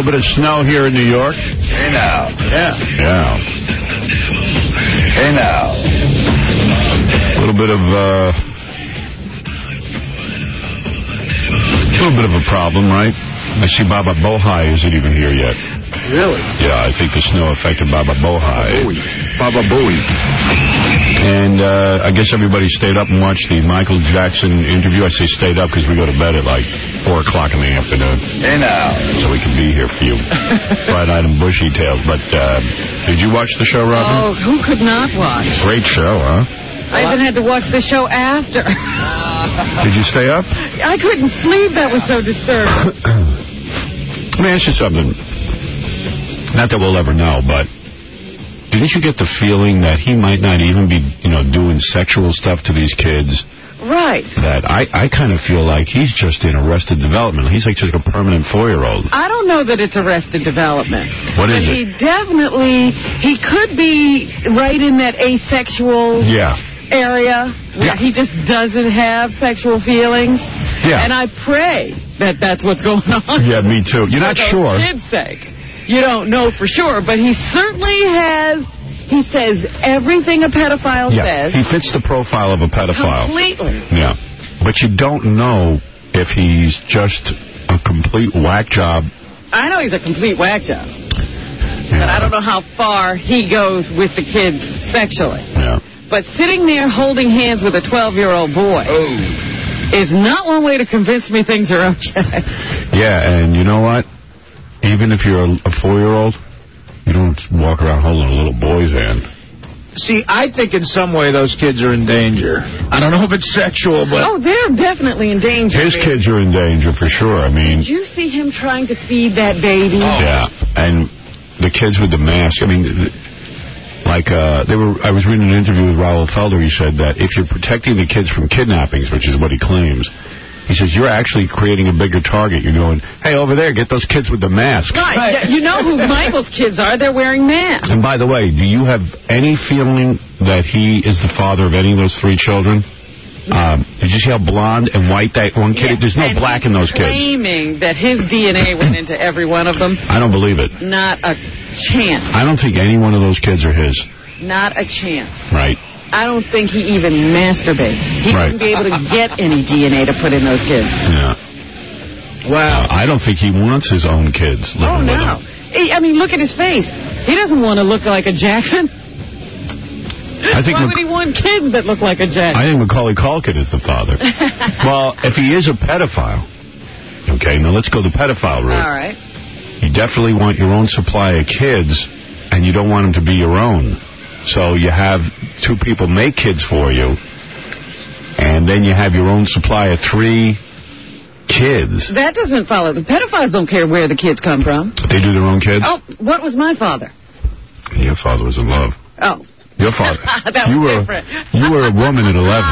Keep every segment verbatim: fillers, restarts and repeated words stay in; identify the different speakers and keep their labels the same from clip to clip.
Speaker 1: bit of snow here in New York.
Speaker 2: Hey, now.
Speaker 1: Yeah. Yeah.
Speaker 2: Hey, now.
Speaker 1: A little bit of, uh... a little bit of a problem, right? I see Baba Bohai isn't even here yet.
Speaker 2: Really?
Speaker 1: Yeah, I think the snow affected Baba Bohai.
Speaker 2: Baba Booey.
Speaker 1: And uh, I guess everybody stayed up and watched the Michael Jackson interview. I say stayed up because we go to bed at like four o'clock in the afternoon.
Speaker 2: Hey, now.
Speaker 1: So we can be here for you. Bright-eyed and bushy-tailed. But uh, did you watch the show, Robin?
Speaker 3: Oh, who could not watch?
Speaker 1: Great show, huh?
Speaker 3: I even had to watch the show after.
Speaker 1: Did you stay up?
Speaker 3: I couldn't sleep. That was so disturbing.
Speaker 1: Let me ask you something. Not that we'll ever know, but didn't you get the feeling that he might not even be, you know, doing sexual stuff to these kids?
Speaker 3: Right.
Speaker 1: That I, I kind of feel like he's just in Arrested Development. He's like just a permanent four-year-old.
Speaker 3: I don't know that it's Arrested Development.
Speaker 1: What is
Speaker 3: but
Speaker 1: it?
Speaker 3: He definitely, he could be right in that asexual
Speaker 1: yeah.
Speaker 3: area where
Speaker 1: yeah.
Speaker 3: he just doesn't have sexual feelings.
Speaker 1: Yeah.
Speaker 3: And I pray that that's what's going on.
Speaker 1: Yeah, me too. You're not
Speaker 3: for
Speaker 1: sure.
Speaker 3: For kids' sake. You don't know for sure, but he certainly has, he says everything a pedophile
Speaker 1: yeah,
Speaker 3: says.
Speaker 1: He fits the profile of a pedophile.
Speaker 3: Completely.
Speaker 1: Yeah. But you don't know if he's just a complete whack job.
Speaker 3: I know he's a complete whack job.
Speaker 1: Yeah.
Speaker 3: But I don't know how far he goes with the kids sexually.
Speaker 1: Yeah.
Speaker 3: But sitting there holding hands with a twelve-year-old boy oh. is not one way to convince me things are okay.
Speaker 1: Yeah, and you know what? Even if you're a, a four-year-old, you don't walk around holding a little boy's hand.
Speaker 4: See, I think in some way those kids are in danger. I don't know if it's sexual, but...
Speaker 3: Oh, they're definitely in danger.
Speaker 1: His kids are in danger for sure. I mean...
Speaker 3: Did you see him trying to feed that baby?
Speaker 1: Oh. Yeah, and the kids with the mask, I mean... Like, uh, they were. I was reading an interview with Raoul Felder. He said that if you're protecting the kids from kidnappings, which is what he claims, he says you're actually creating a bigger target. You're going, hey, over there, get those kids with the masks.
Speaker 3: Right. right. You know who Michael's kids are. They're wearing masks.
Speaker 1: And by the way, do you have any feeling that he is the father of any of those three children? Um, did you see how blonde and white that one kid?
Speaker 3: Yeah.
Speaker 1: There's no
Speaker 3: and
Speaker 1: black in those kids.
Speaker 3: Claiming that his D N A went into every one of them.
Speaker 1: I don't believe it.
Speaker 3: Not a chance.
Speaker 1: I don't think any one of those kids are his.
Speaker 3: Not a chance.
Speaker 1: Right.
Speaker 3: I don't think he even masturbates. He
Speaker 1: right.
Speaker 3: wouldn't be able to get any D N A to put in those kids.
Speaker 1: Yeah.
Speaker 4: Wow.
Speaker 1: Uh, I don't think he wants his own kids living
Speaker 3: oh,
Speaker 1: with
Speaker 3: no.
Speaker 1: him.
Speaker 3: He, I mean, look at his face. He doesn't want to look like a Jackson.
Speaker 1: I think
Speaker 3: Why would he want kids that look like a Jackson?
Speaker 1: I think Macaulay Culkin is the father. Well, if he is a pedophile, okay, now let's go the pedophile route.
Speaker 3: All right.
Speaker 1: You definitely want your own supply of kids, and you don't want them to be your own. So you have two people make kids for you, and then you have your own supply of three kids.
Speaker 3: That doesn't follow. The pedophiles don't care where the kids come from.
Speaker 1: They do their own kids?
Speaker 3: Oh, what was my father?
Speaker 1: Your father was in love.
Speaker 3: Oh.
Speaker 1: Your father.
Speaker 3: that
Speaker 1: you
Speaker 3: was
Speaker 1: were
Speaker 3: different.
Speaker 1: You were a woman at eleven.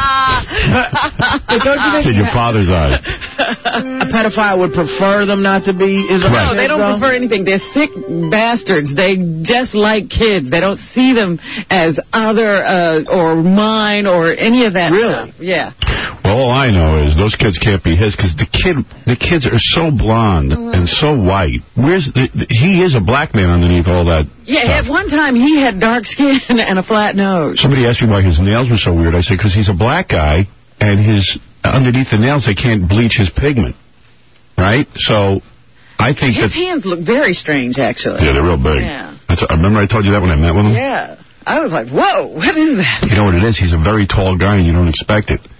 Speaker 4: Don't you think
Speaker 1: Did your father's eyes?
Speaker 4: A pedophile would prefer them not to be his own
Speaker 3: No,
Speaker 4: kids,
Speaker 3: they don't
Speaker 4: though?
Speaker 3: prefer anything. They're sick bastards. They just like kids. They don't see them as other uh, or mine or any of that
Speaker 4: Really?
Speaker 3: stuff. Yeah.
Speaker 1: Well, all I know is those kids can't be his because the kid, the kids are so blonde mm. and so white. Where's the, the, he is a black man underneath all that
Speaker 3: Yeah,
Speaker 1: stuff.
Speaker 3: at one time he had dark skin and a flat nose.
Speaker 1: Somebody asked me why his nails were so weird. I said, because he's a black guy, and his underneath the nails, they can't bleach his pigment. Right? So, I think
Speaker 3: his
Speaker 1: that...
Speaker 3: His hands look very strange, actually.
Speaker 1: Yeah, they're real big.
Speaker 3: Yeah.
Speaker 1: That's, I remember I told you that when I met with him?
Speaker 3: Yeah. I was like, whoa, what is that?
Speaker 1: You know what it is? He's a very tall guy, and you don't expect it.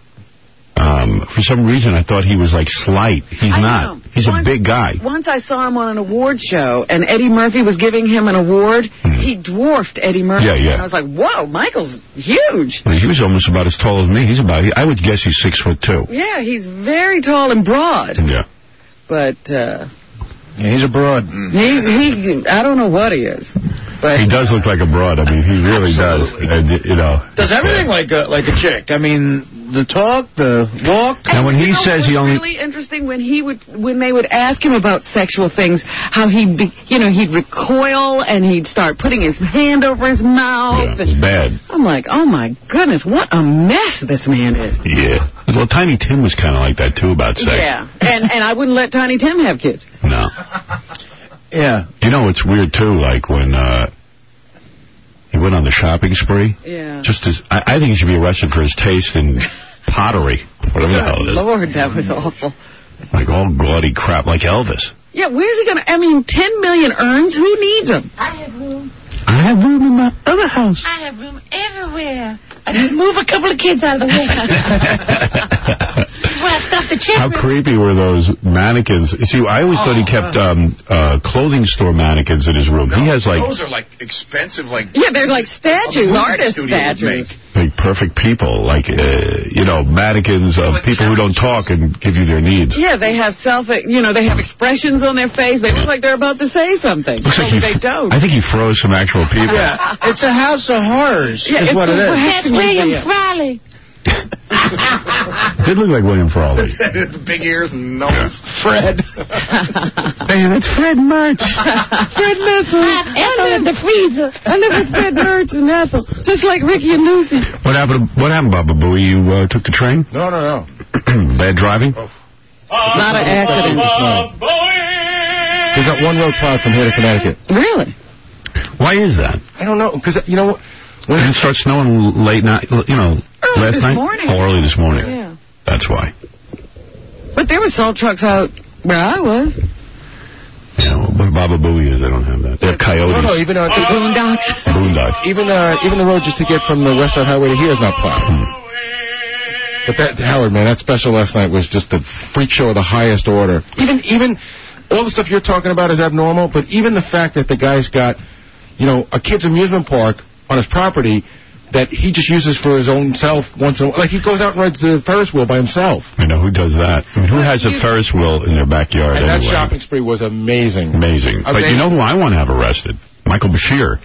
Speaker 1: Um, for some reason, I thought he was, like, slight. He's
Speaker 3: I
Speaker 1: not.
Speaker 3: know.
Speaker 1: He's
Speaker 3: once,
Speaker 1: a big guy.
Speaker 3: Once I saw him on an award show, and Eddie Murphy was giving him an award. Hmm. He dwarfed Eddie Murphy.
Speaker 1: Yeah, yeah.
Speaker 3: And I was like, whoa, Michael's huge.
Speaker 1: Well, he was almost about as tall as me. He's about, I would guess he's six foot two.
Speaker 3: Yeah, he's very tall and broad.
Speaker 1: Yeah.
Speaker 3: But, uh...
Speaker 4: yeah, he's a broad.
Speaker 3: He, he, I don't know what he is. But
Speaker 1: he does look like a broad. I mean, he really
Speaker 4: Absolutely.
Speaker 1: does. Uh, you know,
Speaker 4: does everything like a, like a chick. I mean, the talk, the walk.
Speaker 3: And
Speaker 1: now, when he
Speaker 3: you know
Speaker 1: says he only...
Speaker 3: really interesting when he would, when they would ask him about sexual things, how he'd be, you know, he'd recoil and he'd start putting his hand over his mouth.
Speaker 1: Yeah, it's bad.
Speaker 3: I'm like, oh my goodness, what a mess this man is.
Speaker 1: Yeah. Well, Tiny Tim was kind of like that, too, about sex.
Speaker 3: Yeah. And, and I wouldn't let Tiny Tim have kids.
Speaker 1: No.
Speaker 4: Yeah.
Speaker 1: You know, it's weird, too, like when uh, he went on the shopping spree.
Speaker 3: Yeah.
Speaker 1: Just as I, I think he should be arrested for his taste in pottery, whatever the hell it is.
Speaker 3: Lord, that was awful.
Speaker 1: Like all gaudy crap, like Elvis.
Speaker 3: Yeah, where's he going to... I mean, ten million urns? Who needs them?
Speaker 5: I have room.
Speaker 1: I have room in my other house.
Speaker 5: I have room everywhere. I just move a couple of kids out of the way. That's why I stuffed the
Speaker 1: How
Speaker 5: children.
Speaker 1: creepy were those mannequins? See, I always thought he kept um, uh, clothing store mannequins in his room. He has like...
Speaker 4: Those are like expensive, like...
Speaker 3: Yeah, they're like statues,
Speaker 4: movie
Speaker 3: artist
Speaker 4: studio would
Speaker 3: statues.
Speaker 1: like perfect people, like, uh, you know, mannequins of people who don't talk and give you their needs.
Speaker 3: Yeah, they have self, you know, they have expressions on their face. They look like they're about to say something.
Speaker 1: Looks like
Speaker 3: Only
Speaker 1: he,
Speaker 3: they don't.
Speaker 1: I think he froze some actual people.
Speaker 4: Yeah, it's a house of horrors,
Speaker 3: Yeah,
Speaker 4: is
Speaker 3: it's
Speaker 4: what it
Speaker 3: a
Speaker 4: is.
Speaker 3: wax
Speaker 5: That's William
Speaker 3: museum.
Speaker 5: Frawley.
Speaker 1: Did look like William Frawley.
Speaker 4: Big ears and nose. Fred.
Speaker 1: Hey, that's Fred Mertz.
Speaker 3: Fred Mertz.
Speaker 5: I have Ethel in the freezer.
Speaker 3: I live with Fred Mertz and Ethel, just like Ricky and Lucy.
Speaker 1: What happened, What happened, Baba Booey? You uh, took the train?
Speaker 4: No, no, no.
Speaker 1: Bad driving?
Speaker 3: Not an accident.
Speaker 6: There's that one road plowed from here to Connecticut.
Speaker 3: Really?
Speaker 1: Why is that?
Speaker 6: I don't know, because, you know,
Speaker 1: When it started snowing late night, you know,
Speaker 3: Early
Speaker 1: last
Speaker 3: this
Speaker 1: night?
Speaker 3: morning.
Speaker 1: Oh, early this morning.
Speaker 3: Yeah.
Speaker 1: That's why.
Speaker 3: But there were salt trucks out where I was.
Speaker 1: Yeah, well, what Baba Booey is, they don't have that. They have coyotes.
Speaker 6: no, no, even, uh,
Speaker 3: The boondocks.
Speaker 1: Boondocks.
Speaker 6: even, uh, even the road just to get from the West Side Highway to here is not plowed.
Speaker 1: Hmm.
Speaker 6: But that, Howard, man, that special last night was just a freak show of the highest order. Even, even, all the stuff you're talking about is abnormal, but even the fact that the guy's got, you know, a kid's amusement park on his property that he just uses for his own self once in a while. Like, he goes out and rides the Ferris wheel by himself.
Speaker 1: I know, who does that? I mean, who has a Ferris wheel in their backyard
Speaker 6: And that
Speaker 1: anyway?
Speaker 6: shopping spree was amazing.
Speaker 1: Amazing. But you know who I want to have arrested? Michael Bashir.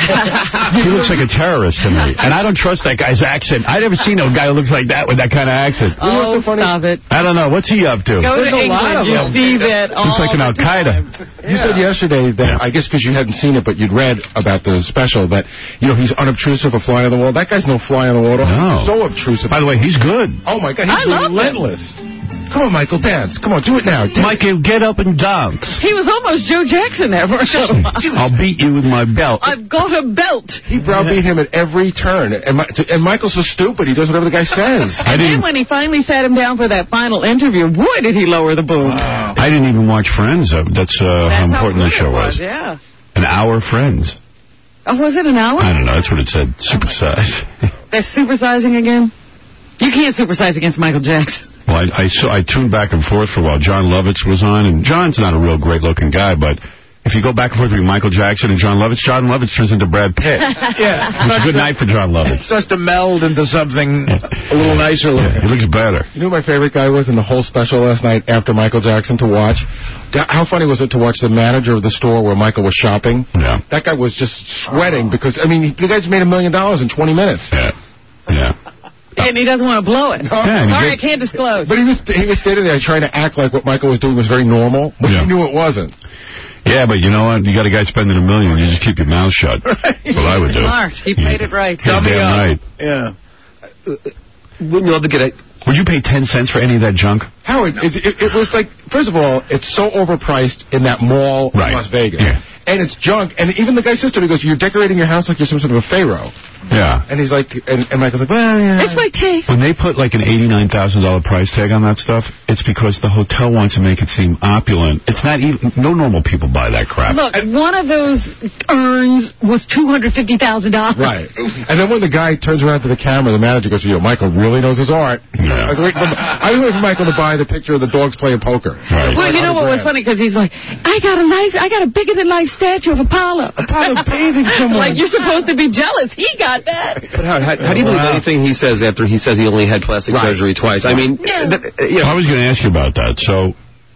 Speaker 1: He looks like a terrorist to me. And I don't trust that guy's accent. I've never seen a guy who looks like that with that kind of accent.
Speaker 6: You know
Speaker 3: Oh,
Speaker 6: what's so funny?
Speaker 3: stop it.
Speaker 1: I don't know. What's he up to?
Speaker 3: Go
Speaker 6: There's
Speaker 3: to
Speaker 6: a lot
Speaker 3: England.
Speaker 6: of
Speaker 3: You
Speaker 6: them.
Speaker 3: see that all
Speaker 1: Looks like an
Speaker 3: the
Speaker 1: Al-Qaeda.
Speaker 3: time.
Speaker 6: You said yesterday that,
Speaker 1: Yeah.
Speaker 6: I guess because you hadn't seen it, but you'd read about the special, that, you know, he's unobtrusive, a fly on the wall. That guy's no fly on the wall.
Speaker 1: No.
Speaker 6: He's so obtrusive.
Speaker 1: By the way, he's good.
Speaker 6: Oh, my God, he's
Speaker 3: I love him.
Speaker 6: relentless. Come on, Michael, dance. Come on, do it now. Dance.
Speaker 1: Michael, get up and dance.
Speaker 3: He was almost Joe Jackson there for a little while.
Speaker 1: I'll beat you with my belt.
Speaker 3: I've got a belt.
Speaker 6: He browbeat him at every turn. And, Mi- and Michael's so stupid, he does whatever the guy says.
Speaker 1: I
Speaker 3: And then
Speaker 1: didn't.
Speaker 3: when he finally sat him down for that final interview, boy, did he lower the boom.
Speaker 1: I didn't even watch Friends. Uh, That's, uh,
Speaker 3: That's
Speaker 1: how important
Speaker 3: good
Speaker 1: the show
Speaker 3: it
Speaker 1: was.
Speaker 3: Yeah.
Speaker 1: An hour Friends.
Speaker 3: Oh, was it an hour?
Speaker 1: I don't know. That's what it said. Supersize.
Speaker 3: They're supersizing again? You can't supersize against Michael Jackson.
Speaker 1: Well, I, I, saw, I tuned back and forth for a while. John Lovitz was on, and John's not a real great-looking guy, but if you go back and forth between Michael Jackson and John Lovitz, John Lovitz turns into Brad Pitt.
Speaker 4: Yeah.
Speaker 1: It's a good night for John Lovitz.
Speaker 4: Starts to meld into something a little nicer
Speaker 1: Yeah,
Speaker 4: looking.
Speaker 1: he looks better.
Speaker 6: You know who my favorite guy was in the whole special last night after Michael Jackson to watch? Da- How funny was it to watch the manager of the store where Michael was shopping?
Speaker 1: Yeah.
Speaker 6: That guy was just sweating because, I mean, he- the guy just made a million dollars in twenty minutes.
Speaker 1: Yeah. Yeah.
Speaker 3: And he doesn't want to blow it.
Speaker 1: Yeah, and he
Speaker 3: Sorry,
Speaker 1: did-
Speaker 3: I can't disclose.
Speaker 6: But he was he was standing there trying to act like what Michael was doing was very normal, but
Speaker 1: Yeah.
Speaker 6: he knew it wasn't.
Speaker 1: Yeah, but you know what? You got a guy spending a million, you just keep your mouth shut. That's what I would do.
Speaker 3: Smart. He played it right.
Speaker 1: Yeah,
Speaker 4: Dummy
Speaker 1: damn
Speaker 4: up.
Speaker 1: right.
Speaker 4: Yeah.
Speaker 2: Wouldn't you love to get a...
Speaker 1: Would you pay ten cents for any of that junk?
Speaker 6: Howard, it, it, it was like, first of all, it's so overpriced in that mall
Speaker 1: Right.
Speaker 6: in Las Vegas.
Speaker 1: Yeah.
Speaker 6: And it's junk. And even the guy says to me, he goes, you're decorating your house like you're some sort of a pharaoh.
Speaker 1: Yeah.
Speaker 6: And he's like, and, and Michael's like, well, yeah.
Speaker 3: That's my taste.
Speaker 1: When they put like an eighty-nine thousand dollars price tag on that stuff, it's because the hotel wants to make it seem opulent. It's not even, no normal people buy that crap.
Speaker 3: Look, one of those urns was two hundred fifty thousand dollars.
Speaker 6: Right. And then when the guy turns around to the camera, the manager goes, yo, Michael really knows his art.
Speaker 1: Yeah.
Speaker 6: I was waiting for, I was waiting for Michael to buy the picture of the dogs playing poker.
Speaker 1: Right.
Speaker 3: Well, you know what was funny? Because he's like, I got a life, I got a bigger-than-life statue of Apollo.
Speaker 6: Apollo bathing someone.
Speaker 3: Like, you're supposed to be jealous. He got that.
Speaker 2: But how, how, how do you believe
Speaker 6: Wow.
Speaker 2: anything he says after he says he only had plastic
Speaker 6: Right.
Speaker 2: surgery twice? I mean,
Speaker 3: Yeah.
Speaker 2: th- uh, you know,
Speaker 1: I was going to ask you about that. So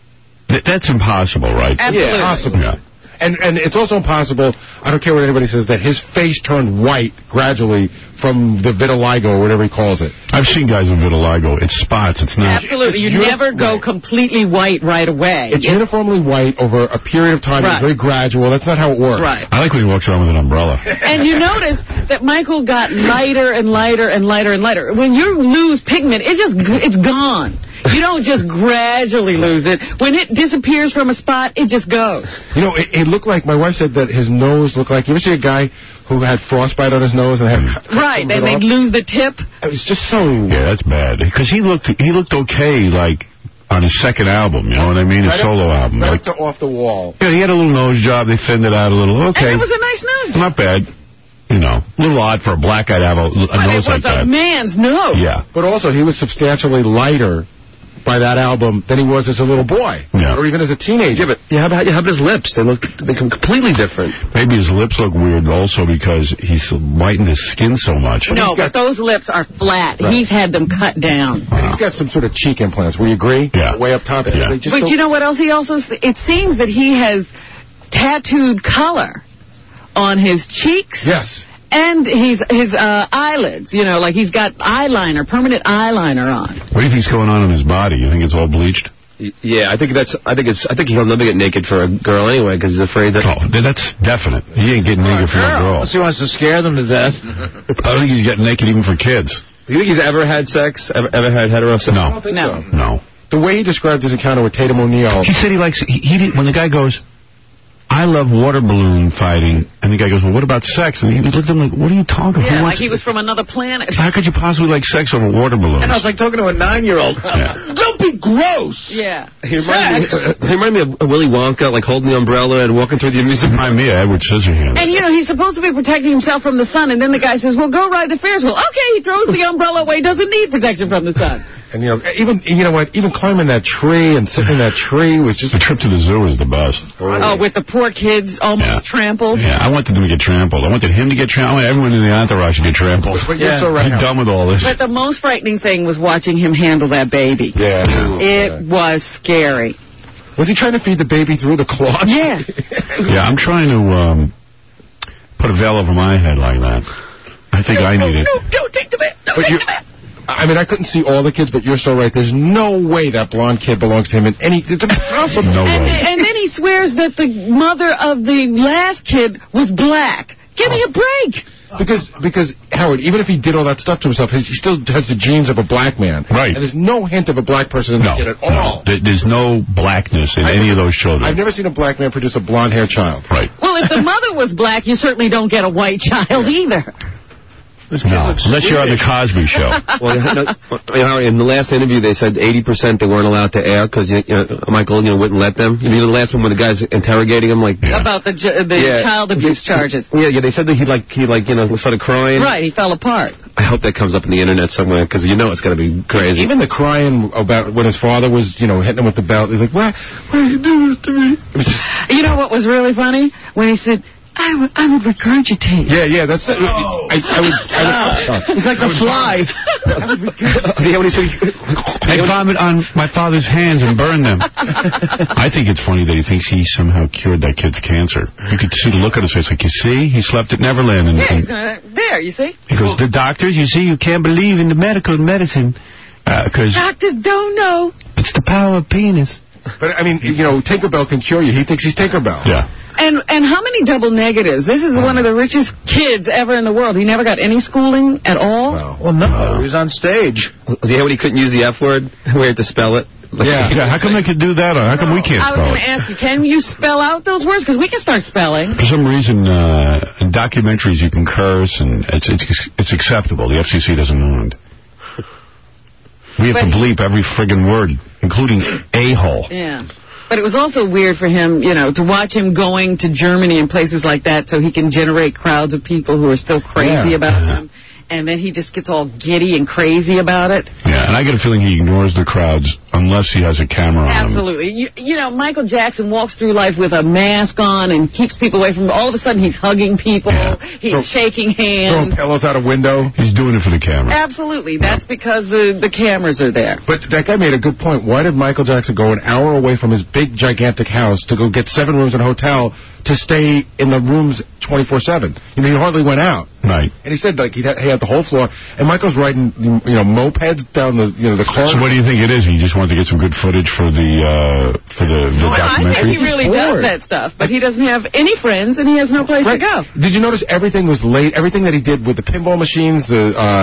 Speaker 1: th- that's impossible, right?
Speaker 3: Absolutely.
Speaker 6: Impossible.
Speaker 1: Yeah.
Speaker 6: And and it's also impossible, I don't care what anybody says, that his face turned white gradually from the vitiligo or whatever he calls it.
Speaker 1: I've seen guys with vitiligo. It's spots. It's not.
Speaker 3: Absolutely. You
Speaker 6: It's
Speaker 3: never
Speaker 6: uni-
Speaker 3: go
Speaker 6: right.
Speaker 3: completely white right away.
Speaker 6: It's uniformly white over a period of time.
Speaker 3: Right.
Speaker 6: It's very gradual. That's not how it works.
Speaker 3: Right.
Speaker 1: I like when he walks around with an umbrella.
Speaker 3: And you notice that Michael got lighter and lighter and lighter and lighter. When you lose pigment, it just it's gone. You don't just gradually lose it. When it disappears from a spot, it just goes.
Speaker 6: You know, it, it looked like, my wife said that his nose looked like, you ever see a guy who had frostbite on his nose and had... Mm.
Speaker 3: Right, and they'd lose the tip.
Speaker 6: It was just so...
Speaker 1: Yeah, that's bad. Because he looked, he looked okay, like, on his second album, you know what I mean? His
Speaker 6: right
Speaker 1: solo
Speaker 6: up,
Speaker 1: album.
Speaker 6: Right
Speaker 1: like,
Speaker 6: to Off the Wall.
Speaker 1: Yeah, he had a little nose job. They thinned it out a little. Okay.
Speaker 3: And it was a nice nose.
Speaker 1: Not bad. You know, a little odd for a black guy to have a, a
Speaker 3: but
Speaker 1: nose like that.
Speaker 3: it was a man's nose.
Speaker 1: Yeah.
Speaker 6: But also, he was substantially lighter by that album than he was as a little boy.
Speaker 1: Yeah.
Speaker 6: Or even as a teenager.
Speaker 2: Yeah, but yeah, how about, how about his lips? They look they come completely different.
Speaker 1: Maybe his lips look weird also because he's whitened his skin so much.
Speaker 3: No, but those lips are flat.
Speaker 6: Right.
Speaker 3: He's had them cut down.
Speaker 6: And he's got some sort of cheek implants. Will you agree?
Speaker 1: Yeah.
Speaker 6: Way up top.
Speaker 1: Yeah.
Speaker 6: They just
Speaker 3: But
Speaker 6: don't...
Speaker 3: you know what else he also... It seems that he has tattooed color on his cheeks.
Speaker 6: Yes.
Speaker 3: And he's, his uh, eyelids, you know, like he's got eyeliner, permanent eyeliner on.
Speaker 1: What do you think's going on in his body? You think it's all bleached?
Speaker 2: Yeah, I think that's. I think it's. I think he'll never get naked for a girl anyway because he's afraid that.
Speaker 1: Oh, that's definite. He ain't getting naked for a girl.
Speaker 4: Unless he wants to scare them to death.
Speaker 1: I don't think he's getting naked even for kids.
Speaker 2: Do you think he's ever had sex? Ever, ever had hetero sex?
Speaker 1: No.
Speaker 6: I don't think
Speaker 3: No.
Speaker 6: so.
Speaker 1: No.
Speaker 6: The way he described his encounter with Tatum O'Neal...
Speaker 1: He said he likes... He, he did, when the guy goes, I love water balloon fighting, and the guy goes, well, what about sex? And he looked at him like, what are you talking about?
Speaker 3: Yeah, like he was from another planet.
Speaker 1: How could you possibly like sex over water balloons?
Speaker 4: And I was like talking to a nine-year-old.
Speaker 1: Yeah.
Speaker 4: Don't be gross.
Speaker 3: Yeah.
Speaker 2: He reminded, me, he reminded me of Willy Wonka, like holding the umbrella and walking through the amusement park.
Speaker 1: Remind me of Edward Scissorhands.
Speaker 3: And, you know, he's supposed to be protecting himself from the sun, and then the guy says, well, go ride the Ferris wheel. Okay, he throws the umbrella away, doesn't need protection from the sun.
Speaker 6: And, you know, even, you know what, even climbing that tree and sitting in that tree was just...
Speaker 1: The trip to the zoo is the best.
Speaker 3: Oh, with the poor kids almost
Speaker 1: Yeah.
Speaker 3: trampled.
Speaker 1: Yeah, I wanted them to get trampled. I wanted him to get trampled. I wanted everyone in the entourage to get trampled.
Speaker 6: But you're
Speaker 4: Yeah.
Speaker 6: so right.
Speaker 1: I'm done with all this.
Speaker 3: But the most frightening thing was watching him handle that baby.
Speaker 6: Yeah.
Speaker 3: It was scary.
Speaker 6: Was he trying to feed the baby through the cloth?
Speaker 3: Yeah.
Speaker 1: Yeah, I'm trying to um, put a veil over my head like that. I think I need it.
Speaker 3: No, don't take the baby. Don't
Speaker 6: But
Speaker 3: take
Speaker 6: you,
Speaker 3: the baby.
Speaker 6: I mean, I couldn't see all the kids, but you're so right. There's no way that blonde kid belongs to him in any... It's impossible.
Speaker 1: No
Speaker 3: And,
Speaker 1: way.
Speaker 3: and then he swears that the mother of the last kid was black. Give me a break.
Speaker 6: Because, because Howard, even if he did all that stuff to himself, he still has the genes of a black man.
Speaker 1: Right.
Speaker 6: And there's no hint of a black person in
Speaker 1: No,
Speaker 6: the kid at
Speaker 1: no.
Speaker 6: all.
Speaker 1: There- There's no blackness in
Speaker 6: I've
Speaker 1: any
Speaker 6: never-
Speaker 1: of those children.
Speaker 6: I've never seen a black man produce a blonde-haired child.
Speaker 1: Right.
Speaker 3: Well, if the mother was black, you certainly don't get a white child either.
Speaker 1: No, unless you're on the Cosby Show.
Speaker 2: Well, you know, you know, in the last interview, they said eighty percent they weren't allowed to air because you know, Michael you know, wouldn't let them. You know, the last one where the guy's interrogating him, like
Speaker 1: Yeah.
Speaker 3: About the ju- the
Speaker 2: Yeah.
Speaker 3: child abuse charges.
Speaker 2: Yeah, yeah. They said that he like he like you know started crying.
Speaker 3: Right, he fell apart.
Speaker 2: I hope that comes up on the internet somewhere because you know it's gonna be crazy.
Speaker 6: Even the crying about when his father was, you know, hitting him with the belt. He's like, why, why are you doing this to me? It was just,
Speaker 3: You know what was really funny? When he said, I would, I would regurgitate.
Speaker 6: yeah, yeah, that's... The, I, I would... I would
Speaker 4: It's like a fly.
Speaker 2: yeah, when he said,
Speaker 1: I vomit on my father's hands and burn them. I think it's funny that he thinks he somehow cured that kid's cancer. You could see the look on his face, like, you see? He slept at Neverland. And,
Speaker 3: Yeah,
Speaker 1: and
Speaker 3: he's gonna, there, you see?
Speaker 1: he goes, the doctors, you see, you can't believe in the medical medicine because
Speaker 3: Doctors don't know.
Speaker 1: it's the power of penis.
Speaker 6: But, I mean, you know, Tinkerbell can cure you. He thinks he's Tinkerbell.
Speaker 1: Yeah.
Speaker 3: And and how many double negatives? This is one of the richest kids ever in the world. He never got any schooling at all.
Speaker 6: Wow.
Speaker 4: Well, no. He was on stage.
Speaker 2: yeah, when he couldn't use the F word, we had to spell it. Like,
Speaker 6: Yeah.
Speaker 1: Yeah, how come they could do that? Or how come we can't
Speaker 3: I was
Speaker 1: spell
Speaker 3: going
Speaker 1: it?
Speaker 3: to ask you, can you spell out those words? Because we can start spelling.
Speaker 1: For some reason, uh, in documentaries you can curse, and it's it's it's acceptable. The F C C doesn't mind. We have
Speaker 3: But-
Speaker 1: to bleep every friggin' word, including a-hole.
Speaker 3: Yeah. But it was also weird for him, you know, to watch him going to Germany and places like that so he can generate crowds of people who are still crazy
Speaker 6: Yeah.
Speaker 3: about him. And then he just gets all giddy and crazy about it.
Speaker 1: Yeah, and I get a feeling he ignores the crowds unless he has a camera on him.
Speaker 3: Absolutely. You, you know, Michael Jackson walks through life with a mask on and keeps people away from... All of a sudden, he's hugging people.
Speaker 1: Yeah.
Speaker 3: He's
Speaker 6: Throw-
Speaker 3: shaking
Speaker 6: Throwing
Speaker 3: hands.
Speaker 6: pillows out a window.
Speaker 1: He's doing it for the camera.
Speaker 3: Absolutely. That's because the, the cameras are there.
Speaker 6: But that guy made a good point. Why did Michael Jackson go an hour away from his big, gigantic house to go get seven rooms in a hotel to stay in the rooms twenty-four seven? You know, he hardly went out.
Speaker 1: Right.
Speaker 6: And he said, like, he had, he had the whole floor. And Michael's riding, you know, mopeds down the, you know, the car.
Speaker 1: So what do you think it is? He just wanted to get some good footage for the uh, for the, the
Speaker 3: Well, I think
Speaker 1: documentary?
Speaker 3: he really
Speaker 6: He's
Speaker 3: does
Speaker 6: bored.
Speaker 3: that stuff, but he doesn't have any friends and he has no place
Speaker 6: Right.
Speaker 3: to go.
Speaker 6: Did you notice everything was late? Everything that he did with the pinball machines, the uh,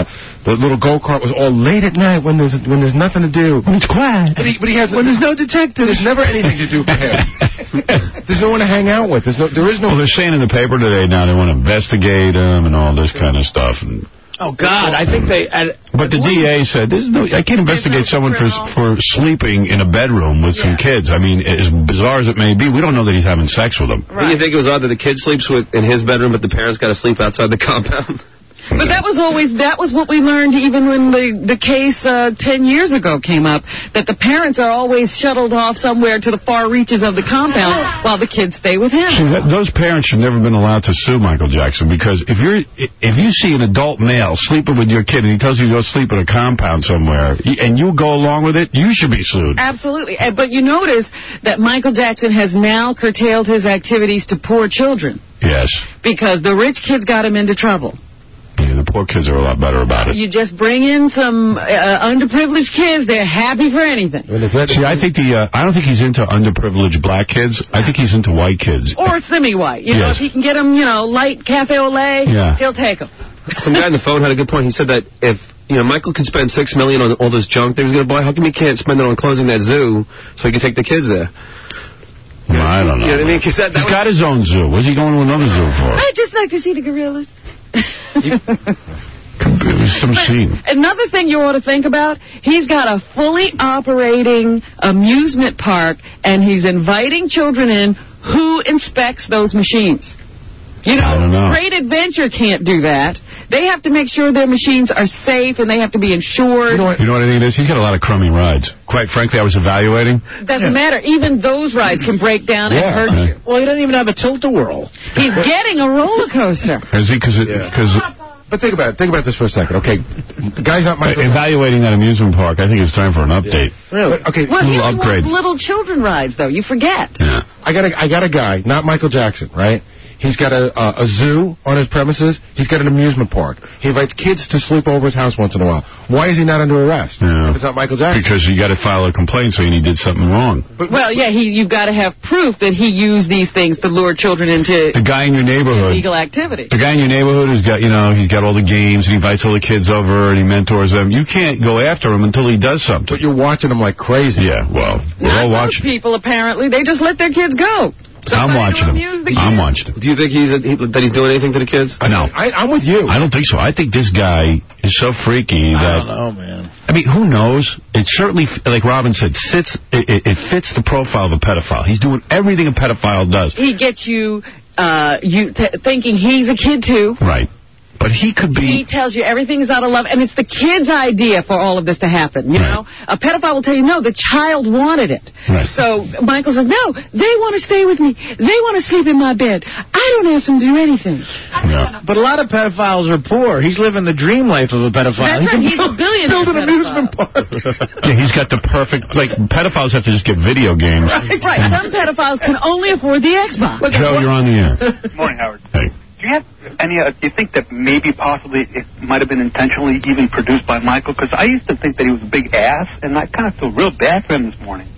Speaker 6: The little go-kart was all late at night when there's when there's nothing to do.
Speaker 4: When it's quiet.
Speaker 6: But he, but he has
Speaker 4: when there's no detective.
Speaker 6: There's never anything to do for him. There's no one to hang out with. There's no. There is no.
Speaker 1: Well, they're saying in the paper today now they want to investigate him and all this kind of stuff. And
Speaker 4: oh God, I think they. Uh,
Speaker 1: but the D A said, "There's no. I can't investigate someone for for sleeping in a bedroom with yeah. some kids. I mean, as bizarre as it may be, we don't know that he's having sex with them."
Speaker 2: Right. Do you think it was odd that the kid sleeps with in his bedroom, but the parents got to sleep outside the compound?
Speaker 3: But that was always, that was what we learned even when the, the case uh, ten years ago came up, that the parents are always shuttled off somewhere to the far reaches of the compound while the kids stay with him.
Speaker 1: See, that, those parents should never have been allowed to sue Michael Jackson, because if you're if you see an adult male sleeping with your kid and he tells you to go sleep in a compound somewhere and you go along with it, you should be sued.
Speaker 3: Absolutely. But you notice that Michael Jackson has now curtailed his activities to poor children.
Speaker 1: Yes.
Speaker 3: Because the rich kids got him into trouble.
Speaker 1: Yeah, the poor kids are a lot better about it.
Speaker 3: You just bring in some uh, underprivileged kids, they're happy for anything.
Speaker 1: See, I think the uh, I don't think he's into underprivileged black kids. I think he's into white kids.
Speaker 3: Or semi-white. You know,
Speaker 1: yes.
Speaker 3: if he can get them, you know, light cafe au lait,
Speaker 1: yeah.
Speaker 3: he'll take them.
Speaker 2: Some guy on the phone had a good point. He said that if, you know, Michael could spend six million dollars on all this junk that he was going to buy, how come he can't spend it on closing that zoo so he can take the kids there?
Speaker 1: Well, I don't know.
Speaker 2: You know what I mean? Cause that, that
Speaker 1: he's got his own zoo. What's he going to another zoo for?
Speaker 3: I'd just like to see the gorillas.
Speaker 1: Some scene.
Speaker 3: Another thing you ought to think about, he's got a fully operating amusement park, and he's inviting children in. Who inspects those machines? You know,
Speaker 1: I don't know.
Speaker 3: Great Adventure can't do that. They have to make sure their machines are safe, and they have to be insured.
Speaker 1: You know what, you know what I think it is? He's got a lot of crummy rides. Quite frankly, I was evaluating.
Speaker 3: Doesn't yeah. matter. Even those rides can break down
Speaker 1: yeah.
Speaker 3: and hurt
Speaker 1: uh,
Speaker 3: you.
Speaker 4: Well, he doesn't even have a tilt-a-whirl.
Speaker 3: He's getting a roller coaster.
Speaker 1: Is he? Because yeah.
Speaker 6: But think about it. Think about this for a second, okay? The guy's not Michael.
Speaker 1: Evaluating that amusement park, I think it's time for an update.
Speaker 6: Yeah. Really? But, okay.
Speaker 3: Well, he
Speaker 1: little upgrade.
Speaker 3: Little children rides, though. You forget.
Speaker 1: Yeah.
Speaker 6: I got a, I got a guy, not Michael Jackson, right? He's got a, a, a zoo on his premises. He's got an amusement park. He invites kids to sleep over his house once in a while. Why is he not under arrest?
Speaker 1: Yeah.
Speaker 6: If it's not Michael Jackson.
Speaker 1: Because you got to file a complaint saying he did something wrong.
Speaker 3: But, well, yeah, he, you've got to have proof that he used these things to lure children into
Speaker 1: the guy in your neighborhood.
Speaker 3: illegal activity.
Speaker 1: The guy in your neighborhood who's got, you know, he's got all the games and he invites all the kids over and he mentors them. You can't go after him until he does something.
Speaker 6: But you're watching him like crazy.
Speaker 1: Yeah, well, we're
Speaker 3: Not
Speaker 1: all
Speaker 3: most
Speaker 1: watching.
Speaker 3: people, apparently. They just let their kids go.
Speaker 1: I'm
Speaker 3: Somebody
Speaker 1: watching him. I'm watching him.
Speaker 2: Do you think he's a, he, that he's doing anything to the kids?
Speaker 1: No.
Speaker 6: I, I'm with you.
Speaker 1: I don't think so. I think this guy is so freaky that...
Speaker 4: I don't know, man.
Speaker 1: I mean, who knows? It certainly, like Robin said, sits. It, it fits the profile of a pedophile. He's doing everything a pedophile does.
Speaker 3: He gets you, uh, you t thinking he's a kid, too.
Speaker 1: Right. But he could be...
Speaker 3: He tells you everything is out of love, and it's the kid's idea for all of this to happen, you
Speaker 1: right.
Speaker 3: know? A pedophile will tell you, no, the child wanted it.
Speaker 1: Right.
Speaker 3: So Michael says, no, they want to stay with me. They want to sleep in my bed. I don't ask them to do anything.
Speaker 1: Yeah.
Speaker 4: But a lot of pedophiles are poor. He's living the dream life of a pedophile.
Speaker 3: That's right, he's a billionaire
Speaker 4: build an amusement park.
Speaker 1: Yeah, he's got the perfect... Like, pedophiles have to just get video games.
Speaker 3: Right, right. Some pedophiles can only afford the Xbox.
Speaker 1: Joe, you're on the air.
Speaker 7: Good morning, Howard.
Speaker 1: Hey.
Speaker 7: Do you have any, uh, do you think that maybe possibly it might have been intentionally even produced by Michael? Because I used to think that he was a big ass, and I kind of feel real bad for him this morning.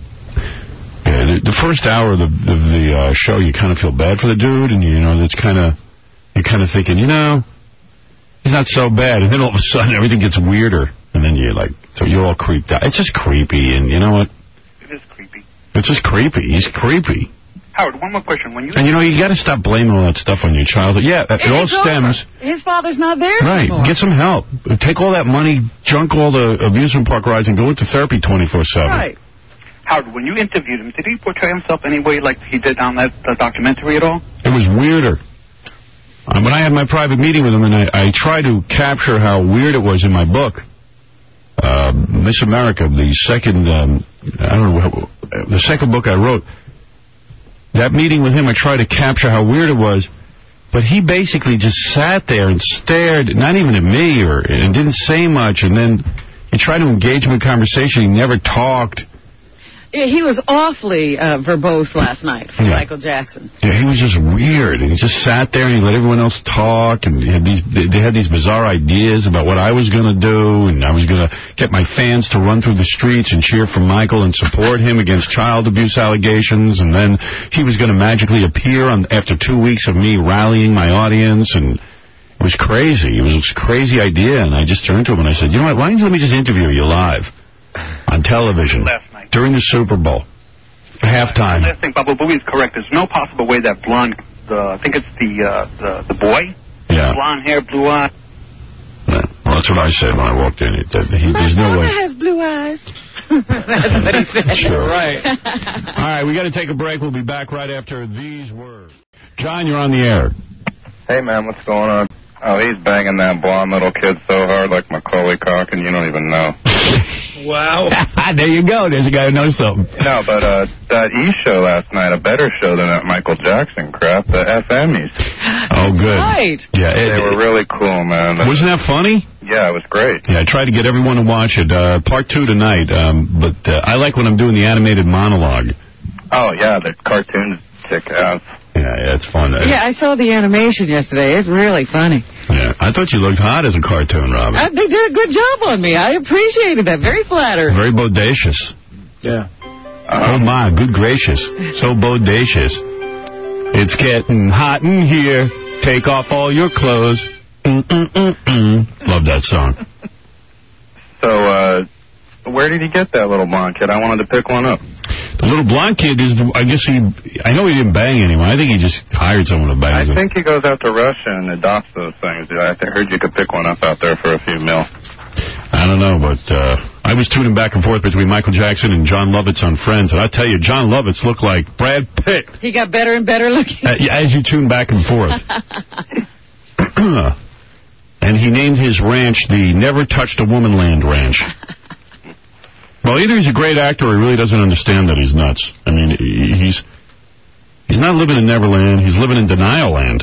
Speaker 1: Yeah, the, the first hour of the, of the uh, show, you kind of feel bad for the dude, and, you know, that's kind of, you're kind of thinking, you know, he's not so bad. And then all of a sudden, everything gets weirder, and then you're like, so you're all creeped out. It's just creepy, and you know what?
Speaker 7: It is creepy.
Speaker 1: It's just creepy. He's creepy.
Speaker 7: Howard, one more question. When you
Speaker 1: and, you know, you got to stop blaming all that stuff on your childhood. Yeah, it, it all stems...
Speaker 3: Over. His father's not there
Speaker 1: Right.
Speaker 3: anymore.
Speaker 1: Get some help. Take all that money, junk all the amusement park rides, and go into therapy twenty-four seven.
Speaker 3: Right.
Speaker 7: Howard, when you interviewed him, did he portray himself any way like he did on that uh, documentary at all?
Speaker 1: It was weirder. Um, when I had my private meeting with him, and I, I tried to capture how weird it was in my book, uh, Miss America, the second, um, I don't know, the second book I wrote, that meeting with him, I tried to capture how weird it was, but he basically just sat there and stared, not even at me, or and didn't say much, and then he tried to engage him in conversation. He never talked.
Speaker 3: Yeah, he was awfully uh, verbose last night for
Speaker 1: yeah.
Speaker 3: Michael Jackson.
Speaker 1: Yeah, he was just weird, and he just sat there and he let everyone else talk, and he had these, they had these bizarre ideas about what I was going to do, and I was going to get my fans to run through the streets and cheer for Michael and support him against child abuse allegations, and then he was going to magically appear on after two weeks of me rallying my audience, and It was crazy. It was a crazy idea, and I just turned to him and I said, you know what, why don't you let me just interview you live on television during the Super Bowl, halftime.
Speaker 7: I think Baba Booey's correct. There's no possible way that blonde, the, I think it's the, uh, the, the boy,
Speaker 1: yeah.
Speaker 7: blonde hair, blue eyes.
Speaker 1: Yeah. Well, that's what I said when I walked in. It, that he,
Speaker 3: My
Speaker 1: there's no
Speaker 3: father
Speaker 1: way.
Speaker 3: has blue eyes. That's what he said.
Speaker 1: Sure.
Speaker 4: Right.
Speaker 1: All right, we got to take a break. We'll be back right after these words. John, you're on the air.
Speaker 8: Hey, man, what's going on? Oh, he's banging that blonde little kid so hard like Macaulay Culkin, you don't even know.
Speaker 4: Wow.
Speaker 1: There you go. There's a guy who knows something.
Speaker 8: No, but uh, that E! show last night, a better show than that Michael Jackson crap, the F Emmys.
Speaker 1: Oh, good.
Speaker 3: Right.
Speaker 1: Yeah, it,
Speaker 8: They were really cool, man.
Speaker 1: Wasn't that funny?
Speaker 8: Yeah, it was great.
Speaker 1: Yeah, I tried to get everyone to watch it. Uh, part two tonight, um, but uh, I like when I'm doing the animated monologue.
Speaker 8: Oh, yeah, the cartoons kick ass.
Speaker 1: Yeah, yeah, it's fun.
Speaker 3: Yeah, I saw the animation yesterday. It's really funny.
Speaker 1: Yeah, I thought you looked hot as a cartoon, Robin.
Speaker 3: Uh, they did a good job on me. I appreciated that. Very flattered.
Speaker 1: Very bodacious.
Speaker 4: Yeah.
Speaker 1: Oh, my, good gracious. So bodacious. It's getting hot in here. Take off all your clothes. Mm-mm-mm-mm. Love that song.
Speaker 8: So, uh, where did he get that little blonde kid? I wanted to pick one up.
Speaker 1: The little blonde kid is, I guess he, I know he didn't bang anyone. I think he just hired someone to bang
Speaker 8: I
Speaker 1: him.
Speaker 8: think he goes out to Russia and adopts those things. I heard you could pick one up out there for a few mil.
Speaker 1: I don't know, but uh, I was tuning back and forth between Michael Jackson and John Lovitz on Friends, and I tell you, John Lovitz looked like Brad Pitt.
Speaker 3: He got better and better looking.
Speaker 1: Uh, as you tune back and forth. And he named his ranch the Never Touched a Woman Land Ranch. Well, either he's a great actor or he really doesn't understand that he's nuts. I mean, he's he's not living in Neverland. He's living in Denial Land.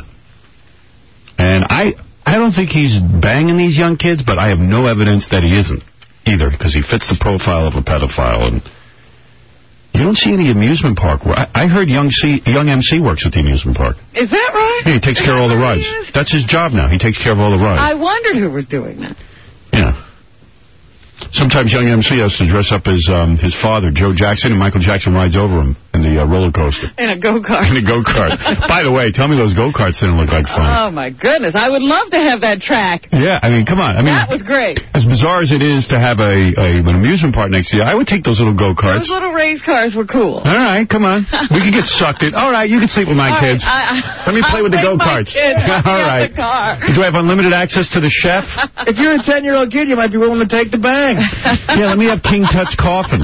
Speaker 1: And I I don't think he's banging these young kids, but I have no evidence that he isn't either, because he fits the profile of a pedophile. And you don't see any amusement park. I, I heard young C, young M C works at the amusement park.
Speaker 3: Is that right?
Speaker 1: Yeah, he takes care of all the rides. That's his job now. He takes care of all the rides.
Speaker 3: I wondered who was doing that.
Speaker 1: Yeah. Sometimes young M C has to dress up as um, his father, Joe Jackson, and Michael Jackson rides over him in the uh, roller coaster.
Speaker 3: In a go-kart.
Speaker 1: In a go-kart. By the way, tell me those go-karts didn't look like fun.
Speaker 3: Oh, my goodness. I would love to have that track.
Speaker 1: Yeah, I mean, come on. I mean,
Speaker 3: that was great.
Speaker 1: As bizarre as it is to have a, a an amusement park next to you, I would take those little go-karts.
Speaker 3: Those little race cars were cool.
Speaker 1: All right, come on. We could get sucked in. All right, you can sleep with my
Speaker 3: All
Speaker 1: kids.
Speaker 3: Right, I,
Speaker 1: Let me play
Speaker 3: I'll
Speaker 1: with the go-karts. All right.
Speaker 3: The car.
Speaker 1: Do I have unlimited access to the chef?
Speaker 4: If you're a ten-year-old kid, you might be willing to take the bang.
Speaker 1: Yeah, let me have King Tut's coffin.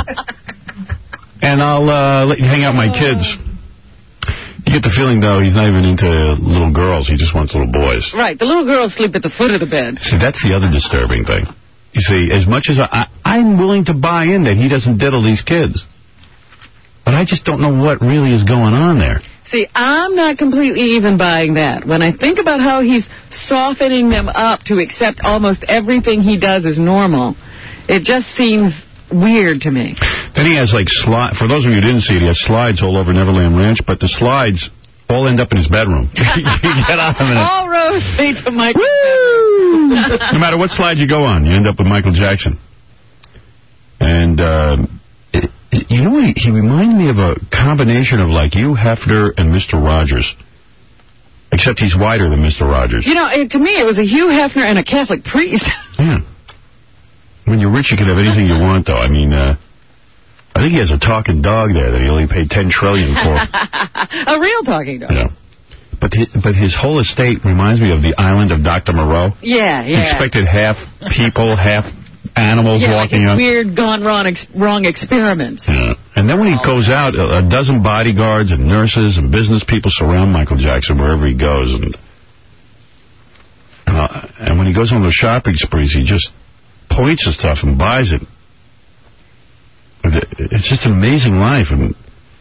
Speaker 1: And I'll uh, let you hang out with my kids. You get the feeling, though, he's not even into little girls. He just wants little boys.
Speaker 3: Right. The little girls sleep at the foot of the bed.
Speaker 1: See, that's the other disturbing thing. You see, as much as I, I, I'm willing to buy in that he doesn't diddle these kids, but I just don't know what really is going on there.
Speaker 3: See, I'm not completely even buying that. When I think about how he's softening them up to accept almost everything he does as normal, it just seems weird to me.
Speaker 1: Then he has, like, slide. For those of you who didn't see it, he has slides all over Neverland Ranch, but the slides all end up in his bedroom. You get on them.
Speaker 3: All roads lead to Michael.
Speaker 1: No matter what slide you go on, you end up with Michael Jackson. And, uh, it, it, you know, he, he reminded me of a combination of, like, Hugh Hefner and Mister Rogers. Except he's wider than Mister Rogers.
Speaker 3: You know, it, to me, it was a Hugh Hefner and a Catholic priest.
Speaker 1: Yeah. When you're rich, you can have anything you want, though. I mean, uh, I think he has a talking dog there that he only paid ten trillion dollars for.
Speaker 3: A real talking dog.
Speaker 1: Yeah. But his, but his whole estate reminds me of the island of Doctor Moreau.
Speaker 3: Yeah, yeah.
Speaker 1: He expected half people, half animals
Speaker 3: yeah,
Speaker 1: walking
Speaker 3: like
Speaker 1: up.
Speaker 3: weird, gone wrong, ex wrong experiments.
Speaker 1: Yeah. And then when he goes out, a, a dozen bodyguards and nurses and business people surround Michael Jackson wherever he goes. And, uh, and when he goes on those shopping sprees, he just points at stuff and buys it. It's just an amazing life, and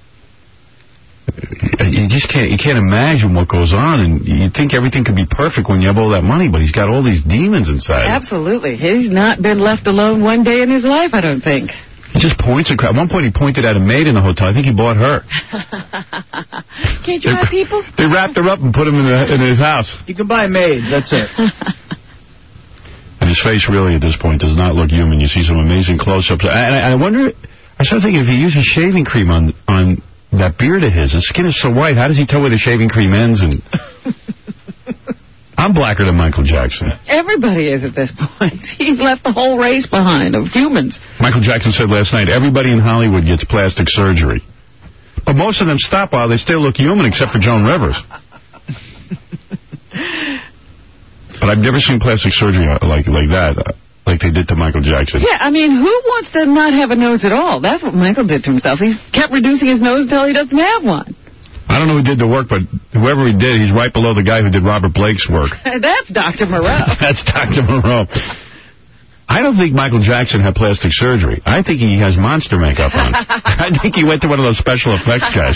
Speaker 1: you just can't you can't imagine what goes on. And you think everything could be perfect when you have all that money, but he's got all these demons inside.
Speaker 3: Absolutely, he's not been left alone one day in his life, I don't think.
Speaker 1: He just points at crap. At one point, he pointed at a maid in the hotel. I think he bought her.
Speaker 3: Can't you buy people?
Speaker 1: They wrapped her up and put him in, the, in his house.
Speaker 4: You can buy maids. That's it.
Speaker 1: And his face really, at this point, does not look human. You see some amazing close-ups. And I, I wonder, I started thinking, if he uses shaving cream on on that beard of his, his skin is so white, how does he tell where the shaving cream ends? And I'm blacker than Michael Jackson.
Speaker 3: Everybody is at this point. He's left the whole race behind of humans.
Speaker 1: Michael Jackson said last night, everybody in Hollywood gets plastic surgery. But most of them stop while they still look human, except for Joan Rivers. But I've never seen plastic surgery like like that, uh, like they did to Michael Jackson.
Speaker 3: Yeah, I mean, who wants to not have a nose at all? That's what Michael did to himself. He's kept reducing his nose until he doesn't have one.
Speaker 1: I don't know who did the work, but whoever he did, he's right below the guy who did Robert Blake's work.
Speaker 3: That's Doctor Moreau.
Speaker 1: That's Doctor Moreau. I don't think Michael Jackson had plastic surgery. I think he has monster makeup on. I think he went to one of those special effects guys.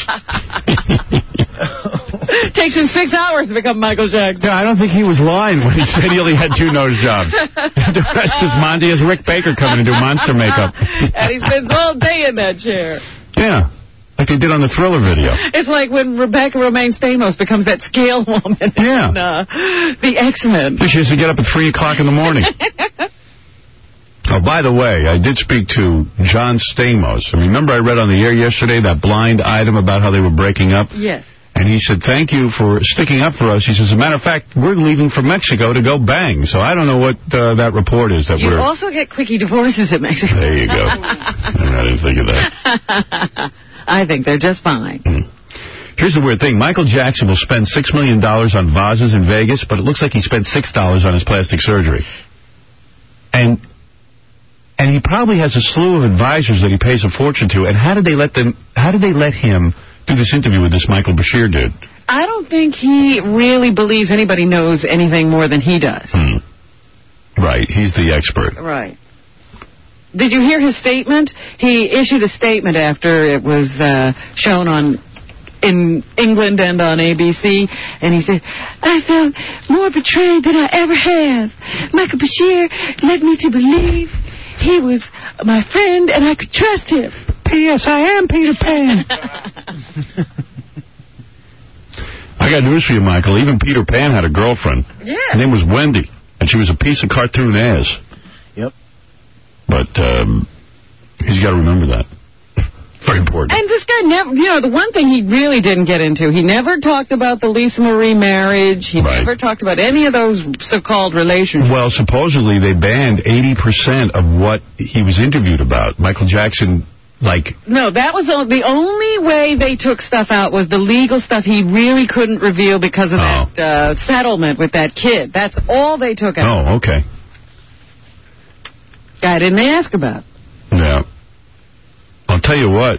Speaker 3: Takes him six hours to become Michael Jackson.
Speaker 1: Yeah, I don't think he was lying when he said he only had two nose jobs. The rest is Monty has Rick Baker come in and do monster makeup.
Speaker 3: And he spends all day in that chair.
Speaker 1: Yeah. Like they did on the Thriller video.
Speaker 3: It's like when Rebecca Romaine Stamos becomes that scale woman
Speaker 1: yeah.
Speaker 3: in uh, the X-Men.
Speaker 1: She has to get up at three o'clock in the morning. Oh, by the way, I did speak to John Stamos. And remember I read on the air yesterday that blind item about how they were breaking up?
Speaker 3: Yes.
Speaker 1: And he said, thank you for sticking up for us. He says, as a matter of fact, we're leaving for Mexico to go bang. So I don't know what uh, that report is. That
Speaker 3: you
Speaker 1: we're...
Speaker 3: also get quickie divorces in Mexico.
Speaker 1: There you go. I didn't think of that.
Speaker 3: I think they're just fine.
Speaker 1: Mm. Here's the weird thing. Michael Jackson will spend six million dollars on vases in Vegas, but it looks like he spent six dollars on his plastic surgery. And and he probably has a slew of advisors that he pays a fortune to. And how did they let them? How did they let him do this interview with this Michael Bashir dude?
Speaker 3: I don't think he really believes anybody knows anything more than he does.
Speaker 1: Mm. Right. He's the expert.
Speaker 3: Right. Did you hear his statement? He issued a statement after it was uh, shown on in England and on A B C, and he said, I felt more betrayed than I ever have. Michael Bashir led me to believe he was my friend and I could trust him. P S I am Peter Pan.
Speaker 1: I got news for you, Michael. Even Peter Pan had a girlfriend.
Speaker 3: Yeah.
Speaker 1: Her name was Wendy, and she was a piece of cartoon ass.
Speaker 4: Yep.
Speaker 1: But um, he's got to remember that. Very important.
Speaker 3: And this guy never, you know, the one thing he really didn't get into, he never talked about the Lisa Marie marriage. He
Speaker 1: right.
Speaker 3: never talked about any of those so-called relationships.
Speaker 1: Well, supposedly they banned eighty percent of what he was interviewed about. Michael Jackson, like...
Speaker 3: No, that was the only way they took stuff out was the legal stuff he really couldn't reveal because of
Speaker 1: oh.
Speaker 3: that uh, settlement with that kid. That's all they took out.
Speaker 1: Oh, okay.
Speaker 3: Guy didn't ask about.
Speaker 1: Yeah. I'll tell you what.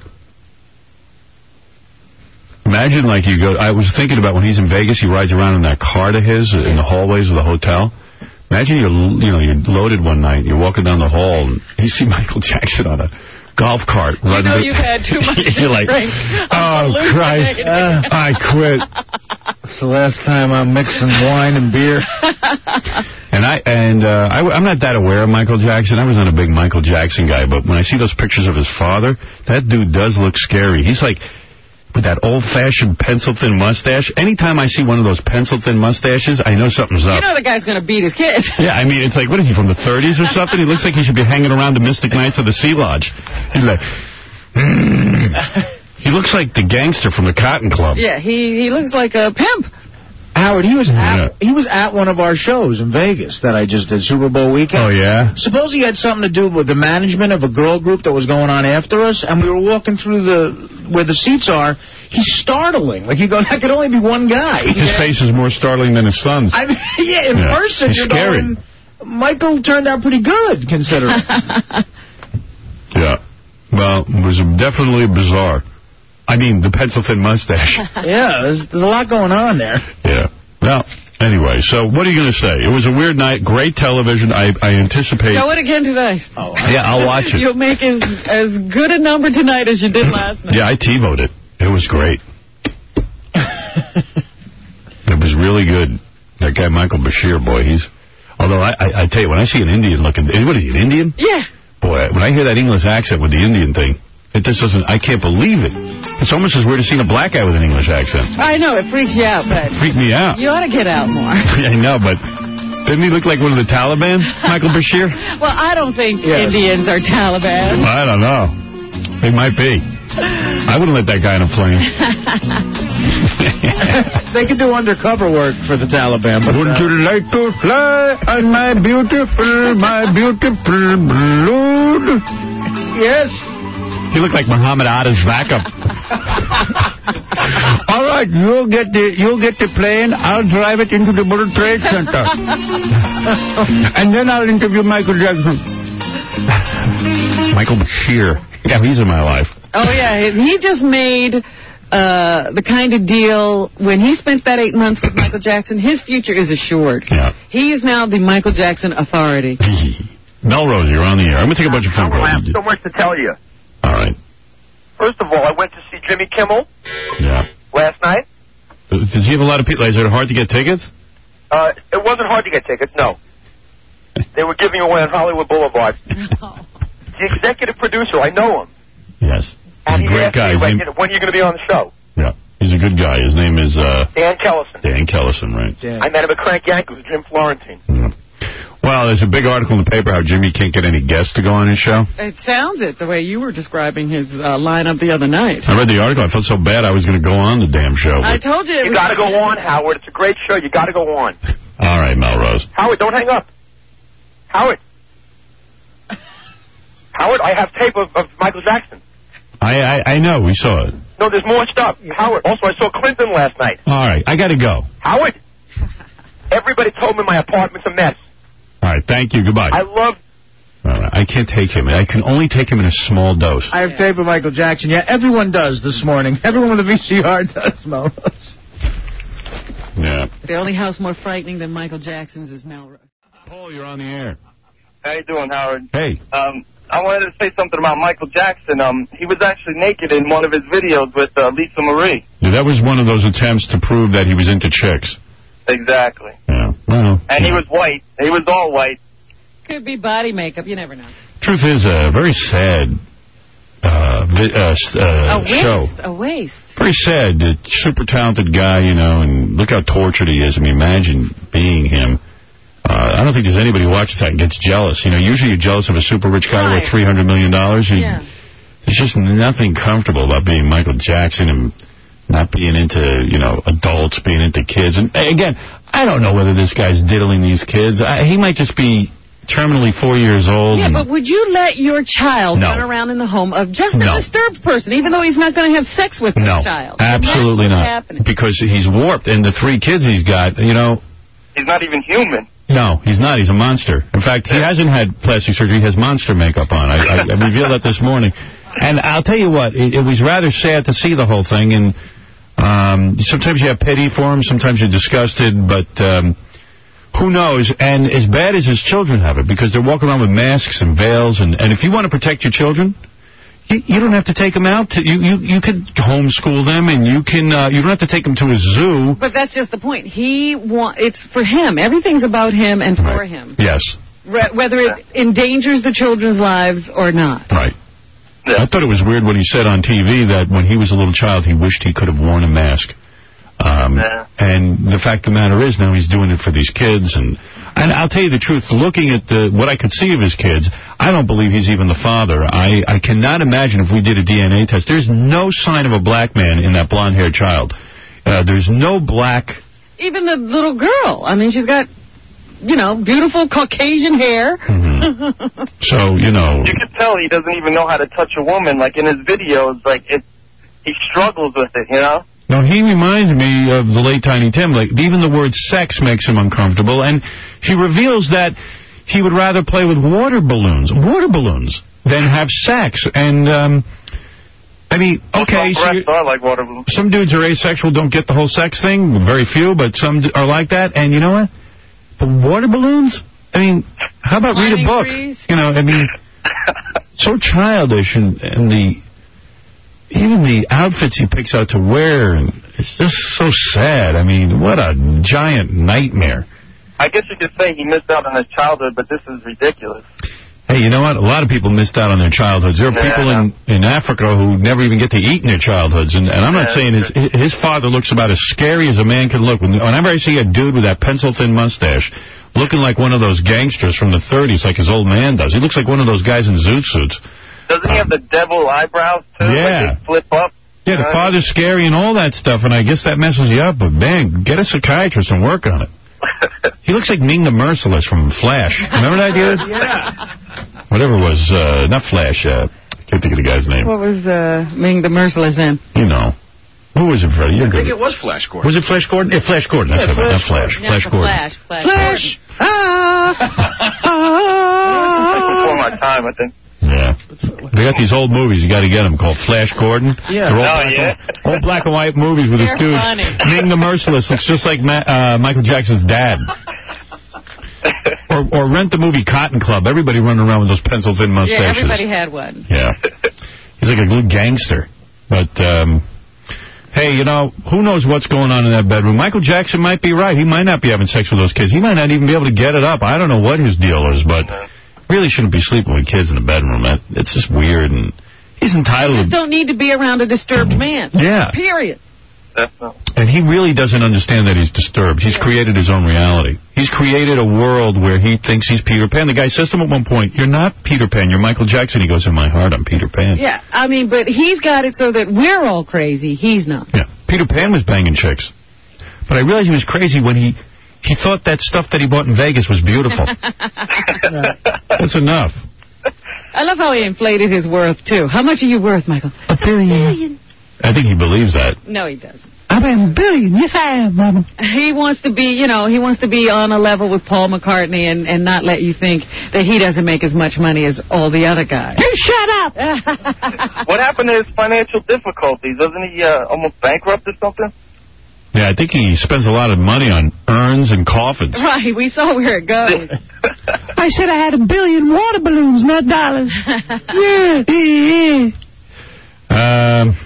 Speaker 1: Imagine, like, you go... I was thinking about when he's in Vegas, he rides around in that car to his in the hallways of the hotel. Imagine you're, you know, you're loaded one night, you're walking down the hall, and you see Michael Jackson on a golf cart.
Speaker 3: You know the, you've had too much to
Speaker 1: You're like,
Speaker 3: drink.
Speaker 1: oh, Christ, uh, I quit.
Speaker 4: It's the last time I'm mixing wine and beer.
Speaker 1: And I and uh, I, I'm not that aware of Michael Jackson. I was not a big Michael Jackson guy, but when I see those pictures of his father, that dude does look scary. He's like, with that old-fashioned pencil-thin mustache. Anytime I see one of those pencil-thin mustaches, I know something's up.
Speaker 3: You know the guy's going to beat his kids.
Speaker 1: Yeah, I mean, it's like, what is he, from the thirties or something? He looks like he should be hanging around the Mystic Knights of the Sea Lodge. He's like, mm. He looks like the gangster from the Cotton Club.
Speaker 3: Yeah, he, he looks like a pimp.
Speaker 4: Howard, he was
Speaker 1: yeah.
Speaker 4: at he was at one of our shows in Vegas that I just did, Super Bowl weekend.
Speaker 1: Oh, yeah?
Speaker 4: Suppose he had something to do with the management of a girl group that was going on after us, and we were walking through the where the seats are. He's startling. Like, you go, that could only be one guy.
Speaker 1: His
Speaker 4: yeah.
Speaker 1: face is more startling than his son's.
Speaker 4: I mean, yeah, in
Speaker 1: yeah.
Speaker 4: person,
Speaker 1: He's
Speaker 4: you're
Speaker 1: scary.
Speaker 4: going, Michael turned out pretty good, considering.
Speaker 1: Yeah. Well, it was definitely bizarre. I mean, the pencil-thin mustache.
Speaker 4: Yeah, there's, there's a lot going on there.
Speaker 1: Yeah. Well, anyway, so what are you going to say? It was a weird night, great television. I, I anticipate...
Speaker 3: Show it again tonight.
Speaker 1: Oh, yeah, I'll watch it.
Speaker 3: You'll make as, as good a number tonight as you did last night.
Speaker 1: Yeah, I TiVoed it. It was great. It was really good. That guy, Michael Bashir, boy, he's... Although, I, I, I tell you, when I see an Indian looking... What is he, an Indian?
Speaker 3: Yeah.
Speaker 1: Boy, when I hear that English accent with the Indian thing, it just doesn't... I can't believe it. It's almost as weird as seeing a black guy with an English accent.
Speaker 3: I know, it freaks you out, but...
Speaker 1: Freaked me out.
Speaker 3: You ought to get out more.
Speaker 1: I know, but... Didn't he look like one of the Taliban, Michael Bashir?
Speaker 3: Well, I don't think
Speaker 4: yes.
Speaker 3: Indians are Taliban.
Speaker 1: I don't know. They might be. I wouldn't let that guy in a plane.
Speaker 4: They could do undercover work for the Taliban. But,
Speaker 1: Would
Speaker 4: uh,
Speaker 1: you like to fly on my beautiful, my beautiful balloon?
Speaker 4: Yes.
Speaker 1: He looked like Muhammad Atta's backup. All right, you'll get the you'll get the plane. I'll drive it into the World Trade Center, and then I'll interview Michael Jackson. Michael Bashir. Yeah, he's in my life.
Speaker 3: Oh yeah, he just made uh, the kind of deal when he spent that eight months with Michael Jackson. His future is assured.
Speaker 1: Yeah.
Speaker 3: He is now the Michael Jackson authority.
Speaker 1: Melrose, you're on the air. I'm gonna take a bunch of phone calls.
Speaker 9: I have so much to tell you.
Speaker 1: All right.
Speaker 9: First of all, I went to see Jimmy Kimmel
Speaker 1: Yeah.
Speaker 9: last night.
Speaker 1: Does he have a lot of people? Is it hard to get tickets?
Speaker 9: Uh, it wasn't hard to get tickets, no. They were giving away on Hollywood Boulevard. The executive producer, I know him.
Speaker 1: Yes. He's
Speaker 9: And
Speaker 1: a
Speaker 9: he
Speaker 1: great
Speaker 9: asked
Speaker 1: guy.
Speaker 9: me,
Speaker 1: His
Speaker 9: when,
Speaker 1: name,
Speaker 9: you know, when are you going to be on the show?
Speaker 1: yeah. He's a good guy. His name is uh,
Speaker 9: Dan Kellison.
Speaker 1: Dan Kellison, right?
Speaker 4: Yeah.
Speaker 9: I met him at Crank Yankee with Jim Florentine.
Speaker 1: Yeah. Well, there's a big article in the paper how Jimmy can't get any guests to go on his show.
Speaker 3: It sounds it, the way you were describing his uh, lineup the other night.
Speaker 1: I read the article. I felt so bad I was going to go on the damn show.
Speaker 3: I told you.
Speaker 9: You got to go on, Howard. It's a great show. You got to go on.
Speaker 1: All right, Melrose.
Speaker 9: Howard, don't hang up. Howard. Howard, I have tape of, of Michael Jackson.
Speaker 1: I, I I know. We saw it.
Speaker 9: No, there's more stuff. Howard, also, I saw Clinton last night.
Speaker 1: All right. I got to go.
Speaker 9: Howard, everybody told me my apartment's a mess.
Speaker 1: All right. Thank you. Goodbye.
Speaker 9: I love...
Speaker 1: All right. I can't take him. I can only take him in a small dose.
Speaker 4: I have tape of Michael Jackson. Yeah, everyone does this morning. Everyone with a V C R does, Melrose.
Speaker 1: Yeah.
Speaker 3: The only house more frightening than Michael Jackson's is Melrose.
Speaker 1: Paul, you're on the air.
Speaker 8: How you doing, Howard?
Speaker 1: Hey.
Speaker 8: Um, I wanted to say something about Michael Jackson. Um, he was actually naked in one of his videos with uh, Lisa Marie.
Speaker 1: Yeah, that was one of those attempts to prove that he was into chicks.
Speaker 8: Exactly.
Speaker 1: Yeah. Well.
Speaker 8: And
Speaker 1: yeah.
Speaker 8: he was white. He was all white.
Speaker 3: Could be body makeup. You never know.
Speaker 1: Truth is, a very sad uh, vi uh, uh,
Speaker 3: A waste.
Speaker 1: show.
Speaker 3: A waste.
Speaker 1: Pretty sad. A super talented guy, you know, and look how tortured he is. I mean, imagine being him. Uh, I don't think there's anybody who watches that and gets jealous. You know, usually you're jealous of a super rich guy
Speaker 3: Right.
Speaker 1: worth three hundred million dollars. You,
Speaker 3: Yeah.
Speaker 1: There's just nothing comfortable about being Michael Jackson and not being into, you know, adults, being into kids. And again, I don't know whether this guy's diddling these kids. I, he might just be terminally four years old.
Speaker 3: Yeah,
Speaker 1: and,
Speaker 3: but would you let your child
Speaker 1: No.
Speaker 3: run around in the home of just a
Speaker 1: No.
Speaker 3: disturbed person, even though he's not going to have sex with
Speaker 1: no,
Speaker 3: the child?
Speaker 1: absolutely
Speaker 3: That's what's
Speaker 1: not.
Speaker 3: happening.
Speaker 1: Because he's warped. And the three kids he's got, you know,
Speaker 8: He's not even human.
Speaker 1: no, he's not. He's a monster. In fact, he hasn't had plastic surgery. He has monster makeup on. I, I, I revealed that this morning. And I'll tell you what, it, it was rather sad to see the whole thing. And um, sometimes you have pity for him. Sometimes you're disgusted. But um, who knows? And as bad as his children have it, because they're walking around with masks and veils. And, and if you want to protect your children, you, you don't have to take them out. To, you, you, you could homeschool them, and you can. Uh, you don't have to take them to a zoo.
Speaker 3: But that's just the point. He want it's for him. Everything's about him and for
Speaker 1: Right.
Speaker 3: him.
Speaker 1: Yes.
Speaker 3: Re- whether it endangers the children's lives or not.
Speaker 1: Right.
Speaker 8: Yeah.
Speaker 1: I thought it was weird when he said on T V that when he was a little child, he wished he could have worn a mask. Um,
Speaker 8: Yeah.
Speaker 1: And the fact of the matter is, now he's doing it for these kids. And and I'll tell you the truth, looking at the, what I could see of his kids, I don't believe he's even the father. I, I cannot imagine if we did a D N A test. There's no sign of a black man in that blonde-haired child. Uh, there's no black...
Speaker 3: Even the little girl. I mean, she's got, you know, beautiful Caucasian hair.
Speaker 1: Mm-hmm. So, you know...
Speaker 8: You can tell he doesn't even know how to touch a woman. Like in his videos, like it, he struggles with it, you know?
Speaker 1: No, he reminds me of the late Tiny Tim. Like, even the word sex makes him uncomfortable. And he reveals that he would rather play with water balloons, water balloons, than have sex. And, um, I mean, okay, so
Speaker 8: breasts are like water balloons.
Speaker 1: some dudes are asexual, don't get the whole sex thing. Very few, but some d- are like that. And you know what? But water balloons? I mean, how about read a
Speaker 3: Climbing
Speaker 1: book?
Speaker 3: trees?
Speaker 1: You know, I mean, so childish, and, and the... even the outfits he picks out to wear, and it's just so sad. I mean, what a giant nightmare.
Speaker 8: I guess you could say he missed out on his childhood, but this is ridiculous.
Speaker 1: Hey, you know what? A lot of people missed out on their childhoods. There are
Speaker 8: Yeah,
Speaker 1: people in, in Africa who never even get to eat in their childhoods. And, and I'm not
Speaker 8: Yeah,
Speaker 1: saying his his father looks about as scary as a man can look. Whenever I see a dude with that pencil-thin mustache looking like one of those gangsters from the thirties, like his old man does, he looks like one of those guys in zoot suits.
Speaker 8: Doesn't he have the devil eyebrows, too?
Speaker 1: Yeah.
Speaker 8: Like they flip up?
Speaker 1: Yeah, the father's scary and all that stuff, and I guess that messes you up. But, man, get a psychiatrist and work on it. He looks like Ming the Merciless from Flash. Remember that dude?
Speaker 4: Yeah.
Speaker 1: Whatever was, uh, not Flash, uh, can't think of the guy's name.
Speaker 3: What was uh, Ming the Merciless in?
Speaker 1: You know. Who was it, Freddie? You're
Speaker 6: I
Speaker 1: good.
Speaker 6: think it was Flash Gordon.
Speaker 1: Was it Flash Gordon? Yeah, Flash Gordon. That's
Speaker 4: Yeah,
Speaker 1: what I meant, not
Speaker 4: Flash
Speaker 1: Flash.
Speaker 3: Yeah,
Speaker 1: Flash
Speaker 3: for
Speaker 1: Gordon.
Speaker 3: Flash. Flash.
Speaker 4: Flash!
Speaker 9: Before my time, I think.
Speaker 1: Yeah. They got these old movies. You got to get them called Flash Gordon.
Speaker 4: Yeah.
Speaker 1: They're all,
Speaker 9: Oh,
Speaker 1: black,
Speaker 9: yeah.
Speaker 1: old black and white movies with this
Speaker 3: They're
Speaker 1: dude.
Speaker 3: funny.
Speaker 1: Ming the Merciless looks just like Ma uh, Michael Jackson's dad. Or, or rent the movie Cotton Club. Everybody running around with those pencils-in
Speaker 3: Yeah,
Speaker 1: mustaches.
Speaker 3: everybody had one.
Speaker 1: Yeah. He's like a little gangster. But, um, hey, you know, who knows what's going on in that bedroom? Michael Jackson might be right. He might not be having sex with those kids. He might not even be able to get it up. I don't know what his deal is, but really shouldn't be sleeping with kids in the bedroom. That, it's just weird, and he's entitled
Speaker 3: You just
Speaker 1: to...
Speaker 3: don't need to be around a disturbed man.
Speaker 1: Yeah.
Speaker 3: Period.
Speaker 1: And he really doesn't understand that he's disturbed. He's created his own reality. He's created a world where he thinks he's Peter Pan. The guy says to him at one point, "You're not Peter Pan, you're Michael Jackson." He goes, "In my heart, I'm Peter Pan."
Speaker 3: Yeah, I mean, but he's got it so that we're all crazy. He's not.
Speaker 1: Yeah. Peter Pan was banging chicks. But I realized he was crazy when he, he thought that stuff that he bought in Vegas was beautiful. That's enough.
Speaker 3: I love how he inflated his worth, too. How much are you worth, Michael?
Speaker 1: A billion. I think he believes that.
Speaker 3: No, he doesn't.
Speaker 4: I'm a billion. Yes, I am, Robin.
Speaker 3: He wants to be, you know, he wants to be on a level with Paul McCartney and, and not let you think that he doesn't make as much money as all the other guys.
Speaker 4: You shut up!
Speaker 9: What happened to his financial difficulties? Wasn't he uh, almost bankrupt or something?
Speaker 1: Yeah, I think he spends a lot of money on urns and coffins.
Speaker 3: Right, we saw where it goes.
Speaker 4: I said I had a billion water balloons, not dollars. Yeah, yeah, yeah.
Speaker 1: Um...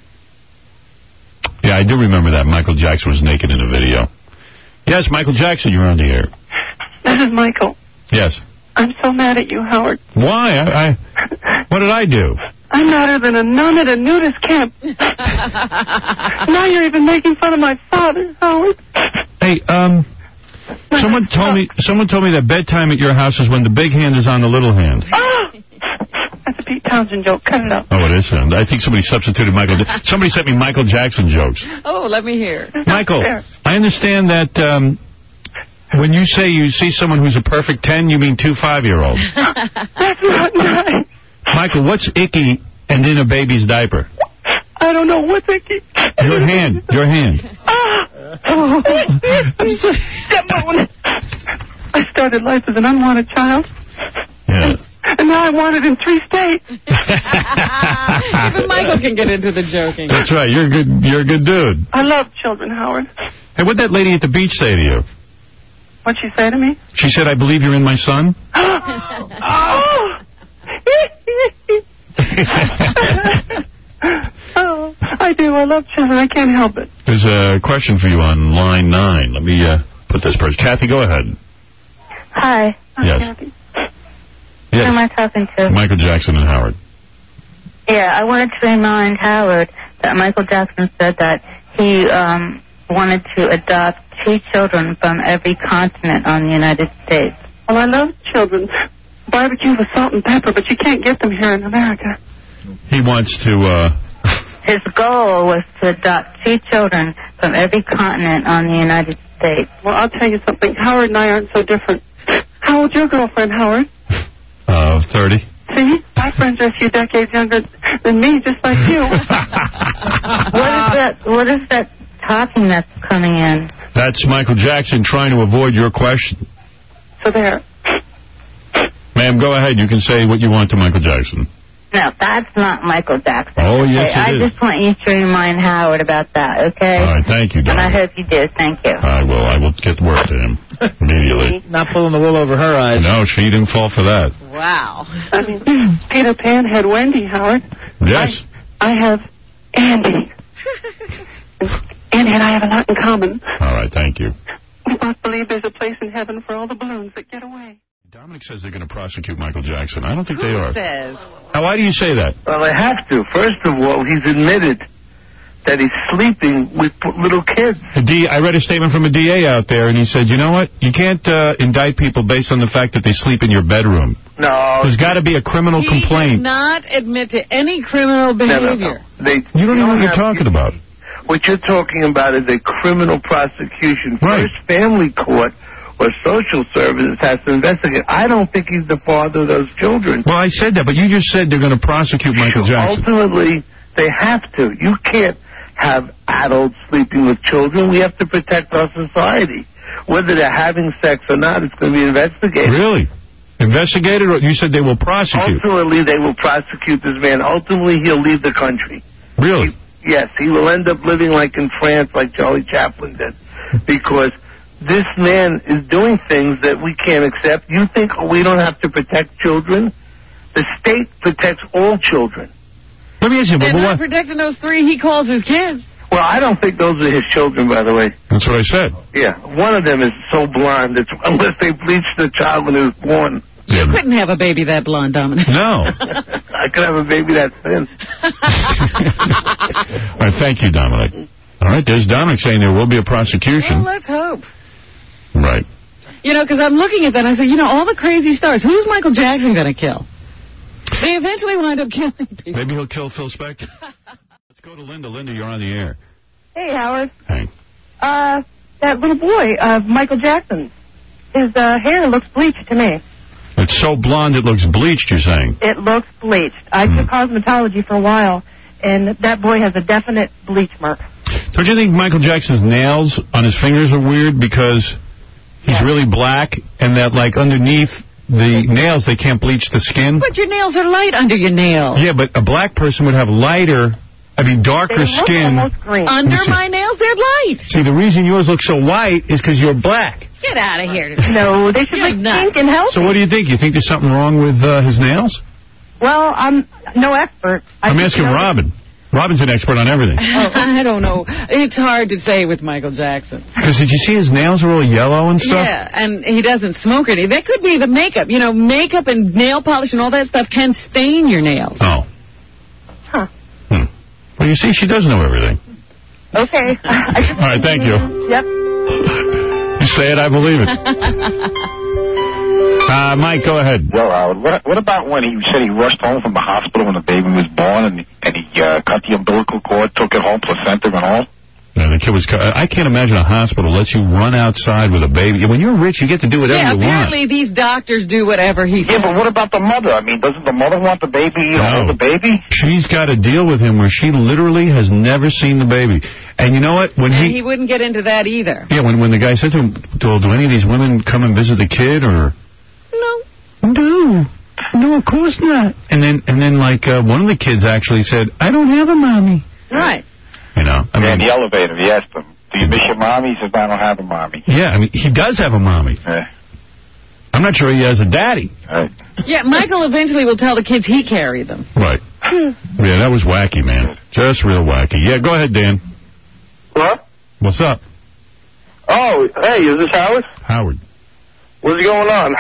Speaker 1: Yeah, I do remember that. Michael Jackson was naked in a video. Yes, Michael Jackson, you're on the air.
Speaker 10: This is Michael.
Speaker 1: Yes.
Speaker 10: I'm so mad at you, Howard.
Speaker 1: Why? I, I what did I do?
Speaker 10: I'm madder than a nun at a nudist camp. Now you're even making fun of my father, Howard.
Speaker 1: Hey, um, someone told me someone told me that bedtime at your house is when the big hand is on the little hand.
Speaker 10: Ah! That's a Pete Townsend joke. Cut it out.
Speaker 1: Oh, it is? I think somebody substituted Michael. Somebody sent me Michael Jackson jokes.
Speaker 3: Oh, let me hear.
Speaker 1: Michael, I understand that um, when you say you see someone who's a perfect ten, you mean two five-year-olds.
Speaker 10: That's not nice.
Speaker 1: Michael, what's icky and in a baby's diaper?
Speaker 10: I don't know what's icky.
Speaker 1: Your hand. Your hand.
Speaker 10: Ah! Oh, I'm so... I started life as an unwanted child.
Speaker 1: Yeah.
Speaker 10: And now I want it in three states.
Speaker 3: Even Michael can get into the joking.
Speaker 1: That's right. You're a good, you're a good dude.
Speaker 10: I love children, Howard.
Speaker 1: Hey, what'd that lady at the beach say to you?
Speaker 10: What'd she say to me?
Speaker 1: She said, "I believe you're in my son."
Speaker 10: Oh! Oh, I do. I love children. I can't help it.
Speaker 1: There's a question for you on line nine. Let me uh, put this first. Kathy, go ahead.
Speaker 11: Hi.
Speaker 1: Yes.
Speaker 10: Kathy.
Speaker 11: Who
Speaker 1: Yes.
Speaker 11: am I talking to?
Speaker 1: Michael Jackson and Howard.
Speaker 11: Yeah, I wanted to remind Howard that Michael Jackson said that he um, wanted to adopt two children from every continent on the United States.
Speaker 10: Well, I love children. Barbecue with salt and pepper, but you can't get them here in America.
Speaker 1: He wants to... Uh...
Speaker 11: His goal was to adopt two children from every continent on the United States.
Speaker 10: Well, I'll tell you something. Howard and I aren't so different. How old's your girlfriend, Howard?
Speaker 1: Uh, thirty.
Speaker 10: See? My friends are a few decades younger than me, just like you.
Speaker 11: What is that? What is that talking that's coming in?
Speaker 1: That's Michael Jackson trying to avoid your question.
Speaker 10: So there.
Speaker 1: Ma'am, go ahead. You can say what you want to Michael Jackson.
Speaker 11: No, that's not Michael Jackson.
Speaker 1: Oh, yes,
Speaker 11: okay?
Speaker 1: it
Speaker 11: I
Speaker 1: is.
Speaker 11: just want you to remind Howard about that, okay?
Speaker 1: All right, thank you,
Speaker 11: And I
Speaker 1: darling.
Speaker 11: hope you do. Thank you.
Speaker 1: I will. I will get word to him immediately.
Speaker 4: Not pulling the wool over her eyes.
Speaker 1: No, she didn't fall for that.
Speaker 3: Wow.
Speaker 10: I mean, Peter Pan had Wendy, Howard.
Speaker 1: Yes.
Speaker 10: I, I have Andy. Andy and I have a lot in common.
Speaker 1: All right, thank you.
Speaker 10: We both believe there's a place in heaven for all the balloons that get away.
Speaker 1: Dominic says they're going to prosecute Michael Jackson. I don't think they
Speaker 3: Who
Speaker 1: are.
Speaker 3: says?
Speaker 1: Now, why do you say that?
Speaker 12: Well, they have to. First of all, he's admitted that he's sleeping with p- little kids.
Speaker 1: A D, I read a statement from a D A out there, and he said, you know what? You can't uh, indict people based on the fact that they sleep in your bedroom.
Speaker 12: No.
Speaker 1: There's got to be a criminal
Speaker 3: He
Speaker 1: complaint.
Speaker 3: did not admit to any criminal
Speaker 12: No, no,
Speaker 3: behavior.
Speaker 12: no. They,
Speaker 1: You don't know what
Speaker 12: have-
Speaker 1: you're talking about.
Speaker 12: What you're talking about is a criminal prosecution.
Speaker 1: Right.
Speaker 12: First, family court or social services has to investigate. I don't think he's the father of those children.
Speaker 1: Well, I said that, but you just said they're going to prosecute Michael Jackson.
Speaker 12: Ultimately, they have to. You can't have adults sleeping with children. We have to protect our society. Whether they're having sex or not, it's going to be investigated.
Speaker 1: Really? Investigated, or you said they will prosecute?
Speaker 12: Ultimately, they will prosecute this man. Ultimately, he'll leave the country.
Speaker 1: Really?
Speaker 12: He, yes, he will end up living like in France, like Charlie Chaplin did, because this man is doing things that we can't accept. You think we don't have to protect children? The state protects all children.
Speaker 1: Let me ask you,
Speaker 3: They're
Speaker 1: but
Speaker 3: not
Speaker 1: what?
Speaker 3: protecting those three he calls his kids.
Speaker 12: Well, I don't think those are his children, by the way.
Speaker 1: That's what I said.
Speaker 12: Yeah, one of them is so blonde, it's, unless they bleached the child when he was born.
Speaker 3: You couldn't have a baby that blonde, Dominic.
Speaker 1: No.
Speaker 12: I could have a baby that thin.
Speaker 1: All right, thank you, Dominic. All right, there's Dominic saying there will be a prosecution.
Speaker 3: Well, let's hope.
Speaker 1: Right.
Speaker 3: You know, because I'm looking at that and I say, you know, all the crazy stars, who's Michael Jackson going to kill? They eventually wind up killing people.
Speaker 1: Maybe he'll kill Phil Spector. Let's go to Linda. Linda, you're on the air.
Speaker 13: Hey, Howard.
Speaker 1: Hey.
Speaker 13: Uh, that little boy, uh, Michael Jackson, his uh, hair looks bleached to me.
Speaker 1: It's so blonde it looks bleached, you're saying?
Speaker 13: It looks bleached. I
Speaker 1: Hmm.
Speaker 13: took cosmetology for a while, and that boy has a definite bleach mark.
Speaker 1: Don't you think Michael Jackson's nails on his fingers are weird because he's really black and that, like, underneath the nails, they can't bleach the skin?
Speaker 3: But your nails are light under your nails.
Speaker 1: Yeah, but a black person would have lighter, I mean, darker
Speaker 13: They look
Speaker 1: skin.
Speaker 13: almost green.
Speaker 3: Under
Speaker 1: Listen.
Speaker 3: my nails, they're light.
Speaker 1: See, the reason yours look so white is because you're black.
Speaker 3: Get out of here.
Speaker 13: No, they should
Speaker 3: You're
Speaker 13: look
Speaker 3: nuts.
Speaker 13: pink and healthy.
Speaker 1: So what do you think? You think there's something wrong with uh, his nails?
Speaker 13: Well, I'm no expert. I
Speaker 1: I'm
Speaker 13: just
Speaker 1: asking
Speaker 13: know-
Speaker 1: Robin. Robin's an expert on everything.
Speaker 3: I don't know. It's hard to say with Michael Jackson.
Speaker 1: Because did you see his nails are all yellow and stuff?
Speaker 3: Yeah, and he doesn't smoke or anything. That could be the makeup. You know, makeup and nail polish and all that stuff can stain your nails.
Speaker 1: Oh.
Speaker 13: Huh.
Speaker 1: Hmm. Well, you see, she does know everything.
Speaker 13: Okay. I just-
Speaker 1: All right, thank you.
Speaker 13: Yep.
Speaker 1: You say it, I believe it. Uh, Mike, go ahead.
Speaker 14: Yo, Howard, what, what about when he said he rushed home from the hospital when the baby was born and, and he uh, cut the umbilical cord, took it home, placenta and all?
Speaker 1: Yeah, the kid was. I can't imagine a hospital lets you run outside with a baby. When you're rich, you get to do whatever
Speaker 3: Yeah,
Speaker 1: you want.
Speaker 3: apparently these doctors do whatever he says.
Speaker 14: Yeah, but what about the mother? I mean, doesn't the mother want the baby, you know,
Speaker 1: No.
Speaker 14: hold the baby?
Speaker 1: She's got a deal with him where she literally has never seen the baby. And you know what? When
Speaker 3: And
Speaker 1: he,
Speaker 3: he wouldn't get into that either.
Speaker 1: yeah, when when the guy said to him, "Do, do any of these women come and visit the kid?" or
Speaker 3: No.
Speaker 1: No, no, of course not. And then and then like uh, one of the kids actually said, "I don't have a mommy."
Speaker 3: Right.
Speaker 1: You know, I
Speaker 14: Yeah, in
Speaker 1: mean,
Speaker 14: the elevator, he asked him, do you miss your mommy? He says, I don't have a mommy.
Speaker 1: yeah, I mean, he does have a mommy.
Speaker 14: Yeah.
Speaker 1: I'm not sure he has a daddy.
Speaker 14: Right.
Speaker 3: Yeah, Michael eventually will tell the kids he carried them.
Speaker 1: Right. Yeah, that was wacky, man. Just real wacky. Yeah, go ahead, Dan.
Speaker 9: What?
Speaker 1: What's up?
Speaker 9: Oh, hey, is this Howard?
Speaker 1: Howard.
Speaker 9: What's going on?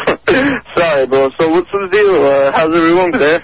Speaker 9: Sorry, bro. So what's the deal? Uh, how's everyone there?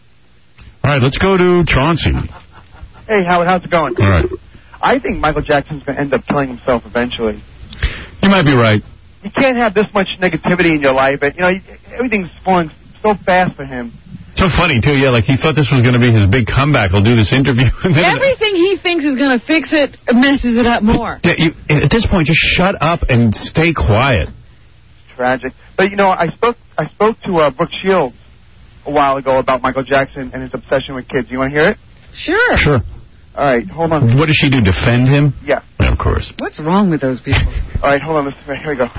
Speaker 1: All right, let's go to Chauncey.
Speaker 15: Hey, Howard, how's it going?
Speaker 1: All right.
Speaker 15: I think Michael Jackson's going to end up killing himself eventually.
Speaker 1: You might be right.
Speaker 15: You can't have this much negativity in your life. And, you know, everything's falling so fast for him.
Speaker 1: So funny, too. Yeah, like he thought this was going to be his big comeback. He'll do this interview. and then-
Speaker 3: Everything he thinks is going to fix it messes it up more.
Speaker 1: Yeah, you, at this point, just shut up and stay quiet.
Speaker 15: Tragic. But, you know, I spoke I spoke to uh, Brooke Shields a while ago about Michael Jackson and his obsession with kids. You want to hear it?
Speaker 3: Sure.
Speaker 1: Sure.
Speaker 15: All right, hold on.
Speaker 1: What does she do, defend him?
Speaker 15: Yeah.
Speaker 1: Yeah, of course.
Speaker 3: What's wrong with those people?
Speaker 15: All right, hold on. Listen, here we go.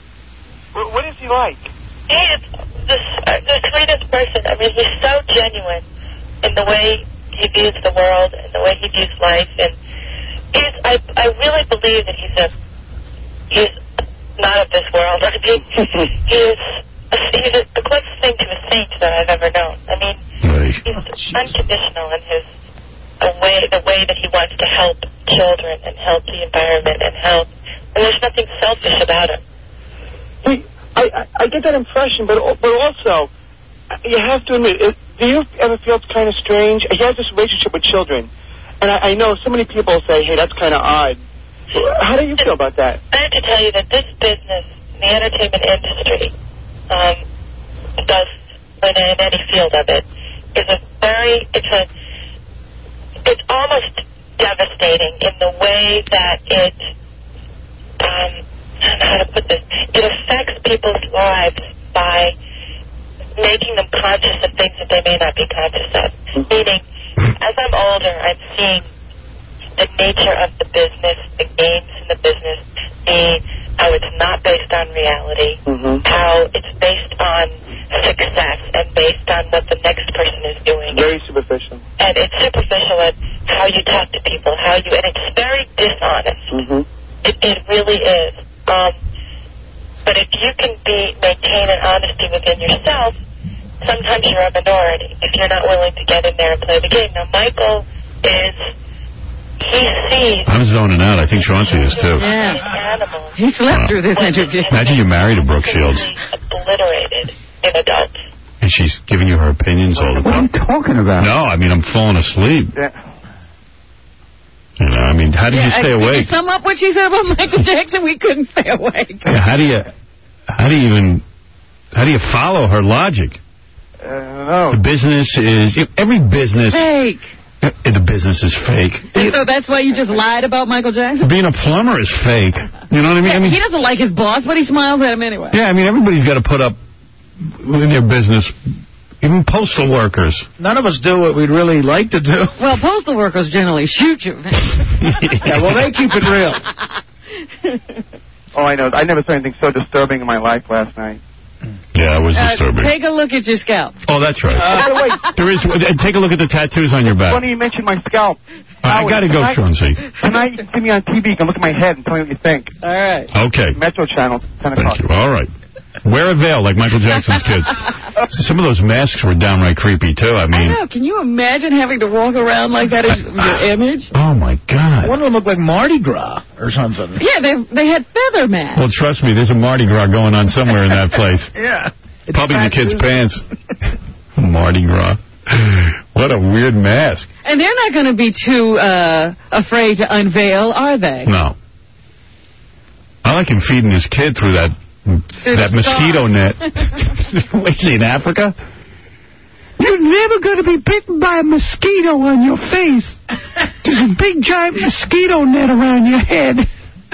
Speaker 5: What, what is he like? He is the, uh, the sweetest person. I mean, he's so genuine in the way he views the world and the way he views life. And he's, I, I really believe that he's a, he's not of this world. I mean, he is a, he's a, the closest thing to a saint that I've ever known. I mean,
Speaker 1: Right.
Speaker 5: he's unconditional in his a way, the way that he wants to help children and help the environment and help. And there's nothing selfish about him.
Speaker 10: He, I, I, I get that impression, but but also, you have to admit, it, do you ever feel it's kind of strange? He has this relationship with children, and I, I know so many people say, hey, that's kind of odd. How do you feel about that?
Speaker 5: I have to tell you that this business, the entertainment industry, um, does, in any field of it, is a very, it's a, it's almost devastating in the way that it, um, I don't know how to put this, it affects people's lives by making them conscious of things that they may not be conscious of. Meaning, as I'm older, I'm seeing the nature of the business, the games in the business, the how it's not based on reality, mm-hmm. how it's based on success and based on what the next person is doing.
Speaker 15: Very superficial.
Speaker 5: And it's superficial at how you talk to people, how you, and it's very dishonest.
Speaker 15: Mm-hmm.
Speaker 5: It, it really is. Um, but if you can be maintain an honesty within yourself, sometimes you're a minority if you're not willing to get in there and play the game. Now, Michael is, he sees...
Speaker 1: I'm zoning out. I think Chauncey is, too.
Speaker 3: Yeah. He slept wow. through this interview.
Speaker 1: Imagine you married a Brooke Shields.
Speaker 5: Obliterated in adults.
Speaker 1: And she's giving you her opinions all the time.
Speaker 4: What are you talking about?
Speaker 1: No, I mean, I'm falling asleep.
Speaker 15: Yeah.
Speaker 1: You know, I mean, how did
Speaker 3: yeah,
Speaker 1: you stay
Speaker 3: I,
Speaker 1: awake?
Speaker 3: Did you sum up what she said about Michael Jackson? We couldn't stay awake.
Speaker 1: Yeah, how do you, how do you even, how do you follow her logic?
Speaker 15: I don't know.
Speaker 1: The business is, every business.
Speaker 3: Fake.
Speaker 1: The business is fake.
Speaker 3: So that's why you just lied about Michael Jackson?
Speaker 1: Being a plumber is fake. You know what I mean? I mean
Speaker 3: he doesn't like his boss, but he smiles at him anyway.
Speaker 1: Yeah, I mean, everybody's got to put up in their business. Even postal workers.
Speaker 4: None of us do what we'd really like to do.
Speaker 3: Well, postal workers generally shoot you.
Speaker 4: Yeah, well, they keep it real.
Speaker 15: Oh, I know. I never saw anything so disturbing in my life last night.
Speaker 1: Yeah, it was
Speaker 3: uh,
Speaker 1: disturbing.
Speaker 3: Take a look at your scalp.
Speaker 1: Oh, that's right.
Speaker 15: Uh, by the way,
Speaker 1: there is. Uh, take a look at the tattoos on your back.
Speaker 15: Funny you mentioned my scalp.
Speaker 1: Uh, I got to go, Chauncey.
Speaker 15: Tonight, you can see me on T V. You can look at my head and tell me what you think.
Speaker 3: All right.
Speaker 1: Okay.
Speaker 15: Metro Channel, ten o'clock.
Speaker 1: Thank you. All right. Wear a veil like Michael Jackson's kids. Some of those masks were downright creepy, too. I mean...
Speaker 3: I know. Can you imagine having to walk around like that as your image?
Speaker 1: Oh, my God.
Speaker 4: One of them looked like Mardi Gras or something.
Speaker 3: Yeah, they they had feather masks.
Speaker 1: Well, trust me, there's a Mardi Gras going on somewhere in that place.
Speaker 4: Yeah. It's
Speaker 1: probably in the kids' pants. Mardi Gras. What a weird mask.
Speaker 3: And they're not going to be too uh, afraid to unveil, are they?
Speaker 1: No. I like him feeding his kid through that...
Speaker 3: Through
Speaker 1: that mosquito net. Wait, is he in Africa? You're never going to be bitten by a mosquito on your face. There's a big giant mosquito net around your head.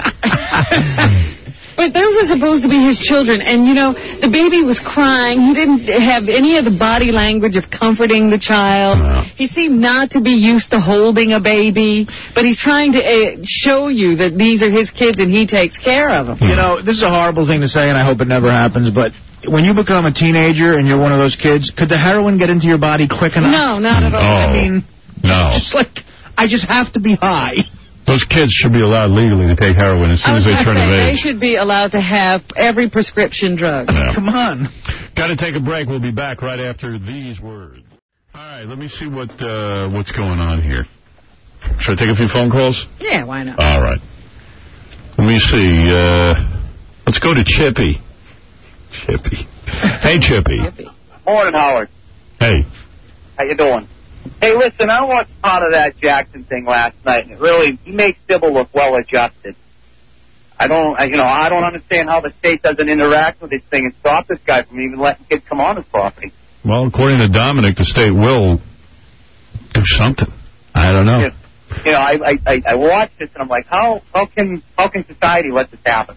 Speaker 3: But those are supposed to be his children. And, you know, the baby was crying. He didn't have any of the body language of comforting the child. No. He seemed not to be used to holding a baby. But he's trying to uh, show you that these are his kids and he takes care of them.
Speaker 4: You know, this is a horrible thing to say, and I hope it never happens, but when you become a teenager and you're one of those kids, could the heroin get into your body quick enough?
Speaker 3: No, not at all.
Speaker 1: Oh,
Speaker 4: I mean,
Speaker 1: no.
Speaker 4: Just like, I just have to be high.
Speaker 1: Those kids should be allowed legally to take heroin as soon as they turn of age.
Speaker 3: They should be allowed to have every prescription drug.
Speaker 1: Yeah.
Speaker 4: Come on.
Speaker 1: Got to take a break. We'll be back right after these words. All right, let me see what uh, what's going on here. Should I take a few phone calls?
Speaker 3: Yeah, why not?
Speaker 1: All right. Let me see. Uh, let's go to Chippy. Chippy. Hey, Chippy.
Speaker 3: Chippy.
Speaker 9: Morning, Howard.
Speaker 1: Hey.
Speaker 9: How you doing? Hey, listen, I watched part of that Jackson thing last night, and it really he makes Sybil look well-adjusted. I don't, I, you know, I don't understand how the state doesn't interact with this thing and stop this guy from even letting kids come on his property.
Speaker 1: Well, according to Dominic, the state will do something. I don't know.
Speaker 9: You know, I, I, I watched this, and I'm like, how, how can, how can society let this happen?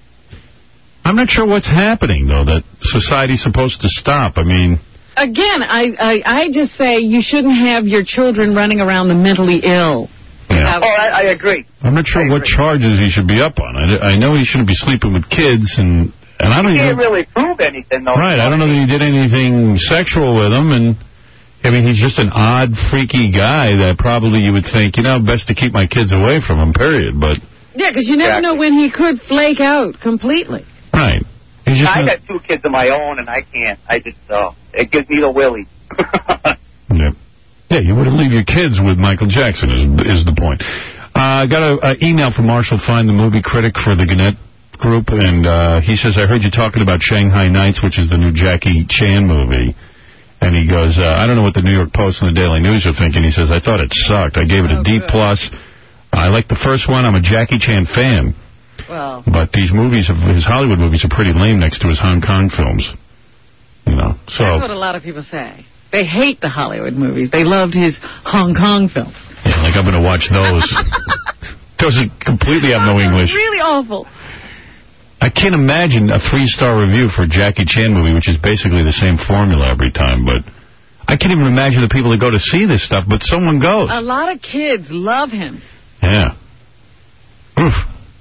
Speaker 1: I'm not sure what's happening, though, that society's supposed to stop. I mean...
Speaker 3: Again, I, I, I just say you shouldn't have your children running around the mentally ill.
Speaker 1: Yeah.
Speaker 9: Oh, I, I agree.
Speaker 1: I'm not sure what charges he should be up on. I, I know he shouldn't be sleeping with kids, and, and I don't
Speaker 9: he
Speaker 1: even...
Speaker 9: can't really prove anything, though.
Speaker 1: Right, I don't know that he did anything sexual with them, and... I mean, he's just an odd, freaky guy that probably you would think, you know, best to keep my kids away from him, period, but...
Speaker 3: Yeah, because you never know when he could flake out completely.
Speaker 1: Right. He's just
Speaker 9: I
Speaker 1: not...
Speaker 9: got two kids of my own, and I can't. I just, uh, it gives me the willy.
Speaker 1: Yeah. Yeah, you wouldn't leave your kids with Michael Jackson, is, is the point. I uh, got an email from Marshall Fine, the movie critic for the Gannett Group, and uh, he says, I heard you talking about Shanghai Nights, which is the new Jackie Chan movie. And he goes, uh, I don't know what the New York Post and the Daily News are thinking. He says, I thought it sucked. I gave it a
Speaker 3: oh,
Speaker 1: D
Speaker 3: good.
Speaker 1: plus. I like the first one. I'm a Jackie Chan fan.
Speaker 3: Well.
Speaker 1: But these movies, his Hollywood movies, are pretty lame next to his Hong Kong films. You know, so.
Speaker 3: That's what a lot of people say. They hate the Hollywood movies. They loved his Hong Kong films.
Speaker 1: Yeah, like I'm going to watch those. Those are completely have no English.
Speaker 3: Really awful.
Speaker 1: I can't imagine a three-star review for a Jackie Chan movie, which is basically the same formula every time, but I can't even imagine the people that go to see this stuff, but someone goes.
Speaker 3: A lot of kids love him.
Speaker 1: Yeah. Oof.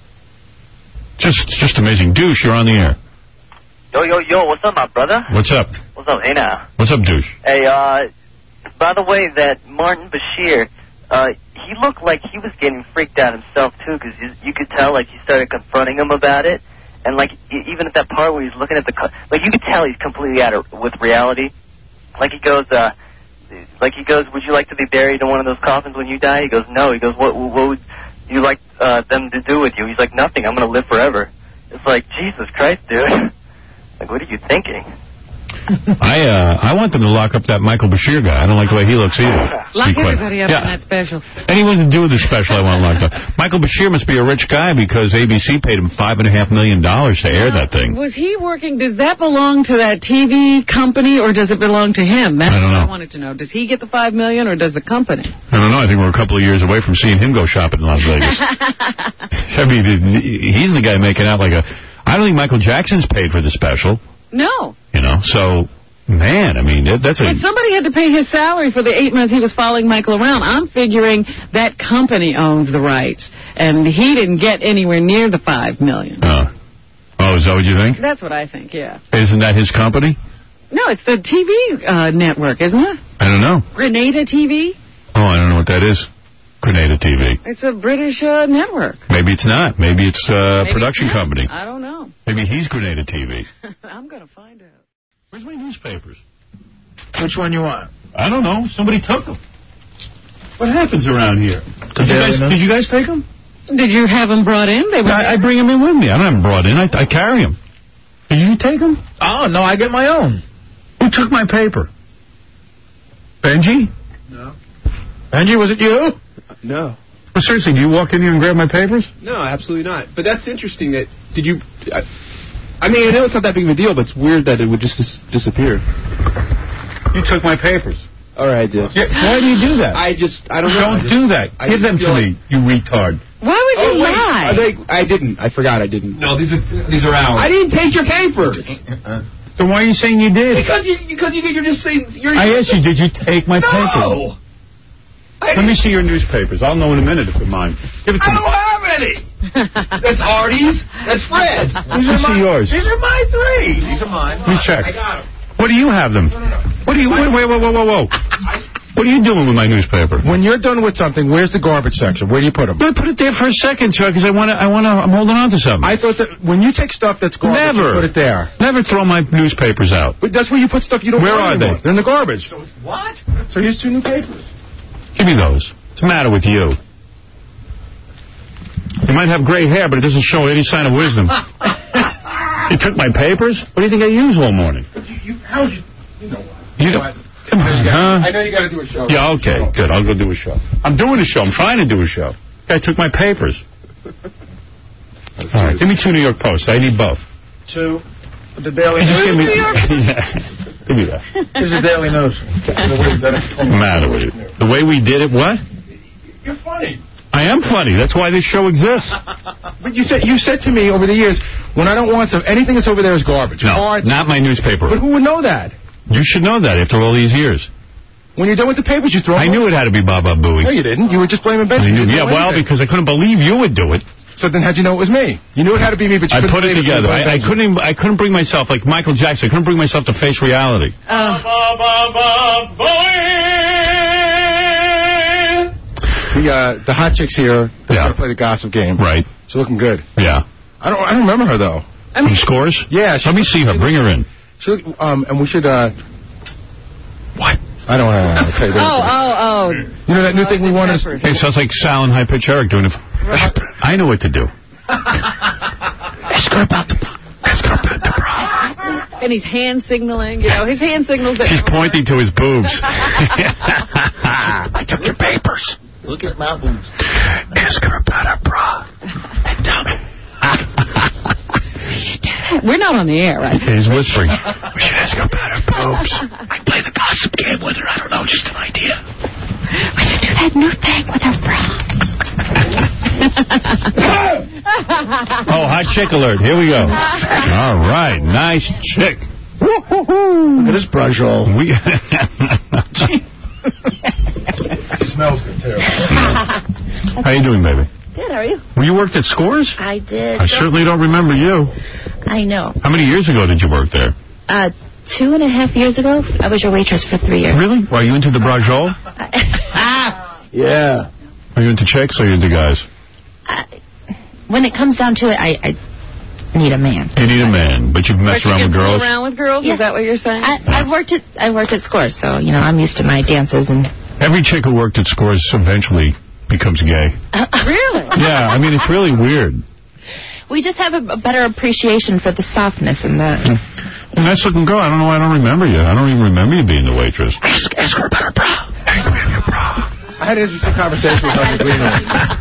Speaker 1: Just just amazing. Douche, you're on the air.
Speaker 16: Yo, yo, yo, what's up, my brother?
Speaker 1: What's up?
Speaker 16: What's up, hey now?
Speaker 1: What's up, Douche?
Speaker 16: Hey, uh, by the way, that Martin Bashir, uh, he looked like he was getting freaked out himself, too, because you, you could tell, like, he started confronting him about it. And, like, even at that part where he's looking at the... Like, you could tell he's completely out of, with reality. Like, he goes, uh... Like, he goes, would you like to be buried in one of those coffins when you die? He goes, no. He goes, what, what would you like uh, them to do with you? He's like, nothing. I'm going to live forever. It's like, Jesus Christ, dude. Like, what are you thinking?
Speaker 1: I uh, I want them to lock up that Michael Bashir guy. I don't like the way he looks either.
Speaker 3: Lock everybody up
Speaker 1: yeah.
Speaker 3: in that special.
Speaker 1: Anyone to do with the special, I want locked up. Michael Bashir must be a rich guy because A B C paid him five and a half million dollars to air that thing.
Speaker 3: Was he working? Does that belong to that T V company or does it belong to him? That's
Speaker 1: I don't know.
Speaker 3: what I wanted to know. Does he get the five million or does the company?
Speaker 1: I don't know. I think we're a couple of years away from seeing him go shopping in Las Vegas. I mean, he's the guy making out like a... I don't think Michael Jackson's paid for the special.
Speaker 3: No.
Speaker 1: You know, so, man, I mean, that's a...
Speaker 3: But somebody had to pay his salary for the eight months he was following Michael around. I'm figuring that company owns the rights, and he didn't get anywhere near the five million dollars.
Speaker 1: Uh, oh, is that what you think?
Speaker 3: That's what I think, yeah.
Speaker 1: Isn't that his company?
Speaker 3: No, it's the T V uh, network, isn't it?
Speaker 1: I don't know.
Speaker 3: Grenada T V?
Speaker 1: Oh, I don't know what that is. Grenada T V.
Speaker 3: It's a British uh, network.
Speaker 1: Maybe it's not. Maybe it's a
Speaker 3: Maybe
Speaker 1: production
Speaker 3: it's not.
Speaker 1: company.
Speaker 3: I don't know.
Speaker 1: Maybe he's Grenada T V.
Speaker 3: I'm going to find out.
Speaker 1: Where's my newspapers?
Speaker 4: Which one you want?
Speaker 1: I don't know. Somebody took them. What happens around here? Did you, guys, did you guys take them?
Speaker 3: Did you have them brought in? They were
Speaker 1: I, I bring them in with me. I don't have them brought in. I, I carry them. Did you take them?
Speaker 4: Oh, no, I get my own.
Speaker 1: Who took my paper? Benji?
Speaker 15: No.
Speaker 1: Benji, was it you?
Speaker 17: No.
Speaker 1: Well, seriously, do you walk in here and grab my papers?
Speaker 17: No, absolutely not. But that's interesting that, did you, I, I mean, I know it's not that big of a deal, but it's weird that it would just dis disappear.
Speaker 1: You took my papers.
Speaker 17: All right, I did.
Speaker 1: Yeah, why do you do that?
Speaker 17: I just, I don't know.
Speaker 1: Don't
Speaker 17: just,
Speaker 1: do that.
Speaker 17: I
Speaker 1: Give them to me, you retard.
Speaker 3: Why would you
Speaker 17: oh, wait,
Speaker 3: lie?
Speaker 17: Are they, I didn't. I forgot I didn't.
Speaker 1: No, these are these are ours.
Speaker 17: I didn't take your papers.
Speaker 1: Then why are you saying you did?
Speaker 17: Because you, because you, you're just saying... You're,
Speaker 1: I asked you, did you take my
Speaker 17: no.
Speaker 1: papers? Let me see your newspapers. I'll know in a minute if they're mine. Give it to
Speaker 17: I
Speaker 1: me.
Speaker 17: don't have any. That's Artie's. That's Fred's.
Speaker 1: These are my, yours.
Speaker 17: These are my three. These are mine.
Speaker 1: Let me check.
Speaker 17: I got them.
Speaker 1: What do you have them?
Speaker 17: No, no, no.
Speaker 1: What do you... Wait, wait, whoa, whoa, whoa, whoa. What are you doing with my newspaper?
Speaker 6: When you're done with something, where's the garbage section? Where do you put them?
Speaker 1: I put it there for a second, Chuck, because I want to. I want to. I'm holding on to something.
Speaker 6: I thought that when you take stuff that's garbage,
Speaker 1: Never.
Speaker 6: you put it there.
Speaker 1: Never throw my newspapers out.
Speaker 6: But that's where you put stuff you don't
Speaker 1: Where
Speaker 6: want
Speaker 1: are
Speaker 6: anymore.
Speaker 1: they?
Speaker 6: They're in the garbage.
Speaker 17: So what?
Speaker 6: So here's two new papers.
Speaker 1: Give me those. What's the matter with you? You might have gray hair, but it doesn't show any sign of wisdom. You took my papers? What do you think I use all morning?
Speaker 6: But you, you, how you, you know what?
Speaker 1: You don't. Come on, huh?
Speaker 6: I know you got to do a show.
Speaker 1: Yeah, okay, good. I'll go do a show. I'm doing a show. I'm trying to do a show. Guy took my papers. All right, give me two New York Posts. I need both.
Speaker 4: Two. The Daily
Speaker 1: Just
Speaker 4: News.
Speaker 1: give me, give me that.
Speaker 4: This is Daily News.
Speaker 1: What's the matter with you? The way we did it, what?
Speaker 6: You're funny.
Speaker 1: I am funny. That's why this show exists.
Speaker 6: But you said you said to me over the years, when I don't want stuff, anything that's over there is garbage.
Speaker 1: No,
Speaker 6: Cards.
Speaker 1: not my newspaper.
Speaker 6: But who would know that?
Speaker 1: You should know that after all these years.
Speaker 6: When you're done with the papers, you throw them
Speaker 1: I knew it had to be Baba Booey.
Speaker 6: No, you didn't. You were just blaming Benji.
Speaker 1: Knew, yeah, well, anything. Because I couldn't believe you would do it.
Speaker 6: So then how'd you know it was me? You knew it had to be me, but you
Speaker 1: I
Speaker 6: couldn't
Speaker 1: put it together. I, I couldn't. Even, I couldn't bring myself like Michael Jackson. I couldn't bring myself to face reality.
Speaker 3: Uh,
Speaker 6: the uh, the hot chick's here. They're
Speaker 1: Yeah.
Speaker 6: going to play the gossip game.
Speaker 1: Right.
Speaker 6: She's looking good.
Speaker 1: Yeah.
Speaker 6: I don't. I don't remember her though.
Speaker 1: From Scores?
Speaker 6: Yeah.
Speaker 1: Let me see her. Bring her in.
Speaker 6: She, um, and we should. Uh,
Speaker 1: what?
Speaker 6: I don't want to tell you.
Speaker 3: oh, oh, oh.
Speaker 6: You know that new thing we wanted? To,
Speaker 1: Hey, it sounds like Sal and High Pitch Eric doing it. I know what to do. Ask her about the Ask her about the bra.
Speaker 3: And he's hand signaling, you know, his hand signals. That
Speaker 1: He's pointing to his boobs. I took your papers.
Speaker 6: Look at my boobs.
Speaker 1: Ask her about her bra. And dumb.
Speaker 3: We're not on the air, right?
Speaker 1: He's whispering. We should ask her about her boobs. I play the gossip game with her. I don't know, just an idea.
Speaker 3: We should do
Speaker 18: had nothing with her bra.
Speaker 1: Oh, hot chick alert. Here we go. All right. Nice chick.
Speaker 4: Look at this brush hole.
Speaker 1: We
Speaker 6: Smells good, too.
Speaker 1: How you doing, baby?
Speaker 18: Good, how are you?
Speaker 1: Well, you worked at Scores?
Speaker 18: I did.
Speaker 1: I certainly don't remember you.
Speaker 18: I know.
Speaker 1: How many years ago did you work there?
Speaker 18: Uh, two and a half years ago, I was your waitress for three years.
Speaker 1: Really? Were you into the brajol?
Speaker 4: Yeah.
Speaker 1: Are you into chicks or are you into guys?
Speaker 18: Uh, when it comes down to it, I, I need a man.
Speaker 1: You need a man, but you've messed
Speaker 3: But
Speaker 1: around
Speaker 3: you
Speaker 1: with
Speaker 3: can fool
Speaker 1: girls?
Speaker 3: around with girls?
Speaker 18: Yeah.
Speaker 3: Is that what you're saying?
Speaker 18: I, I worked at I worked at Scores, so you know I'm used to my dances and.
Speaker 1: Every chick who worked at Scores eventually becomes gay.
Speaker 3: Really?
Speaker 1: Yeah, I mean, it's really weird.
Speaker 18: We just have a, a better appreciation for the softness and the.
Speaker 1: Nice looking girl. I don't know why I don't remember you. I don't even remember you being the waitress.
Speaker 4: Ask, ask her about her bra.
Speaker 1: Ask her about your bra.
Speaker 6: I had an interesting conversation with her in the green room.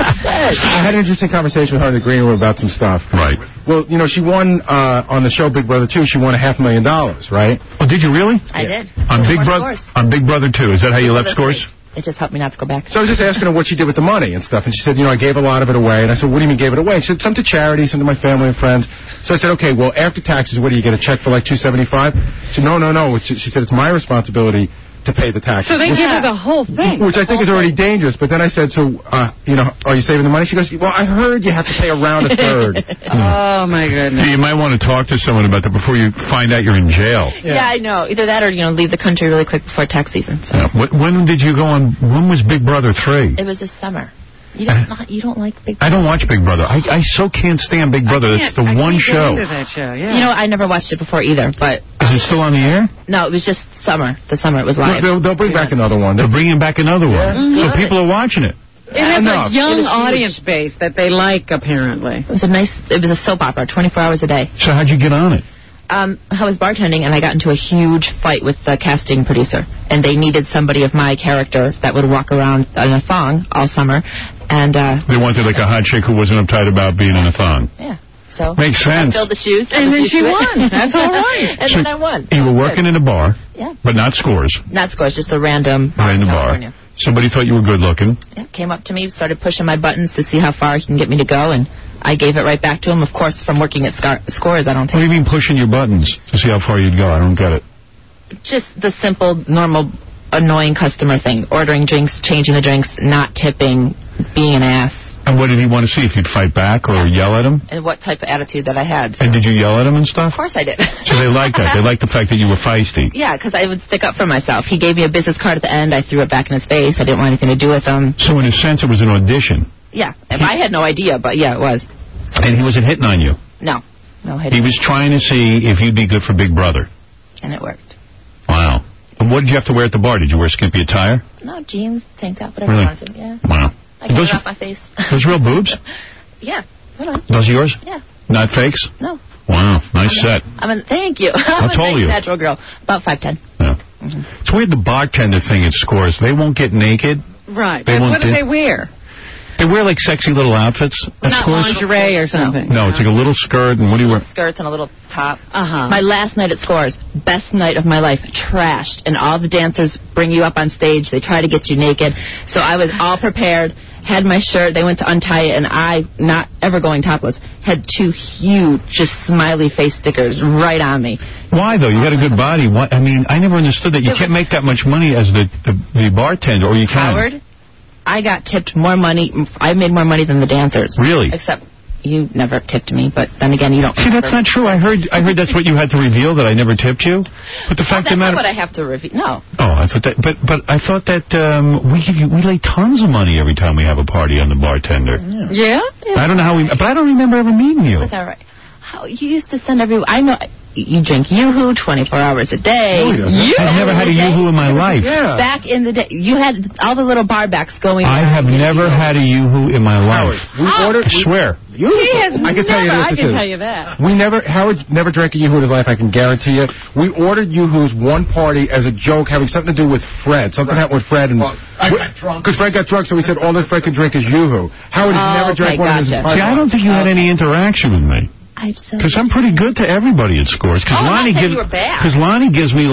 Speaker 6: I had an interesting conversation with her in the green room about some stuff.
Speaker 1: Right.
Speaker 6: Well, you know, she won uh, on the show Big Brother two. She won a half million dollars, right?
Speaker 1: Oh, did you really?
Speaker 18: I did.
Speaker 1: On Big Brother. On Big Brother two. Is that how you left Scores?
Speaker 18: It just helped me not to go back.
Speaker 6: So I was just asking her what she did with the money and stuff, and she said, you know, I gave a lot of it away. And I said, what do you mean gave it away? She said, some to charity, some to my family and friends. So I said, okay, well, after taxes, what do you get, a check for like two seventy-five? She said, no, no, no. She, she said, it's my responsibility to pay the taxes.
Speaker 3: So they
Speaker 6: which,
Speaker 3: give her the whole thing.
Speaker 6: Which I think is already dangerous. But then I said, so, uh, you know, are you saving the money? She goes, well, I heard you have to pay around a third.
Speaker 3: Oh, my goodness.
Speaker 1: You might want to talk to someone about that before you find out you're in jail.
Speaker 18: Yeah. yeah, I know. Either that or, you know, leave the country really quick before tax season. So.
Speaker 1: Yeah. When did you go on, when was Big Brother three?
Speaker 18: It was this summer. You don't not, you don't like Big Brother?
Speaker 1: I don't watch Big Brother. I, I so can't stand Big Brother. That's the
Speaker 3: I
Speaker 1: one
Speaker 3: can't
Speaker 1: show.
Speaker 3: Get into that show. Yeah.
Speaker 18: You know, I never watched it before either, but...
Speaker 1: Is it still on the air?
Speaker 18: No, it was just summer. The summer it was live.
Speaker 6: They'll, they'll bring back another one.
Speaker 1: They're bringing back another one.
Speaker 6: Yeah.
Speaker 1: So
Speaker 18: Good.
Speaker 1: people are watching it.
Speaker 3: It has
Speaker 6: Enough.
Speaker 3: a young
Speaker 18: It was
Speaker 3: audience base that they like, apparently.
Speaker 18: It was a nice... It was a soap opera, twenty-four hours a day.
Speaker 1: So how'd you get on it?
Speaker 18: Um, I was bartending, and I got into a huge fight with the casting producer. And they needed somebody of my character that would walk around in a thong all summer. And, uh...
Speaker 1: They wanted like a hot chick who wasn't uptight about being in a thong.
Speaker 18: Yeah. So...
Speaker 1: Makes sense.
Speaker 18: I filled the shoes.
Speaker 3: And then she
Speaker 18: to it.
Speaker 3: won. That's all right.
Speaker 18: And
Speaker 1: So
Speaker 18: then I won.
Speaker 1: You were working in a bar,
Speaker 18: Yeah.
Speaker 1: but not Scores.
Speaker 18: Not Scores, just a random...
Speaker 1: Random bar.
Speaker 18: California.
Speaker 1: Somebody thought you were good looking.
Speaker 18: Yeah, came up to me, started pushing my buttons to see how far he can get me to go, and I gave it right back to him. Of course, from working at Scar- Scores, I don't
Speaker 1: What do
Speaker 18: take
Speaker 1: you mean pushing your buttons to see how far you'd go? I don't get it.
Speaker 18: just the simple, normal, annoying customer thing. Ordering drinks, changing the drinks, not tipping, being an ass.
Speaker 1: And what did he want to see? If you'd fight back or yell at him?
Speaker 18: And what type of attitude that I had. So.
Speaker 1: And did you yell at him and stuff?
Speaker 18: Of course I did.
Speaker 1: So they liked that. They liked the fact that you were feisty.
Speaker 18: Yeah, because I would stick up for myself. He gave me a business card at the end. I threw it back in his face. I didn't want anything to do with him.
Speaker 1: So in a sense, it was an audition.
Speaker 18: Yeah, if I had no idea, but yeah, it was.
Speaker 1: And he wasn't hitting on you.
Speaker 18: No. No, I
Speaker 1: He
Speaker 18: didn't.
Speaker 1: was trying to see if you'd be good for Big Brother.
Speaker 18: And it worked.
Speaker 1: Wow. And what did you have to wear at the bar? Did you wear skimpy attire?
Speaker 18: No, jeans, tank top, whatever
Speaker 1: Really?
Speaker 18: I wanted. Yeah.
Speaker 1: Wow.
Speaker 18: I got
Speaker 1: Those,
Speaker 18: it off my face.
Speaker 1: those real boobs?
Speaker 18: Yeah. Hold on.
Speaker 1: Those yours?
Speaker 18: Yeah.
Speaker 1: Not fakes?
Speaker 18: No.
Speaker 1: Wow. Nice set.
Speaker 18: I'm a, thank you.
Speaker 1: How
Speaker 18: I'm a
Speaker 1: tall
Speaker 18: nice
Speaker 1: are you?
Speaker 18: natural girl. About five ten.
Speaker 1: Yeah. It's weird the bartender thing at Scores. They won't get naked.
Speaker 3: Right.
Speaker 1: They
Speaker 3: And
Speaker 1: won't
Speaker 3: what do
Speaker 1: din-
Speaker 3: they wear?
Speaker 1: They wear like sexy little outfits at
Speaker 3: Not
Speaker 1: Scores.
Speaker 3: lingerie or something.
Speaker 1: No, it's like a little skirt and what do you wear?
Speaker 18: Skirts and a little top.
Speaker 3: Uh-huh.
Speaker 18: My last night at Scores, best night of my life, trashed. And all the dancers bring you up on stage. They try to get you naked. So I was all prepared, had my shirt. They went to untie it, and I, not ever going topless, had two huge, just smiley face stickers right on me.
Speaker 1: Why though? You got a good body. Why? I mean, I never understood that. You can't make that much money as the, the, the bartender, or you can.
Speaker 18: Howard, I got tipped more money. I made more money than the dancers.
Speaker 1: Really?
Speaker 18: Except you never tipped me, but then again, you don't.
Speaker 1: See, that's not true. I heard I heard that's what you had to reveal, that I never tipped you. But the fact
Speaker 18: That's
Speaker 1: of the
Speaker 18: not
Speaker 1: matter...
Speaker 18: what I have to reveal. No.
Speaker 1: Oh, I thought that... But, but I thought that um, we give you, we lay tons of money every time we have a party on the bartender.
Speaker 3: Yeah?
Speaker 1: I don't know how we... But I don't remember ever meeting you.
Speaker 18: Was that right? How you used to send every? I know you drink Yoo-Hoo twenty-four hours a day.
Speaker 1: No, he doesn't. I've never had a Yoo-Hoo in my life.
Speaker 6: Yeah.
Speaker 18: Back in the day, you had all the little bar backs going.
Speaker 1: I have never had a Yoo-Hoo in my life.
Speaker 6: We ordered...
Speaker 1: I swear.
Speaker 6: You,
Speaker 3: He has
Speaker 6: I can tell you
Speaker 3: never-
Speaker 6: what
Speaker 3: I
Speaker 6: this
Speaker 3: can
Speaker 6: is.
Speaker 3: tell you that.
Speaker 6: We never, Howard never drank a Yoo-Hoo in his life, I can guarantee you. We ordered Yoo-Hoos one party as a joke, having something to do with Fred. Something happened with Fred. and
Speaker 14: I got drunk.
Speaker 6: Because Fred got drunk, so we said all that Fred could drink is Yoo-Hoo. Howard has
Speaker 18: Oh,
Speaker 6: never drank
Speaker 18: okay,
Speaker 6: one in his
Speaker 18: gotcha.
Speaker 6: entire
Speaker 1: See, I don't think you had any interaction with me.
Speaker 18: I've so.
Speaker 1: Because I'm pretty good to everybody at Scores. Because
Speaker 18: Oh, I'm not
Speaker 1: Lonnie,
Speaker 18: saying
Speaker 1: gives-
Speaker 18: you were bad.
Speaker 1: 'cause Lonnie gives me, like,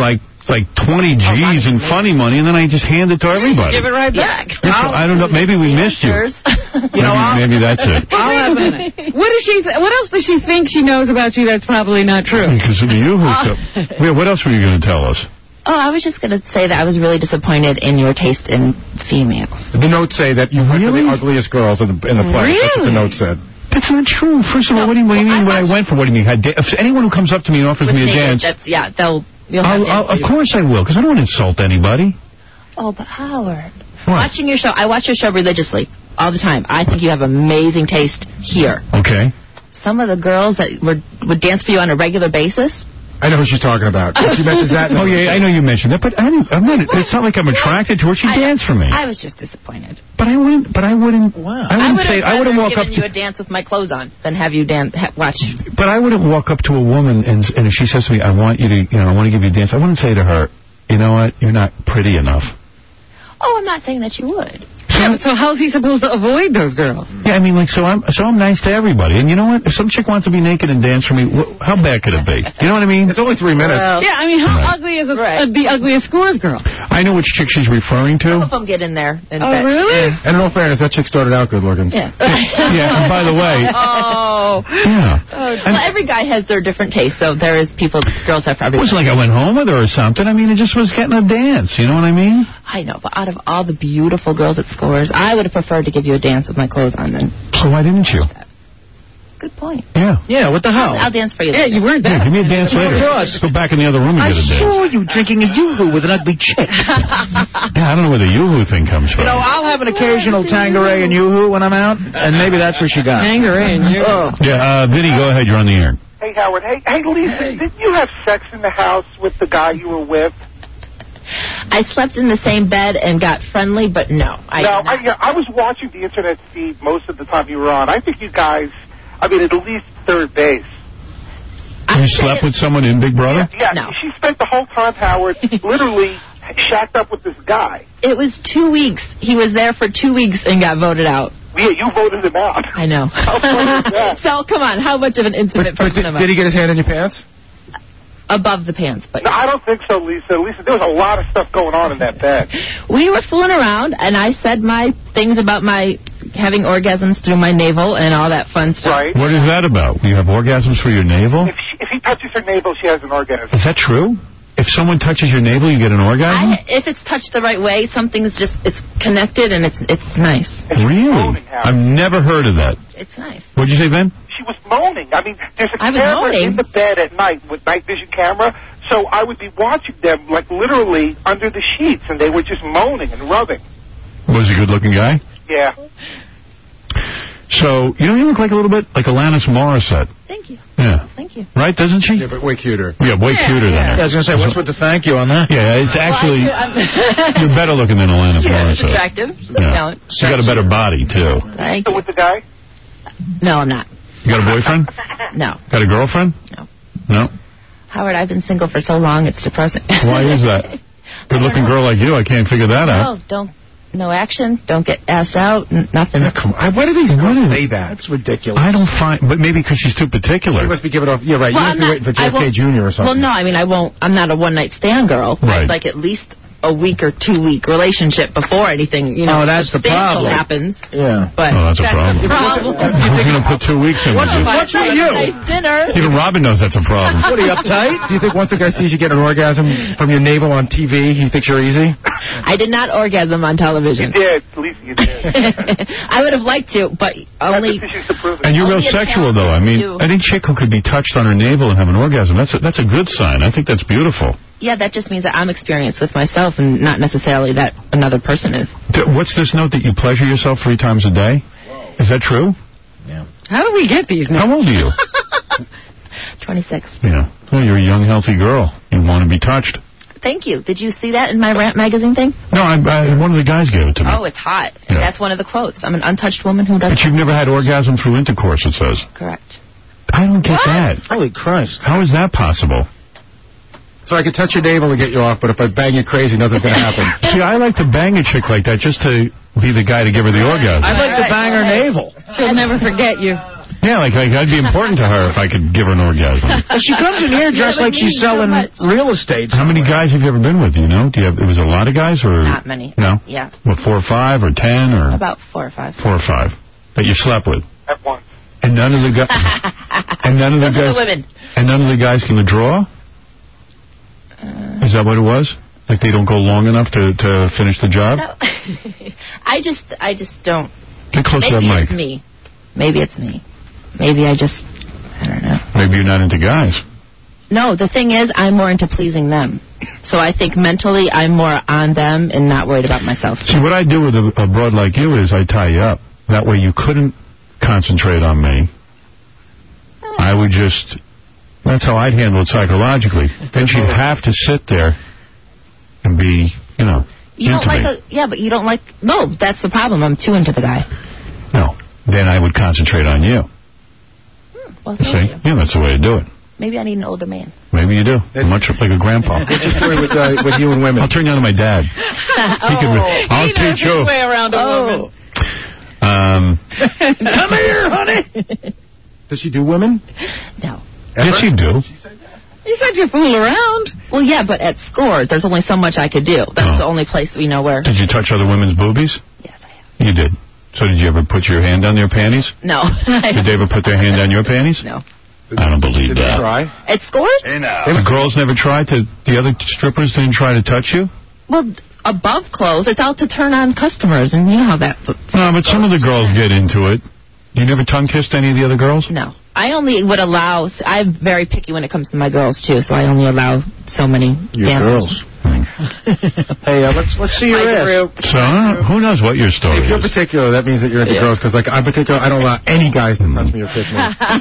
Speaker 1: like twenty G's in funny money, and then I just hand it to everybody.
Speaker 3: Give it right back.
Speaker 1: I don't know. Maybe we missed you.
Speaker 3: You know,
Speaker 1: maybe, maybe that's it.
Speaker 3: I'll have it. What does she? Th what else does she think she knows about you that's probably not true?
Speaker 1: Because of the Yoo-hoo stuff. Yeah, what else were you going to tell us?
Speaker 18: Oh, I was just going to say that I was really disappointed in your taste in females.
Speaker 6: The notes say that you went really? for the ugliest girls in the, in the play.
Speaker 18: Really?
Speaker 6: That's what the note said.
Speaker 1: That's not true. First of all, what do you, what do you mean when I went for? What do you mean? If anyone who comes up to me and offers
Speaker 18: With
Speaker 1: me a
Speaker 18: naked,
Speaker 1: dance...
Speaker 18: That's, yeah, they'll... You'll
Speaker 1: I'll,
Speaker 18: have
Speaker 1: I'll, of course I will, because I don't want to insult anybody.
Speaker 18: Oh, but Howard...
Speaker 1: What?
Speaker 18: Watching your show, I watch your show religiously all the time. I think you have amazing taste here.
Speaker 1: Okay.
Speaker 18: Some of the girls that would, would dance for you on a regular basis...
Speaker 6: I know who she's talking about. She mentions that.
Speaker 1: Oh, yeah, I know you mentioned that, but I didn't, I'm not, it's not like I'm attracted to her. She
Speaker 18: I,
Speaker 1: danced for me.
Speaker 18: I was just disappointed.
Speaker 1: But I wouldn't, but I wouldn't, wow. I wouldn't say, I wouldn't walk up...
Speaker 18: I would have given you a dance with my clothes on than have you dance, ha watch.
Speaker 1: But I wouldn't walk up to a woman and, and if she says to me, I want you to, you know, I want to give you a dance, I wouldn't say to her, you know what, you're not pretty enough.
Speaker 18: Oh, I'm not saying that you would.
Speaker 3: Yeah, so how's he supposed to avoid those girls?
Speaker 1: Yeah, I mean, like, so I'm so I'm nice to everybody. And you know what? If some chick wants to be naked and dance for me, wh how bad could it be? You know what I mean?
Speaker 6: It's only three minutes.
Speaker 3: Well, yeah, I mean, how right. ugly is a, right. uh, the ugliest scores girl?
Speaker 1: I know which chick she's referring to.
Speaker 18: Some of them get in there. And
Speaker 3: oh,
Speaker 18: that,
Speaker 3: really?
Speaker 18: Yeah.
Speaker 6: And in all fairness, that chick started out good looking.
Speaker 18: Yeah.
Speaker 1: Yeah, and by the way...
Speaker 18: Oh.
Speaker 1: Yeah.
Speaker 18: Oh, well, every guy has their different tastes, so there is people, girls have for everyone.
Speaker 1: It wasn't like I went home with her or something. I mean, it just was getting a dance. You know what I mean?
Speaker 18: I know, but out of all the beautiful girls at Scores, I would have preferred to give you a dance with my clothes on then.
Speaker 1: So why didn't you?
Speaker 18: Good point.
Speaker 1: Yeah.
Speaker 4: Yeah, what the hell?
Speaker 18: I'll, I'll dance for you
Speaker 3: later.
Speaker 18: Yeah,
Speaker 3: you weren't there.
Speaker 1: Yeah, give me a dance later. Let's go back in the other room and
Speaker 4: I
Speaker 1: get a dance.
Speaker 4: I saw you drinking a Yoo-hoo with an ugly chick.
Speaker 1: Yeah, I don't know where the Yoo-hoo thing comes from.
Speaker 4: You know, I'll have an occasional Tanqueray and Yoo-hoo when I'm out, and maybe that's where she got.
Speaker 3: Tanqueray and Yoo-hoo.
Speaker 1: Yeah, uh, Vinny, go ahead. You're on the air.
Speaker 10: Hey, Howard. Hey, hey, Lisa, hey. Didn't you have sex in the house with the guy you were with?
Speaker 18: I slept in the same bed and got friendly, but no. I
Speaker 10: no, I, yeah, I was watching the internet feed most of the time you were on. I think you guys, I mean, at least third base.
Speaker 1: You slept with someone in Big Brother?
Speaker 10: Yeah, yeah
Speaker 18: no.
Speaker 10: She spent the whole time, Howard, literally shacked up with this guy.
Speaker 18: It was two weeks. He was there for two weeks and got voted out.
Speaker 10: Yeah, you voted him out.
Speaker 18: I know.
Speaker 10: How funny is that?
Speaker 18: So, come on, how much of an intimate
Speaker 6: but, but
Speaker 18: person
Speaker 6: did,
Speaker 18: am I?
Speaker 6: Did he get his hand in your pants?
Speaker 18: Above the pants, but...
Speaker 10: No, I don't think so, Lisa. Lisa, there was a lot of stuff going on in that bed.
Speaker 18: We were fooling around, and I said my things about my having orgasms through my navel and all that fun stuff.
Speaker 10: Right.
Speaker 1: What is that about? You have orgasms for your navel?
Speaker 10: If, she, if he touches her navel, she has an orgasm.
Speaker 1: Is that true? If someone touches your navel, you get an orgasm?
Speaker 18: I, if it's touched the right way, something's just, it's connected and it's it's nice.
Speaker 1: Really? I've never heard of that.
Speaker 18: It's nice.
Speaker 1: What'd you say, Ben?
Speaker 10: She was moaning. I mean, there's a
Speaker 18: I was
Speaker 10: camera
Speaker 18: moaning.
Speaker 10: in the bed at night with night vision camera, so I would be watching them, like, literally under the sheets, and they were just moaning and rubbing.
Speaker 1: Was he a good-looking guy?
Speaker 10: Yeah.
Speaker 1: So, you know, you look like a little bit like Alanis Morissette.
Speaker 18: Thank you.
Speaker 1: Yeah.
Speaker 18: Thank you.
Speaker 1: Right, doesn't she?
Speaker 6: Yeah, but way cuter.
Speaker 1: Yeah, way
Speaker 18: Yeah,
Speaker 1: cuter
Speaker 18: yeah.
Speaker 1: than her.
Speaker 4: Yeah, I was going to say, what's with the thank you on that?
Speaker 1: Yeah, it's actually,
Speaker 18: Well, I
Speaker 1: you're better looking than Alanis
Speaker 18: yeah, it's
Speaker 1: Morissette.
Speaker 18: attractive. She's a
Speaker 1: Yeah.
Speaker 18: talent.
Speaker 1: She got a better body, too.
Speaker 18: Thank
Speaker 10: So
Speaker 18: you.
Speaker 10: with the guy?
Speaker 18: No, I'm not.
Speaker 1: You got a boyfriend?
Speaker 18: No.
Speaker 1: Got a girlfriend?
Speaker 18: No.
Speaker 1: No?
Speaker 18: Howard, I've been single for so long, it's depressing.
Speaker 1: Why is that? Good-looking girl like you, I can't figure that out.
Speaker 18: No, don't. No action. Don't get asked out. N nothing.
Speaker 6: Yeah, come on. Why do these girls say that?
Speaker 4: That's ridiculous.
Speaker 1: I don't find, but maybe because she's too particular.
Speaker 6: You must be giving off. Yeah, right.
Speaker 18: Well,
Speaker 6: you must be
Speaker 18: I'm
Speaker 6: waiting for
Speaker 18: not-
Speaker 6: J F K
Speaker 18: I won't-
Speaker 6: Junior or something.
Speaker 18: Well, no, I mean, I won't. I'm not a one-night stand girl.
Speaker 1: Right.
Speaker 18: I'd like at least a week or two-week relationship before anything, you know,
Speaker 4: Oh, that's the
Speaker 18: substantial
Speaker 4: problem.
Speaker 18: happens.
Speaker 4: Yeah.
Speaker 18: But
Speaker 1: Oh, that's a problem.
Speaker 18: the problem.
Speaker 1: Who's going to put two weeks in with
Speaker 4: What's,
Speaker 1: you?
Speaker 4: what's with you?
Speaker 18: Nice dinner.
Speaker 1: Even Robin knows that's a problem.
Speaker 4: What, are you uptight?
Speaker 6: Do you think once a guy sees you get an orgasm from your navel on T V, he thinks you're easy?
Speaker 18: I did not orgasm on television.
Speaker 10: You did. At least you did.
Speaker 18: I would have liked to, but only...
Speaker 1: And you're real
Speaker 18: Only a
Speaker 1: sexual, though. I mean,
Speaker 18: you.
Speaker 1: any chick who could be touched on her navel and have an orgasm, that's a, that's a good sign. I think that's beautiful.
Speaker 18: Yeah, that just means that I'm experienced with myself and not necessarily that another person is.
Speaker 1: D- What's this note that you pleasure yourself three times a day? Is that true?
Speaker 4: Yeah.
Speaker 3: How do we get these now?
Speaker 1: How old are you?
Speaker 18: twenty-six.
Speaker 1: Yeah. Well, you're a young, healthy girl. You want to be touched.
Speaker 18: Thank you. Did you see that in my Rant magazine thing?
Speaker 1: No, I, I, one of the guys gave it to me.
Speaker 18: Oh, it's hot. And
Speaker 1: Yeah.
Speaker 18: that's one of the quotes. I'm an untouched woman who doesn't...
Speaker 1: But you've never had orgasm through intercourse, it says.
Speaker 18: Correct.
Speaker 1: I don't get that.
Speaker 4: Holy Christ.
Speaker 1: How is that possible?
Speaker 6: So I could touch your navel and get you off, but if I bang you crazy, nothing's going to happen.
Speaker 1: See, I like to bang a chick like that just to be the guy to give her the orgasm.
Speaker 4: I'd like to bang her navel.
Speaker 3: She'll never forget you.
Speaker 1: Yeah, like, like that'd be important to her if I could give her an orgasm.
Speaker 4: She comes in here dressed like she's selling real estate.
Speaker 1: How many guys have you ever been with? Do you know? Do you have? It was a lot of guys, or
Speaker 18: not many?
Speaker 1: No.
Speaker 18: Yeah.
Speaker 1: What, four or five, or ten, or
Speaker 18: about four or five.
Speaker 1: Four or five that you slept with.
Speaker 12: At once.
Speaker 1: And none of the guys. and none of the
Speaker 18: Those
Speaker 1: guys.
Speaker 18: are the women.
Speaker 1: And none of the guys can draw.
Speaker 18: Uh,
Speaker 1: Is that what it was? Like they don't go long enough to to finish the job?
Speaker 18: No. I just, I just don't.
Speaker 1: Get close to that
Speaker 18: Maybe
Speaker 1: mic.
Speaker 18: it's me. Maybe it's me. Maybe I just, I don't know.
Speaker 1: Maybe you're not into guys.
Speaker 18: No, the thing is, I'm more into pleasing them. So I think mentally, I'm more on them and not worried about myself.
Speaker 1: See, what I do with a, a broad like you is I tie you up. That way you couldn't concentrate on me. I would just... That's how I'd handle it psychologically. Then she'd have to sit there and be, you know,
Speaker 18: You don't
Speaker 1: into
Speaker 18: like
Speaker 1: me.
Speaker 18: a, yeah, but you don't like, no, that's the problem. I'm too into the guy.
Speaker 1: No. Then I would concentrate on you.
Speaker 18: Well,
Speaker 1: See?
Speaker 18: thank you.
Speaker 1: Yeah, that's the way to do it.
Speaker 18: Maybe I need an older man.
Speaker 1: Maybe you do. Much like a grandpa.
Speaker 6: What's your story with, uh, with you and women?
Speaker 1: I'll turn you on to my dad. He can, I'll
Speaker 3: he knows
Speaker 1: teach you.
Speaker 3: his way around a
Speaker 18: Oh.
Speaker 3: woman.
Speaker 1: Um,
Speaker 4: Come here, honey.
Speaker 6: Does she do women?
Speaker 18: No.
Speaker 1: yes, you do.
Speaker 3: You said you fool around.
Speaker 18: Well, yeah, but at Scores, there's only so much I could do. That's
Speaker 1: Oh.
Speaker 18: the only place we know where.
Speaker 1: Did you touch other women's boobies?
Speaker 18: Yes, I have.
Speaker 1: You did. So did you ever put your hand on their panties?
Speaker 18: No.
Speaker 1: Did they ever put their hand on your panties?
Speaker 18: No.
Speaker 1: I don't believe
Speaker 6: Did
Speaker 1: that.
Speaker 6: they try?
Speaker 18: At Scores?
Speaker 1: The girls never tried to, the other strippers didn't try to touch you?
Speaker 18: Well, above clothes, it's out to turn on customers, and you know how that...
Speaker 1: No, but some of the girls get into it. You never tongue-kissed any of the other girls?
Speaker 18: No. I only would allow... I'm very picky when it comes to my girls, too, so I only allow so many
Speaker 4: Your
Speaker 18: dancers.
Speaker 4: girls. Hey, uh, let's let's see your
Speaker 18: My
Speaker 4: ass.
Speaker 18: group.
Speaker 1: So, who knows what your story
Speaker 6: If you're
Speaker 1: is?
Speaker 6: particular, that means that you're into
Speaker 18: Yeah.
Speaker 6: girls. Because, like, I'm particular. I don't allow any guys to touch me or kiss me.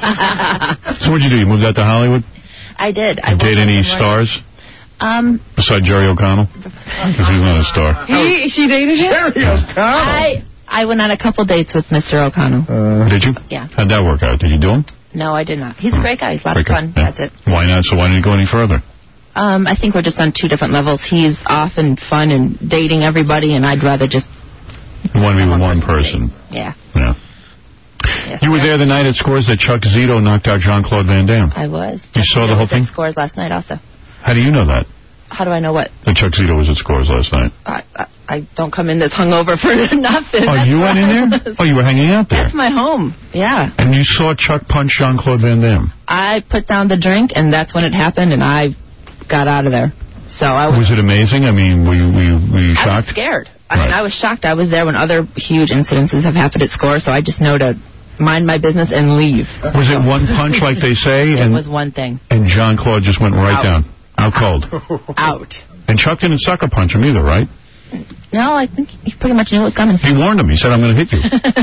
Speaker 1: So what'd you do? You moved out to Hollywood?
Speaker 18: I did. I
Speaker 1: You date
Speaker 18: woke up
Speaker 1: any
Speaker 18: in the morning-
Speaker 1: stars
Speaker 18: Um,
Speaker 1: besides Jerry O'Connell? Because he's not a star.
Speaker 3: He, she dated him?
Speaker 18: I I went on a couple dates with Mister O'Connell.
Speaker 1: Uh, did you?
Speaker 18: Yeah.
Speaker 1: How'd that work out? Did you do him?
Speaker 18: No, I did not. He's a great guy. He's a lot of
Speaker 1: Great guy.
Speaker 18: fun.
Speaker 1: Yeah.
Speaker 18: That's it.
Speaker 1: Why not? So why didn't you go any further?
Speaker 18: Um, I think we're just on two different levels. He's off and fun and dating everybody, and I'd rather just,
Speaker 1: You want to be with one person.
Speaker 18: yeah.
Speaker 1: Yeah.
Speaker 18: Yes,
Speaker 1: You were
Speaker 18: sir.
Speaker 1: there the night at Scores that Chuck Zito knocked out Jean-Claude Van Damme.
Speaker 18: I was.
Speaker 1: You saw the whole
Speaker 18: I was at
Speaker 1: thing?
Speaker 18: Scores last night also.
Speaker 1: How do you know that?
Speaker 18: How do I know what?
Speaker 1: That Chuck Zito was at Scores last night.
Speaker 18: I, I, I don't come in this hungover for nothing.
Speaker 1: Oh,
Speaker 18: That's
Speaker 1: you went in
Speaker 18: where I
Speaker 1: there?
Speaker 18: was.
Speaker 1: Oh, you were hanging out there.
Speaker 18: That's my home. Yeah.
Speaker 1: And you saw Chuck punch Jean-Claude Van Damme.
Speaker 18: I put down the drink, and that's when it happened, and I got out of there. So I was,
Speaker 1: Was it amazing? I mean, were you, were you, were you
Speaker 18: I was
Speaker 1: shocked?
Speaker 18: scared. I mean,
Speaker 1: Right.
Speaker 18: I was shocked. I was there when other huge incidences have happened at Score, so I just know to mind my business and leave.
Speaker 1: Was it one punch like they say?
Speaker 18: It
Speaker 1: And,
Speaker 18: was one thing.
Speaker 1: and Jean-Claude just went right
Speaker 18: Out.
Speaker 1: down. Out cold.
Speaker 18: Out.
Speaker 1: And Chuck didn't sucker punch him either, right?
Speaker 18: No, I think he pretty much knew it was coming.
Speaker 1: He warned him. He said, I'm going to hit you.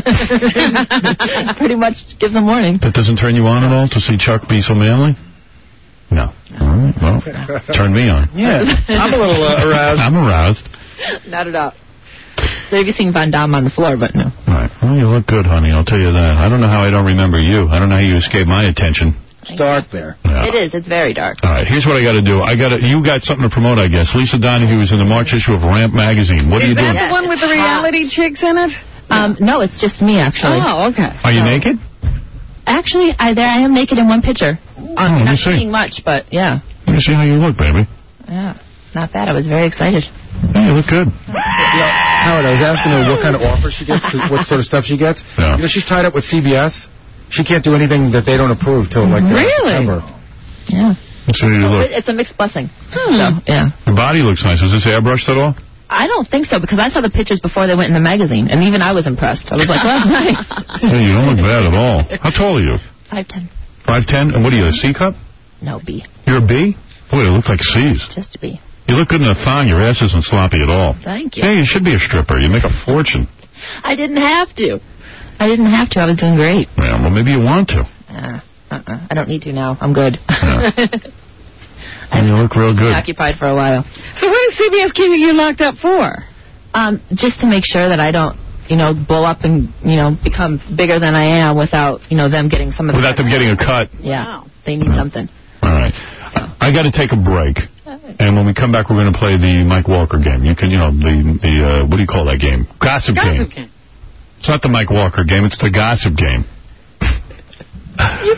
Speaker 18: Pretty much gives them warning.
Speaker 1: That doesn't turn you on at all to see Chuck be so manly? No. All right, well, turn me on.
Speaker 4: Yeah, I'm a little uh, aroused.
Speaker 1: I'm aroused.
Speaker 18: Not at all. Maybe seen Van Damme on the floor, but no.
Speaker 1: All right. Well, you look good, honey. I'll tell you that. I don't know how I don't remember you. I don't know how you escaped my attention.
Speaker 4: It's dark there.
Speaker 1: Yeah.
Speaker 18: It is. It's very dark.
Speaker 1: All right. Here's what I got to do. I got to. You got something to promote, I guess. Lisa Donahue is in the March issue of Ramp magazine. What are
Speaker 3: Is
Speaker 1: you
Speaker 3: that
Speaker 1: doing?
Speaker 3: the one with the reality chicks in it?
Speaker 18: Um, no, it's just me, actually.
Speaker 3: Oh, okay.
Speaker 1: Are you naked?
Speaker 18: Actually, I there I am naked in one picture.
Speaker 1: Oh,
Speaker 18: I'm
Speaker 1: let me
Speaker 18: not
Speaker 1: see.
Speaker 18: seeing much, but yeah.
Speaker 1: Let me see how you look, baby.
Speaker 18: Yeah. Not bad. I was very excited.
Speaker 1: Yeah, you look good.
Speaker 6: Howard, I was asking her what kind of offers she gets, what sort of stuff she gets.
Speaker 1: Yeah.
Speaker 6: You know, she's tied up with C B S. She can't do anything that they don't approve till like uh,
Speaker 18: Really?
Speaker 6: September.
Speaker 18: Yeah.
Speaker 1: Let's see how you look.
Speaker 18: It's a mixed blessing.
Speaker 3: Hmm.
Speaker 18: So, yeah.
Speaker 1: Your body looks nice. Is this airbrushed at all?
Speaker 18: I don't think so, because I saw the pictures before they went in the magazine, and even I was impressed. I was like, well, nice.
Speaker 1: Yeah, you don't look bad at all. How tall are you?
Speaker 18: five ten.
Speaker 1: five ten? And what are you, a C cup?
Speaker 18: No, B.
Speaker 1: You're a B? Boy, you look like C's.
Speaker 18: Just a B.
Speaker 1: You look good in a thong. Your ass isn't sloppy at all.
Speaker 18: Thank you.
Speaker 1: Yeah, you should be a stripper. You make a fortune.
Speaker 18: I didn't have to. I didn't have to. I was doing great.
Speaker 1: Yeah, well, maybe you want to.
Speaker 18: Uh, uh-uh. I don't need to now. I'm good.
Speaker 1: Yeah. And you look real good.
Speaker 18: Occupied for a while.
Speaker 3: So what is C B S keeping you locked up for?
Speaker 18: Um, just to make sure that I don't, you know, blow up and, you know, become bigger than I am without, you know, them getting some of the...
Speaker 1: Without them getting a cut.
Speaker 18: Yeah. They need something.
Speaker 1: All right. I got to take a break. And when we come back, we're going to play the Mike Walker game. You can, you know, the, the uh, what do you call that game? Gossip,
Speaker 3: Gossip
Speaker 1: game.
Speaker 3: game.
Speaker 1: It's not the Mike Walker game. It's the gossip game.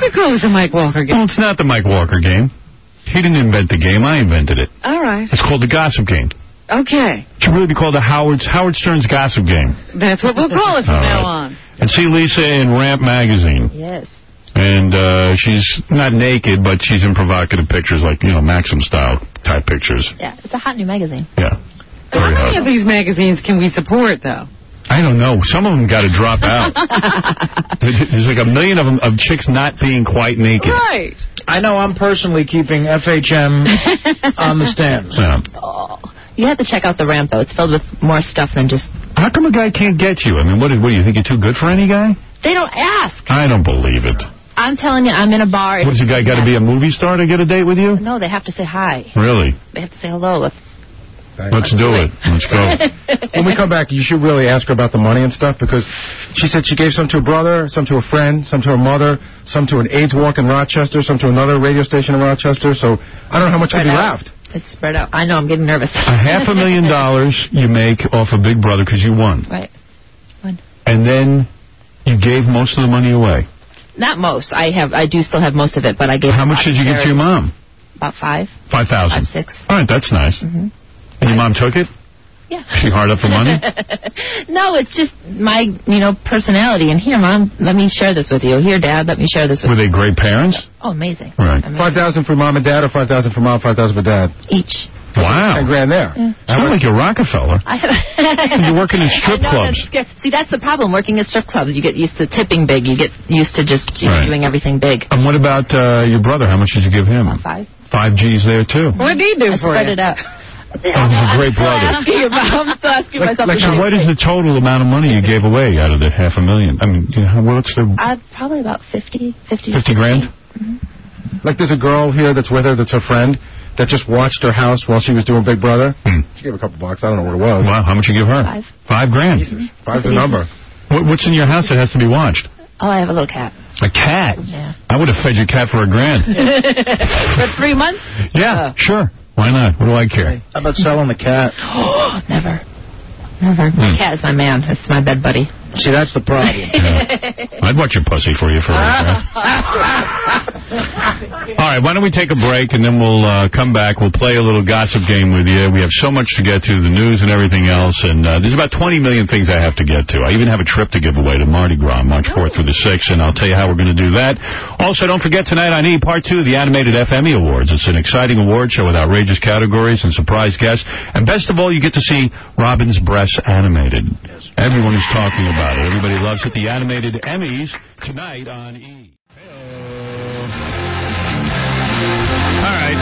Speaker 3: could call it the Mike Walker game.
Speaker 1: Well, it's not the Mike Walker game. He didn't invent the game. I invented it.
Speaker 3: All right.
Speaker 1: It's called the Gossip Game.
Speaker 3: Okay.
Speaker 1: It should really be called the Howard, Howard Stern's Gossip Game.
Speaker 3: That's what we'll call it from
Speaker 1: All
Speaker 3: now
Speaker 1: right.
Speaker 3: on.
Speaker 1: And see Lisa in Ramp Magazine.
Speaker 18: Yes.
Speaker 1: And uh, she's not naked, but she's in provocative pictures, like, you know, Maxim style type pictures.
Speaker 18: Yeah, it's a hot new magazine.
Speaker 1: Yeah.
Speaker 3: How many of these magazines can we support, though?
Speaker 1: I don't know. Some of them got to drop out. There's like a million of them of chicks not being quite naked.
Speaker 3: Right.
Speaker 4: I know I'm personally keeping F H M on the stands.
Speaker 1: Yeah.
Speaker 18: Oh. You have to check out the Ramp, though. It's filled with more stuff than just...
Speaker 1: How come a guy can't get you? I mean, what, is, what do you think? You're too good for any guy?
Speaker 18: They don't ask.
Speaker 1: I don't believe it.
Speaker 18: I'm telling you, I'm in a bar.
Speaker 1: What, does a guy got to be a movie star to get a date with you?
Speaker 18: No, they have to say hi.
Speaker 1: Really?
Speaker 18: They have to say hello. Let's...
Speaker 1: Let's do it. Let's go.
Speaker 6: When we come back, you should really ask her about the money and stuff, because she said she gave some to a brother, some to a friend, some to her mother, some to an AIDS walk in Rochester, some to another radio station in Rochester. So I don't know how much will be left.
Speaker 18: It's spread out. I know, I'm getting nervous.
Speaker 1: A half a million dollars you make off of Big Brother because you won.
Speaker 18: Right. Won.
Speaker 1: And then you gave most of the money away.
Speaker 18: Not most. I have. I do still have most of it, but I gave...
Speaker 1: How much did you give to your mom?
Speaker 18: About five.
Speaker 1: Five thousand.
Speaker 18: Five, six.
Speaker 1: All right, that's nice.
Speaker 18: Mm-hmm.
Speaker 1: And your mom took it?
Speaker 18: Yeah.
Speaker 1: She hard up for money?
Speaker 18: No, it's just my, you know, personality. And here, Mom, let me share this with you. Here, Dad, let me share this with
Speaker 1: Were
Speaker 18: you.
Speaker 1: they great parents?
Speaker 18: Oh, amazing.
Speaker 1: Right.
Speaker 18: Amazing.
Speaker 6: Five thousand for mom and dad, or five thousand for mom, five thousand for dad?
Speaker 18: Each.
Speaker 1: Wow.
Speaker 6: Ten grand there.
Speaker 18: Yeah.
Speaker 1: Sound like you're Rockefeller.
Speaker 18: I have
Speaker 1: You're working in strip
Speaker 18: I know,
Speaker 1: clubs.
Speaker 18: That's scary. See, that's the problem. Working at strip clubs, you get used to tipping big. You get used to just you know,
Speaker 1: Right.
Speaker 18: doing everything big.
Speaker 1: And what about uh, your brother? How much did you give him?
Speaker 18: Five.
Speaker 1: Five G's there, too.
Speaker 3: What did he do
Speaker 18: I
Speaker 3: for
Speaker 18: spread
Speaker 3: you?
Speaker 18: it out.
Speaker 1: Oh, he's a great brother.
Speaker 18: I'm asking about, I'm still asking myself.
Speaker 1: Like,
Speaker 18: the
Speaker 1: so
Speaker 18: same
Speaker 1: what is
Speaker 18: thing.
Speaker 1: the total amount of money you gave away out of the half a million? I mean, you know, what's the...
Speaker 18: Uh, probably about fifty, fifty.
Speaker 1: fifty grand?
Speaker 18: Mm-hmm.
Speaker 6: Like, there's a girl here that's with her that's her friend that just watched her house while she was doing Big Brother.
Speaker 1: Hmm.
Speaker 6: She gave a couple bucks. I don't know what it was.
Speaker 1: Wow, how much you give her?
Speaker 18: Five.
Speaker 1: Five grand.
Speaker 6: Jesus. Five's the number.
Speaker 1: What, what's in your house that has to be watched?
Speaker 18: Oh, I have a little cat.
Speaker 1: A cat?
Speaker 18: Yeah.
Speaker 1: I would have fed your cat for a grand.
Speaker 18: For three months?
Speaker 1: Yeah, sure. Why not? What do I care?
Speaker 4: How about selling the cat?
Speaker 18: Oh, never. Never. My
Speaker 1: Hmm.
Speaker 18: cat is my man. It's my bed buddy.
Speaker 4: See, that's the problem.
Speaker 1: Yeah. I'd watch your pussy for you for a grand. All right, why don't we take a break, and then we'll uh, come back. We'll play a little gossip game with you. We have so much to get to, the news and everything else, and uh, there's about twenty million things I have to get to. I even have a trip to give away to Mardi Gras, March fourth through the sixth, and I'll tell you how we're going to do that. Also, don't forget tonight on E! Part two of the Animated F Emmy Awards. It's an exciting award show with outrageous categories and surprise guests. And best of all, you get to see Robin's breasts animated. Everyone is talking about it. Everybody loves it. The Animated Emmys tonight on E! All right.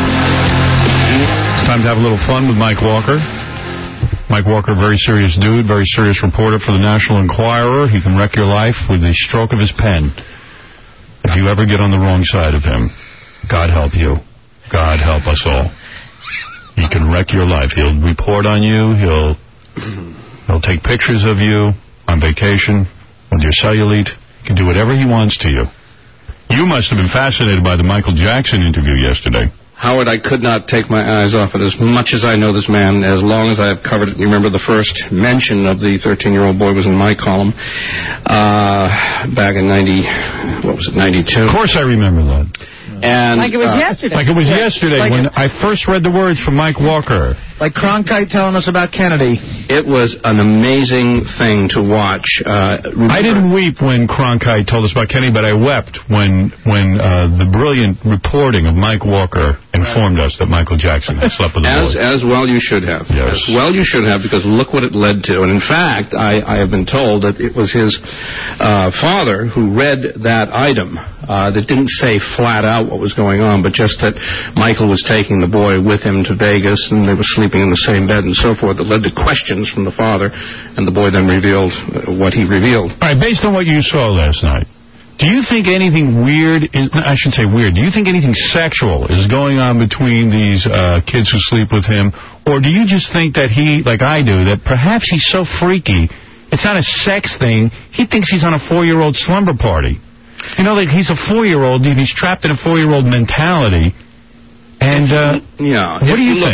Speaker 1: Time to have a little fun with Mike Walker. Mike Walker, very serious dude, very serious reporter for the National Enquirer. He can wreck your life with the stroke of his pen. If you ever get on the wrong side of him, God help you. God help us all. He can wreck your life. He'll report on you. He'll he'll take pictures of you on vacation with your cellulite. He can do whatever he wants to you. You must have been fascinated by the Michael Jackson interview yesterday.
Speaker 19: Howard, I could not take my eyes off it. As much as I know this man, as long as I have covered it, you remember the first mention of the thirteen-year-old boy was in my column uh, back in ninety, what was it, ninety-two?
Speaker 1: Of course I remember that.
Speaker 19: And,
Speaker 3: Like it was
Speaker 19: uh,
Speaker 3: yesterday.
Speaker 1: Like it was
Speaker 3: Yeah.
Speaker 1: yesterday
Speaker 4: Like
Speaker 1: when
Speaker 4: it-
Speaker 1: I first read the words from Mike Walker.
Speaker 4: Like Cronkite telling us about Kennedy.
Speaker 19: It was an amazing thing to watch. Uh,
Speaker 1: I didn't weep when Cronkite told us about Kenny, but I wept when when uh, the brilliant reporting of Mike Walker informed us that Michael Jackson had slept with a
Speaker 19: As,
Speaker 1: boy.
Speaker 19: as well you should have.
Speaker 1: Yes.
Speaker 19: As well you should have, because look what it led to. And in fact, I, I have been told that it was his uh, father who read that item uh, that didn't say flat out what was going on, but just that Michael was taking the boy with him to Vegas and they were sleeping in the same bed and so forth, that led to questions from the father, and the boy then revealed uh, what he revealed.
Speaker 1: All right, based on what you saw last night, do you think anything weird, is, I shouldn't say weird, do you think anything sexual is going on between these uh, kids who sleep with him? Or do you just think that he, like I do, that perhaps he's so freaky, it's not a sex thing, he thinks he's on a four-year-old slumber party? You know, like he's a four-year-old, and he's trapped in a four-year-old mentality. And uh,
Speaker 19: yeah,
Speaker 1: what
Speaker 19: if
Speaker 1: do you,
Speaker 19: you look
Speaker 1: think?
Speaker 19: At,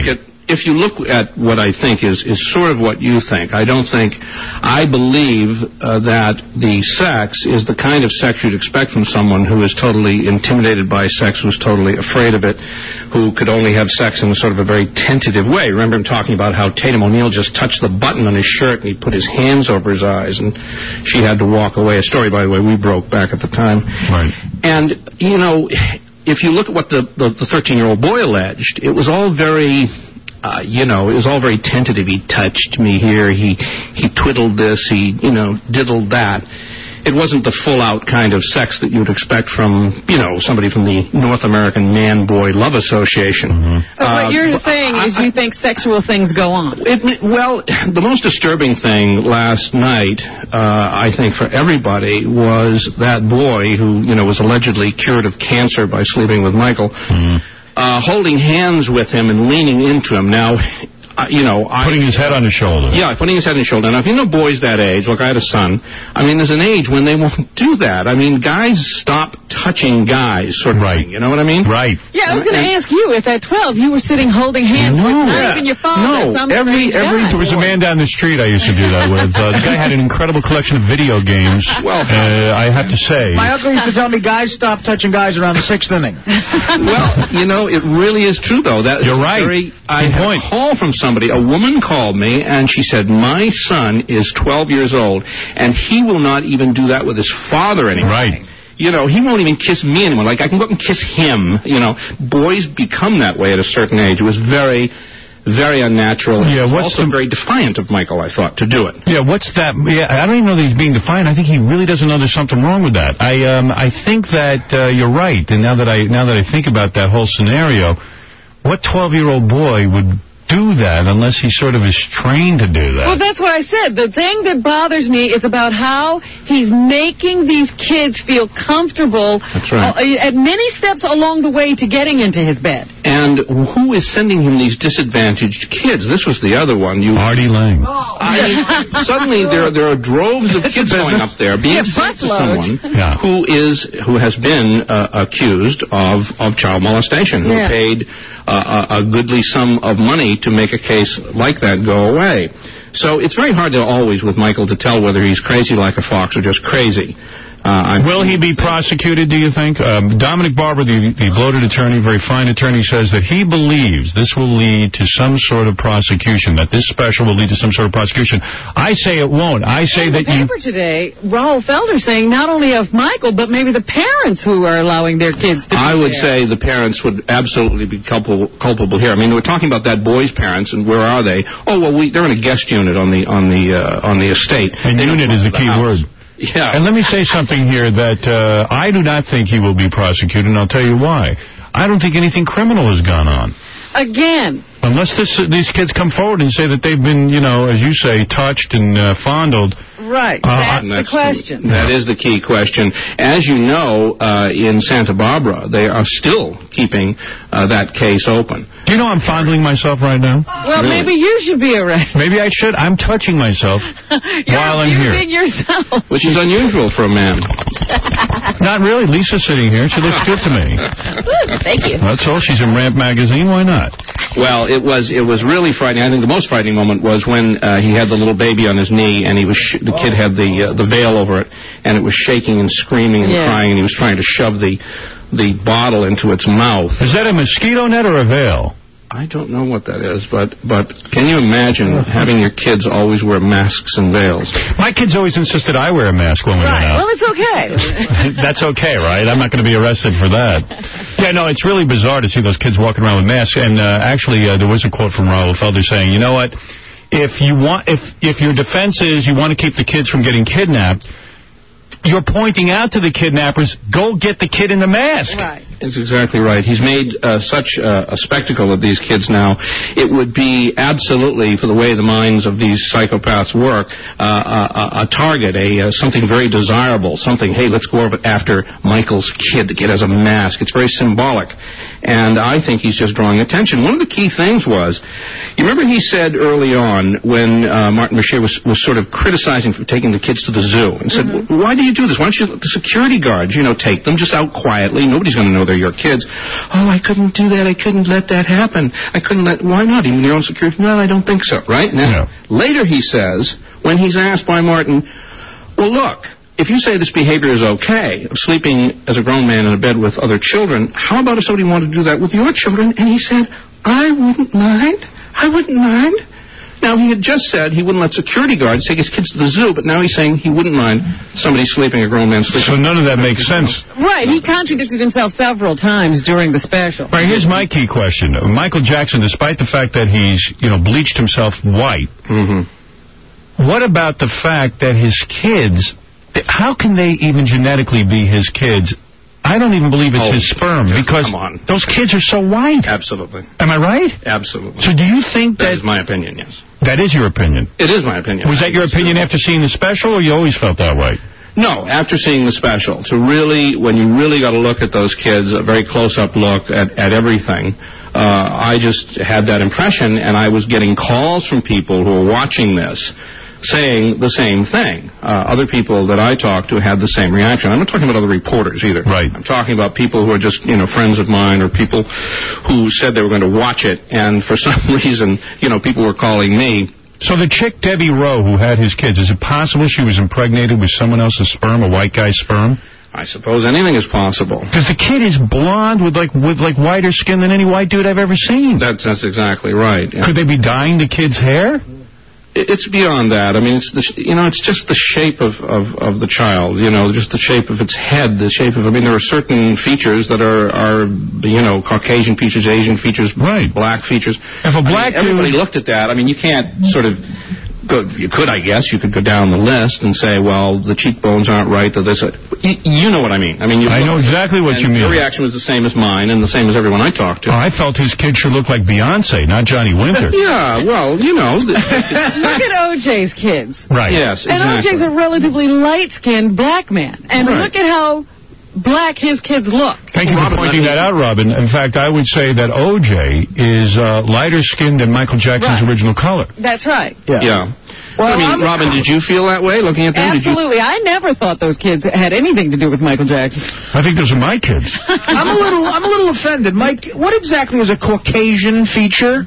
Speaker 19: if you look at what I think is, is sort of what you think, I don't think, I believe uh, that the sex is the kind of sex you'd expect from someone who is totally intimidated by sex, who's totally afraid of it, who could only have sex in a sort of a very tentative way. Remember him talking about how Tatum O'Neal just touched the button on his shirt and he put his hands over his eyes and she had to walk away. A story, by the way, we broke back at the time.
Speaker 1: Right.
Speaker 19: And, you know, if you look at what the the thirteen-year-old boy alleged, it was all very... Uh, you know, it was all very tentative. He touched me here. He he twiddled this. He, you know, diddled that. It wasn't the full-out kind of sex that you'd expect from, you know, somebody from the North American Man-Boy Love Association.
Speaker 3: Mm-hmm. So what
Speaker 19: uh,
Speaker 3: you're saying I, is you think sexual things go on?
Speaker 19: It, well, the most disturbing thing last night, uh, I think, for everybody was that boy who, you know, was allegedly cured of cancer by sleeping with Michael. Mm-hmm. Uh, holding hands with him and leaning into him. Now, uh, you know...
Speaker 1: Putting I, his head on his shoulder.
Speaker 19: Yeah, putting his head on his shoulder. Now, if you know boys that age, look, I had a son, I mean, there's an age when they won't do that. I mean, guys stop touching guys, sort of
Speaker 1: right.
Speaker 19: thing. You know what I mean?
Speaker 1: Right.
Speaker 3: Yeah, I was going to ask you, if at twelve you were sitting holding hands
Speaker 19: no,
Speaker 3: with not
Speaker 19: yeah.
Speaker 3: even your father,
Speaker 19: no,
Speaker 3: some
Speaker 19: every, every
Speaker 3: guy.
Speaker 1: There was a man down the street I used to do that with. Uh, the guy had an incredible collection of video games. Well, uh, I have to say.
Speaker 4: My uncle used to tell me guys stop touching guys around the sixth inning.
Speaker 19: Well, you know, it really is true, though. That
Speaker 1: You're right.
Speaker 19: Very, I had a call from somebody. A woman called me, and she said, my son is twelve years old, and he will not even do that with his father anymore.
Speaker 1: Right.
Speaker 19: You know, he won't even kiss me anymore. Like, I can go up and kiss him. You know, boys become that way at a certain age. It was very, very unnatural.
Speaker 1: Yeah,
Speaker 19: and
Speaker 1: what's
Speaker 19: also
Speaker 1: the...
Speaker 19: very defiant of Michael, I thought, to do it.
Speaker 1: Yeah, what's that? Yeah, I don't even know that he's being defiant. I think he really doesn't know there's something wrong with that. I um, I think that uh, you're right. And now that I now that I think about that whole scenario, what twelve-year-old boy would do that unless he sort of is trained to do that?
Speaker 3: Well, that's what I said. The thing that bothers me is about how he's making these kids feel comfortable
Speaker 19: That's right.
Speaker 3: uh, at many steps along the way to getting into his bed.
Speaker 19: And who is sending him these disadvantaged kids? This was the other one. You,
Speaker 1: Artie Lang.
Speaker 19: I, suddenly there there are droves of kids going up there being
Speaker 3: Yeah,
Speaker 19: sent to
Speaker 3: busloads.
Speaker 19: someone
Speaker 1: Yeah.
Speaker 19: who is who has been uh, accused of, of child molestation, who
Speaker 3: Yeah.
Speaker 19: paid uh, a, a goodly sum of money to make a case like that go away. So it's very hard to always, with Michael, to tell whether he's crazy like a fox or just crazy. Uh,
Speaker 1: Will he be prosecuted, do you think? Um, Dominic Barber, the, the bloated attorney, very fine attorney, says that he believes this will lead to some sort of prosecution, that this special will lead to some sort of prosecution. I say it won't. I say
Speaker 3: In
Speaker 1: that
Speaker 3: the
Speaker 1: you...
Speaker 3: paper today, Raul Felder saying not only of Michael, but maybe the parents who are allowing their kids to
Speaker 19: I
Speaker 3: be
Speaker 19: would
Speaker 3: there.
Speaker 19: say the parents would absolutely be culpable, culpable here. I mean, we're talking about that boy's parents, and where are they? Oh, well, we, they're in a guest unit on the on the uh, on the estate.
Speaker 1: And
Speaker 19: They don't
Speaker 1: unit is the
Speaker 19: belong to
Speaker 1: key
Speaker 19: house.
Speaker 1: word.
Speaker 19: Yeah.
Speaker 1: And let me say something here that uh, I do not think he will be prosecuted, and I'll tell you why. I don't think anything criminal has gone on.
Speaker 3: Again.
Speaker 1: Unless this, uh, these kids come forward and say that they've been, you know, as you say, touched and uh, fondled.
Speaker 3: Right.
Speaker 1: Uh,
Speaker 3: that's, that's the question.
Speaker 19: That is the key question. As you know, uh, in Santa Barbara, they are still keeping uh, that case open.
Speaker 1: Do you know I'm fondling myself right now?
Speaker 3: Well,
Speaker 19: Really?
Speaker 3: maybe you should be arrested.
Speaker 1: Maybe I should. I'm touching myself
Speaker 3: You're
Speaker 1: while I'm here.
Speaker 3: abusing yourself.
Speaker 19: Which is unusual for a man.
Speaker 1: Not really. Lisa's sitting here. She looks good to me.
Speaker 18: Thank you.
Speaker 1: That's all. She's in Ramp Magazine. Why not?
Speaker 19: Well, it was it was really frightening. I think the most frightening moment was when uh, he had the little baby on his knee, and he was sh the kid had the uh, the veil over it, and it was shaking and screaming and
Speaker 3: Yeah.
Speaker 19: crying, and he was trying to shove the the bottle into its mouth.
Speaker 1: Is that a mosquito net or a veil?
Speaker 19: I don't know what that is, but but can you imagine having your kids always wear masks and veils?
Speaker 1: My kids always insisted I wear a mask when we went
Speaker 3: Right.
Speaker 1: out.
Speaker 3: Well, it's okay.
Speaker 1: That's okay, right? I'm not going to be arrested for that. Yeah, no, it's really bizarre to see those kids walking around with masks. And uh, actually, uh, there was a quote from Raul Felder saying, you know what, if you want, if if your defense is you want to keep the kids from getting kidnapped, you're pointing out to the kidnappers, go get the kid in the mask.
Speaker 3: Right.
Speaker 19: That's exactly right. He's made uh, such uh, a spectacle of these kids now. It would be absolutely, for the way the minds of these psychopaths work, uh, a, a target, a uh, something very desirable, something, hey, let's go over after Michael's kid. The kid has a mask. It's very symbolic. And I think he's just drawing attention. One of the key things was, you remember he said early on when uh, Martin Bashir was, was sort of criticizing for taking the kids to the zoo and said, mm-hmm. why do you you do this? Why don't you let the security guards, you know, take them just out quietly? Nobody's going to know they're your kids. Oh, I couldn't do that. I couldn't let that happen. I couldn't let... Why not? Even your own security? No, I don't think so. Right? Now,
Speaker 1: yeah.
Speaker 19: Later he says, when he's asked by Martin, well, look, if you say this behavior is okay, of sleeping as a grown man in a bed with other children, how about if somebody wanted to do that with your children? And he said, I wouldn't mind. I wouldn't mind. Now, he had just said he wouldn't let security guards take his kids to the zoo, but now he's saying he wouldn't mind somebody sleeping, a grown man sleeping.
Speaker 1: So none of that makes sense.
Speaker 3: Right, he contradicted himself several times during the special.
Speaker 1: Right, here's my key question. Michael Jackson, despite the fact that he's, you know, bleached himself white,
Speaker 19: mm-hmm.
Speaker 1: what about the fact that his kids, how can they even genetically be his kids? I don't even believe it's
Speaker 19: oh,
Speaker 1: his sperm,
Speaker 19: Jeff,
Speaker 1: because
Speaker 19: come on.
Speaker 1: those kids are so white.
Speaker 19: Absolutely.
Speaker 1: Am I right?
Speaker 19: Absolutely.
Speaker 1: So do you think that...
Speaker 19: That is my opinion, yes.
Speaker 1: That is your opinion?
Speaker 19: It is my opinion.
Speaker 1: Was that your opinion after seeing the special, or you always felt that way?
Speaker 19: No, after seeing the special. To really, when you really got to look at those kids, a very close-up look at, at everything, uh, I just had that impression, and I was getting calls from people who were watching this, saying the same thing. Uh, other people that I talked to had the same reaction. I'm not talking about other reporters either.
Speaker 1: Right.
Speaker 19: I'm talking about people who are just, you know, friends of mine, or people who said they were going to watch it, and for some reason, you know, people were calling me.
Speaker 1: So the chick, Debbie Rowe, who had his kids, is it possible she was impregnated with someone else's sperm, a white guy's sperm?
Speaker 19: I suppose anything is possible.
Speaker 1: Because the kid is blonde with like with like whiter skin than any white dude I've ever seen.
Speaker 19: That's, that's exactly right. Yeah.
Speaker 1: Could they be dyeing the kid's hair?
Speaker 19: It's beyond that. I mean, it's the, you know, it's just the shape of, of, of the child, you know, just the shape of its head, the shape of, I mean, there are certain features that are, are you know, Caucasian features, Asian features,
Speaker 1: right.
Speaker 19: black features.
Speaker 1: If a black
Speaker 19: I mean, everybody
Speaker 1: dude...
Speaker 19: looked at that. I mean, you can't sort of... Go, you could, I guess, you could go down the list and say, well, the cheekbones aren't right, or this. You, you know what I mean. I mean, you
Speaker 1: I know exactly what you mean.
Speaker 19: Your reaction was the same as mine, and the same as everyone I talked to.
Speaker 1: Oh, I felt his kid should look like Beyonce, not Johnny Winter.
Speaker 19: Yeah, well, you know.
Speaker 3: Look at O J's kids.
Speaker 1: Right.
Speaker 19: Yes,
Speaker 3: exactly. And O J's a relatively light-skinned black man. And
Speaker 19: right.
Speaker 3: Look at how black his kids look.
Speaker 1: Thank you for pointing that out, Robin. In fact, I would say that O J is uh, lighter skinned than Michael Jackson's
Speaker 3: right.
Speaker 1: original color.
Speaker 3: That's right.
Speaker 19: Yeah. yeah. Well, I mean, I'm, Robin, did you feel that way looking at them?
Speaker 3: Absolutely. I never thought those kids had anything to do with Michael Jackson.
Speaker 1: I think those are my kids.
Speaker 4: I'm a little I'm a little offended. Mike, what exactly is a Caucasian feature?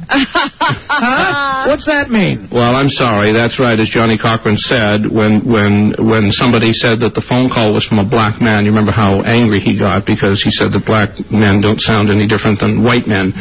Speaker 4: Huh? What's that mean?
Speaker 19: Well, I'm sorry. That's right. As Johnny Cochran said, when when when somebody said that the phone call was from a black man, you remember how angry he got because he said that black men don't sound any different than white men.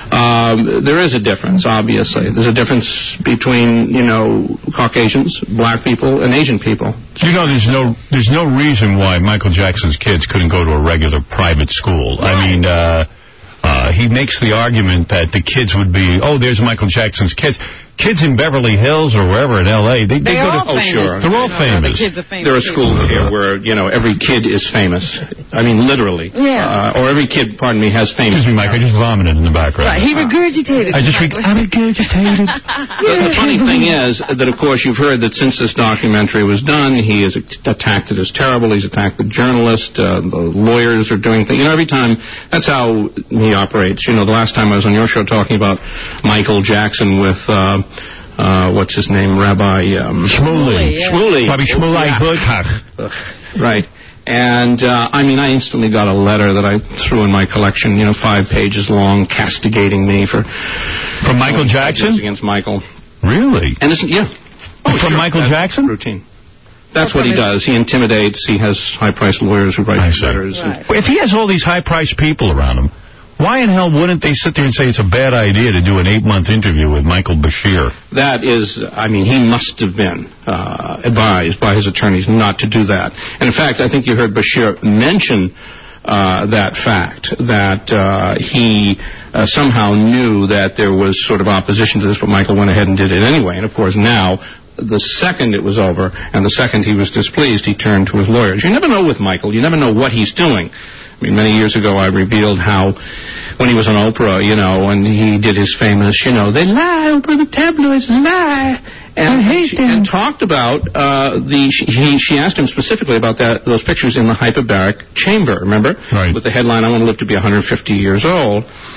Speaker 19: Um, there is a difference, obviously. There's a difference between, you know, Caucasians, black people, and Asian people.
Speaker 1: You know, there's no there's no reason why Michael Jackson's kids couldn't go to a regular private school. Right. I mean, uh, uh, he makes the argument that the kids would be, oh, there's Michael Jackson's kids. Kids in Beverly Hills or wherever in L A, they, they, they go to...
Speaker 3: Oh,
Speaker 19: sure.
Speaker 1: They're all famous.
Speaker 3: The kids are famous.
Speaker 19: There are schools here where, you know, every kid is famous. I mean, literally.
Speaker 3: Yeah.
Speaker 19: Uh, or every kid, pardon me, has famous...
Speaker 1: Excuse me, Mike, I just vomited in the background.
Speaker 3: Right, he regurgitated.
Speaker 1: I just... Re I regurgitated.
Speaker 19: the, the funny thing is that, of course, you've heard that since this documentary was done, he has attacked it as terrible. He's attacked the journalist. Uh, the lawyers are doing things. You know, every time... That's how he operates. You know, the last time I was on your show talking about Michael Jackson with... Uh, Uh, what's his name? Rabbi um,
Speaker 1: Shmuley.
Speaker 19: Yeah. Shmuley.
Speaker 1: Rabbi Shmuley
Speaker 19: yeah. Right. And, uh, I mean, I instantly got a letter that I threw in my collection, you know, five pages long, castigating me for...
Speaker 1: From Michael Jackson?
Speaker 19: Against Michael.
Speaker 1: Really?
Speaker 19: And it's, yeah.
Speaker 1: Oh, From sure. Michael
Speaker 19: That's
Speaker 1: Jackson?
Speaker 19: Routine. That's what he does. He intimidates. He has high-priced lawyers who write letters.
Speaker 3: Right.
Speaker 19: And,
Speaker 1: if he has all these high-priced people around him, why in hell wouldn't they sit there and say it's a bad idea to do an eight-month interview with Michael Bashir?
Speaker 19: That is, I mean, he must have been uh, advised by his attorneys not to do that. And in fact, I think you heard Bashir mention uh, that fact, that uh, he uh, somehow knew that there was sort of opposition to this, but Michael went ahead and did it anyway. And, of course, now... the second it was over, and the second he was displeased, he turned to his lawyers. You never know with Michael. You never know what he's doing. I mean, many years ago I revealed how, when he was on Oprah, you know, and he did his famous, you know, they lie, Oprah, the tabloids lie. And,
Speaker 1: I hate
Speaker 19: she,
Speaker 1: them.
Speaker 19: and talked about uh, the, she, she asked him specifically about that those pictures in the hyperbaric chamber, remember?
Speaker 1: Right.
Speaker 19: With the headline, I want to live to be one hundred fifty years old.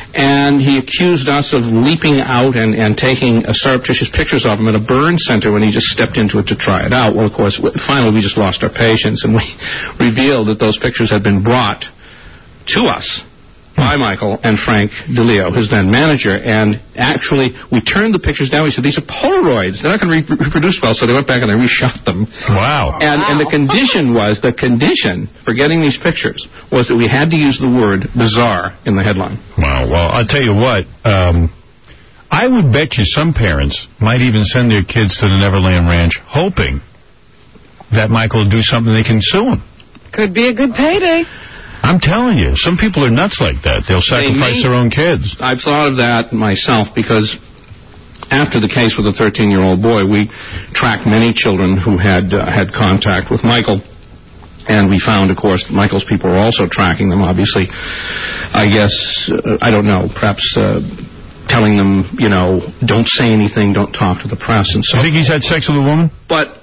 Speaker 19: And he accused us of leaping out and, and taking uh, surreptitious pictures of him at a burn center when he just stepped into it to try it out. Well, of course, finally we just lost our patience, and we revealed that those pictures had been brought to us by Michael and Frank DeLeo, his then manager, and actually we turned the pictures down. We said, these are Polaroids. They're not going to re- reproduce well, so they went back and they reshot them.
Speaker 1: Wow.
Speaker 19: And, wow. and the condition was, the condition for getting these pictures was that we had to use the word bizarre in the headline.
Speaker 1: Wow. Well, I'll tell you what, um, I would bet you some parents might even send their kids to the Neverland Ranch hoping that Michael will do something they can sue him.
Speaker 3: Could be a good payday.
Speaker 1: I'm telling you, some people are nuts like that. They'll sacrifice their own kids.
Speaker 19: I've thought of that myself because after the case with the thirteen-year-old boy, we tracked many children who had uh, had contact with Michael. And we found, of course, that Michael's people were also tracking them, obviously. I guess, uh, I don't know, perhaps uh, telling them, you know, don't say anything, don't talk to the press and so on.
Speaker 1: You think he's had sex with a woman?
Speaker 19: But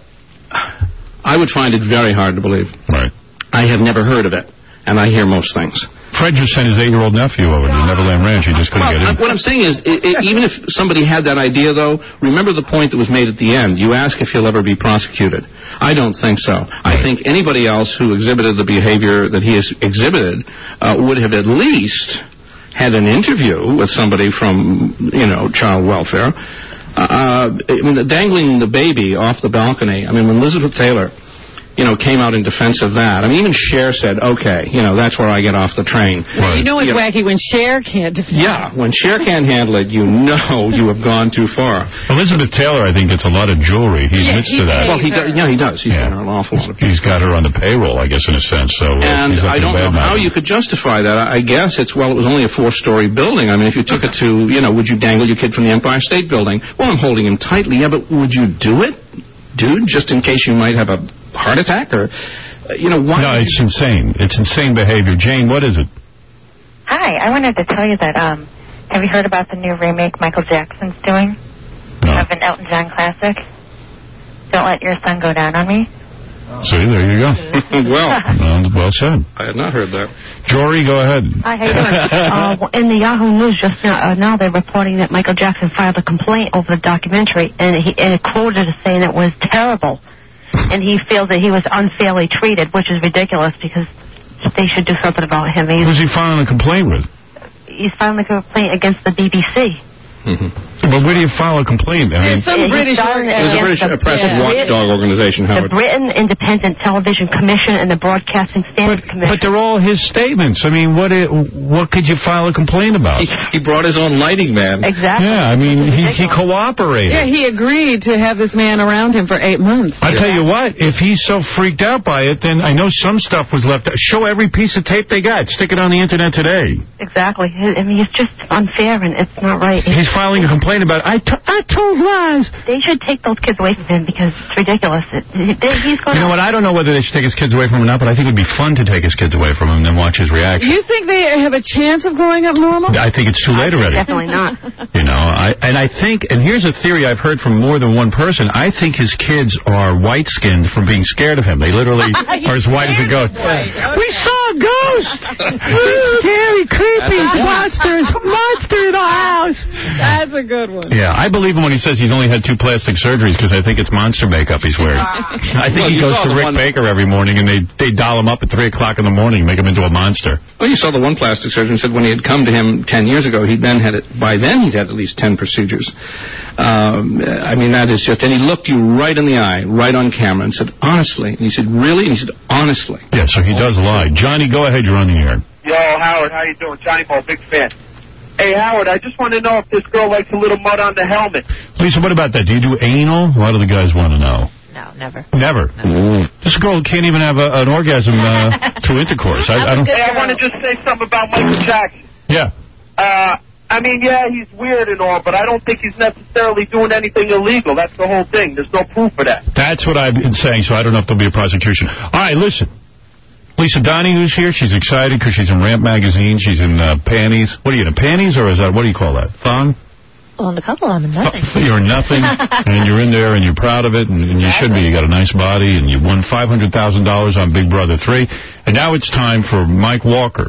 Speaker 19: I would find it very hard to believe.
Speaker 1: Right.
Speaker 19: I have never heard of it. And I hear most things.
Speaker 1: Fred just sent his eight-year-old nephew over to the Neverland Ranch. He just couldn't
Speaker 19: well,
Speaker 1: get in.
Speaker 19: What I'm saying is, it, it, even if somebody had that idea, though, remember the point that was made at the end. You ask if he'll ever be prosecuted. I don't think so. Right. I think anybody else who exhibited the behavior that he has exhibited uh, would have at least had an interview with somebody from, you know, child welfare. Uh, I mean, dangling the baby off the balcony. I mean, when Elizabeth Taylor, you know, came out in defense of that. I mean, even Cher said, okay, you know, that's where I get off the train.
Speaker 3: Well, you know it's you wacky know, when Cher can't defend it.
Speaker 19: Yeah, when Cher can't handle it, you know you have gone too far.
Speaker 1: Elizabeth Taylor, I think, gets a lot of jewelry. He
Speaker 3: yeah,
Speaker 1: admits
Speaker 3: he
Speaker 1: to that.
Speaker 19: Well, he does, yeah, he does. He's
Speaker 1: yeah.
Speaker 19: got an awful lot of
Speaker 1: He's got her on the payroll, I guess, in a sense. So, uh,
Speaker 19: and I don't know how you could justify that. I guess it's, well, it was only a four-story building. I mean, if you took it to, you know, would you dangle your kid from the Empire State Building? Well, I'm holding him tightly. Yeah, but would you do it, dude, just in case you might have a heart attack or... You know, why
Speaker 1: no, it's insane. It's insane behavior. Jane, what is it?
Speaker 11: Hi, I wanted to tell you that, um, have you heard about the new remake Michael Jackson's doing?
Speaker 1: No.
Speaker 11: Of an Elton John classic? Don't Let Your Sun Go Down on Me?
Speaker 1: See, there you go.
Speaker 19: well,
Speaker 1: well, well said.
Speaker 19: I had not heard that.
Speaker 1: Jory, go ahead.
Speaker 13: Hi, how you doing? uh, in the Yahoo News just now, uh, now they're reporting that Michael Jackson filed a complaint over the documentary, and, he, and it quoted as saying it was terrible. And he feels that he was unfairly treated, which is ridiculous because they should do something about him. He's,
Speaker 1: Who's he filing a complaint with?
Speaker 13: He's filing a complaint against the B B C.
Speaker 19: Mm-hmm.
Speaker 1: But where do you file a complaint? I mean,
Speaker 3: There's some
Speaker 13: He's
Speaker 3: British...
Speaker 19: There's a British
Speaker 13: the,
Speaker 19: press
Speaker 13: yeah.
Speaker 19: watchdog organization, Howard.
Speaker 13: The Britain Independent Television Commission and the Broadcasting Standards Commission.
Speaker 1: But they're all his statements. I mean, what it, what could you file a complaint about?
Speaker 19: He, he brought his own lighting man.
Speaker 13: Exactly.
Speaker 1: Yeah, I mean, he, he cooperated.
Speaker 3: Yeah, he agreed to have this man around him for eight months.
Speaker 1: I tell you what, if he's so freaked out by it, then I know some stuff was left out. Show every piece of tape they got. Stick it on the internet today.
Speaker 13: Exactly. I mean, it's just unfair and it's not right.
Speaker 1: He's filing a complaint about, I, to I told lies.
Speaker 13: They should take those kids away from him because it's ridiculous. It, it, he's going
Speaker 1: you know what, I don't know whether they should take his kids away from him or not, but I think it would be fun to take his kids away from him and then watch his reaction.
Speaker 3: You think they have a chance of growing up normal?
Speaker 1: I think it's too late already.
Speaker 13: Definitely not.
Speaker 1: You know, I, and I think, and here's a theory I've heard from more than one person, I think his kids are white-skinned from being scared of him. They literally are as white as a ghost. We saw a ghost! Scary, creepy, monsters, monster in our house!
Speaker 3: That's a good one.
Speaker 1: Yeah, I believe him when he says he's only had two plastic surgeries because I think it's monster makeup he's wearing. I think
Speaker 19: well,
Speaker 1: he goes to Rick
Speaker 19: one...
Speaker 1: Baker every morning and they, they doll him up at three o'clock in the morning and make him into a monster.
Speaker 19: Well, you saw the one plastic surgeon said when he had come to him ten years ago, he'd then had it, by then he'd had at least ten procedures. Um, I mean, that is just, and he looked you right in the eye, right on camera, and said, honestly. And he said, really? And he said, honestly.
Speaker 1: Yeah, so he does lie. Johnny, go ahead, you're on the air.
Speaker 9: Yo, Howard, how you doing? Johnny Ball, big fan. Hey, Howard, I just want to know if this girl likes a little mud on the helmet.
Speaker 1: Lisa, what about that? Do you do anal? A lot of the guys want to know.
Speaker 11: No, never.
Speaker 1: Never? No. This girl can't even have a, an orgasm uh, through intercourse. I, I don't.
Speaker 9: Hey, I want to just say something about Michael Jackson.
Speaker 1: Yeah.
Speaker 9: Uh, I mean, yeah, he's weird and all, but I don't think he's necessarily doing anything illegal. That's the whole thing. There's no proof of that.
Speaker 1: That's what I've been saying, so I don't know if there'll be a prosecution. All right, listen. Lisa Donnie, who's here, she's excited because she's in Ramp Magazine. She's in uh, panties. What are you in, panties, or is that, what do you call that, thong?
Speaker 18: Well, in a couple, I'm in nothing.
Speaker 1: Oh, you're in nothing, and you're in there, and you're proud of it, and, and you should be. You got a nice body, and you won five hundred thousand dollars on Big Brother three. And now it's time for Mike Walker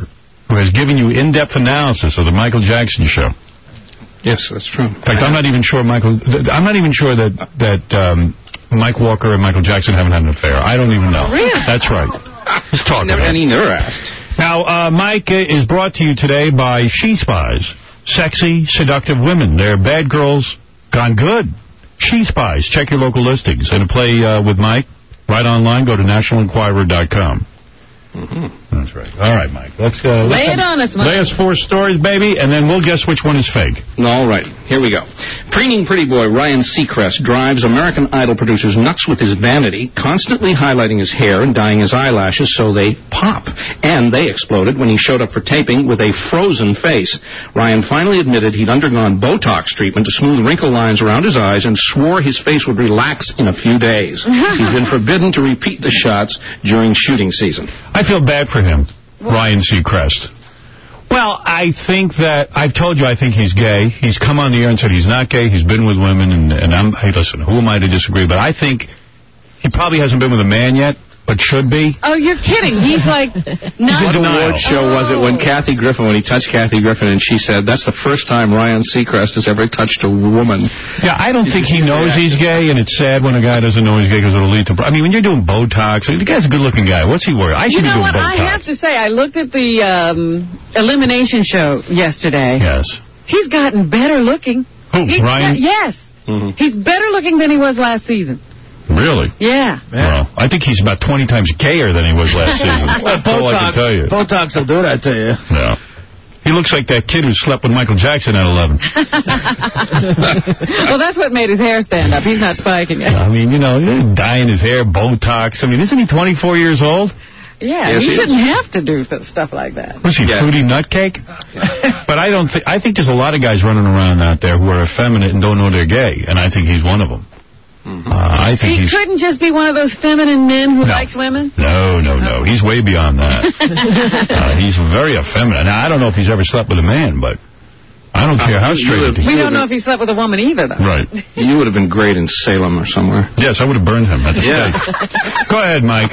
Speaker 1: who has given you in-depth analysis of the Michael Jackson show.
Speaker 19: Yes, that's true.
Speaker 1: In fact, I'm not even sure Michael. I'm not even sure that that um, Mike Walker and Michael Jackson haven't had an affair. I don't even know.
Speaker 3: Really?
Speaker 1: That's right. Let's talk about it.
Speaker 19: And he never asked.
Speaker 1: Now, uh, Mike uh, is brought to you today by She Spies. Sexy, seductive women. They're bad girls gone good. She Spies. Check your local listings. And to play uh, with Mike, right online, go to national enquirer dot com. Mm-hmm. That's right. All right, Mike. Let's uh,
Speaker 3: lay
Speaker 1: let's
Speaker 3: it on us, Mike.
Speaker 1: Lay us four stories, baby, and then we'll guess which one is fake.
Speaker 19: All right. Here we go. Preening pretty boy Ryan Seacrest drives American Idol producers nuts with his vanity, constantly highlighting his hair and dyeing his eyelashes so they pop. And they exploded when he showed up for taping with a frozen face. Ryan finally admitted he'd undergone Botox treatment to smooth wrinkle lines around his eyes and swore his face would relax in a few days. He's been forbidden to repeat the shots during shooting season.
Speaker 1: I feel bad for him, Ryan Seacrest. Well, I think that, I've told you I think he's gay. He's come on the air and said he's not gay. He's been with women, and, and I'm, hey, listen, who am I to disagree? But I think he probably hasn't been with a man yet, but should be.
Speaker 3: Oh, you're kidding. He's like, not.
Speaker 19: What award show was it when Kathy Griffin, when he touched Kathy Griffin, and she said, that's the first time Ryan Seacrest has ever touched a woman.
Speaker 1: Yeah, I don't think he knows he's gay, and it's sad when a guy doesn't know he's gay because it'll lead to... I mean, when you're doing Botox, the guy's a good-looking guy. What's he worried? I should
Speaker 3: you know
Speaker 1: be doing
Speaker 3: what?
Speaker 1: Botox.
Speaker 3: I have to say, I looked at the um, elimination show yesterday.
Speaker 1: Yes.
Speaker 3: He's gotten better looking.
Speaker 1: Who,
Speaker 3: He-
Speaker 1: Ryan?
Speaker 3: Yes.
Speaker 1: Mm-hmm.
Speaker 3: He's better looking than he was last season.
Speaker 1: Really?
Speaker 3: Yeah.
Speaker 1: Well, I think he's about twenty times gayer than he was last season.
Speaker 4: Well,
Speaker 1: That's all I can
Speaker 4: Botox,
Speaker 1: tell you.
Speaker 4: Botox will do that to you.
Speaker 1: Yeah. He looks like that kid who slept with Michael Jackson at eleven.
Speaker 3: Well, that's what made his hair stand up. He's not spiking yet.
Speaker 1: I mean, you know, dyeing his hair, Botox. I mean, isn't he twenty-four years old?
Speaker 3: Yeah,
Speaker 1: Yes,
Speaker 3: he
Speaker 1: he
Speaker 3: shouldn't have to do th- stuff like that.
Speaker 1: Was he
Speaker 19: Yeah.
Speaker 1: fruity nutcake? But I don't think, I think there's a lot of guys running around out there who are effeminate and don't know they're gay, and I think he's one of them.
Speaker 19: Mm-hmm.
Speaker 1: Uh, I think
Speaker 3: He
Speaker 1: he's...
Speaker 3: couldn't just be one of those feminine men who likes women.
Speaker 1: No, no, no. He's way beyond that. uh, he's very effeminate. Now, I don't know if he's ever slept with a man, but I don't care how straight it is.
Speaker 3: We don't know if he slept with a woman either, though.
Speaker 1: Right.
Speaker 19: You would have been great in Salem or somewhere.
Speaker 1: Yes, I would have burned him at the
Speaker 19: Yeah.
Speaker 1: stake. Go ahead, Mike.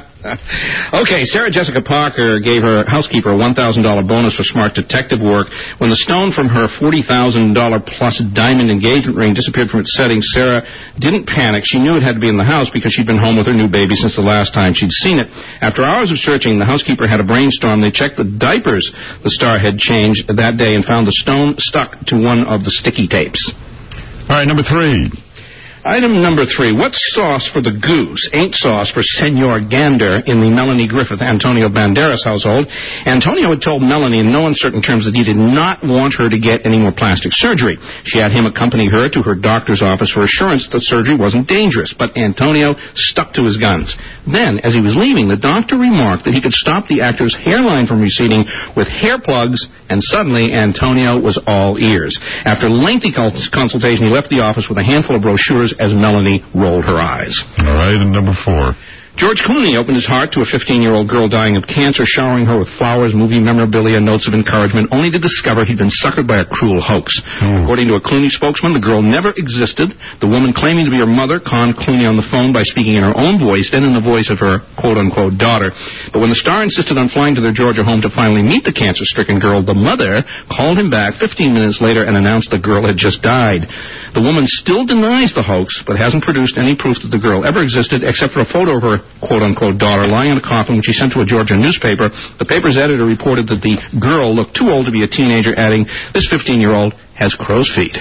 Speaker 19: Okay, Sarah Jessica Parker gave her housekeeper a one thousand dollars bonus for smart detective work. When the stone from her forty thousand dollars plus diamond engagement ring disappeared from its setting, Sarah didn't panic. She knew it had to be in the house because she'd been home with her new baby since the last time she'd seen it. After hours of searching, the housekeeper had a brainstorm. They checked the diapers the star had changed that day and found the stone stuck to one of the sticky tapes.
Speaker 1: All right, number three.
Speaker 19: Item number three. What sauce for the goose ain't sauce for Senor Gander in the Melanie Griffith Antonio Banderas household? Antonio had told Melanie in no uncertain terms that he did not want her to get any more plastic surgery. She had him accompany her to her doctor's office for assurance that surgery wasn't dangerous, but Antonio stuck to his guns. Then, as he was leaving, the doctor remarked that he could stop the actor's hairline from receding with hair plugs, and suddenly Antonio was all ears. After lengthy consultation, he left the office with a handful of brochures as Melanie rolled her eyes.
Speaker 1: All right, and number four.
Speaker 19: George Clooney opened his heart to a fifteen-year-old girl dying of cancer, showering her with flowers, movie memorabilia, notes of encouragement, only to discover he'd been suckered by a cruel hoax.
Speaker 1: Mm.
Speaker 19: According to a Clooney spokesman, the girl never existed. The woman claiming to be her mother conned Clooney on the phone by speaking in her own voice, then in the voice of her quote-unquote daughter. But when the star insisted on flying to their Georgia home to finally meet the cancer-stricken girl, the mother called him back fifteen minutes later and announced the girl had just died. The woman still denies the hoax, but hasn't produced any proof that the girl ever existed, except for a photo of her quote-unquote daughter lying in a coffin, which she sent to a Georgia newspaper. The paper's editor reported that the girl looked too old to be a teenager, adding, this fifteen-year-old has crow's feet.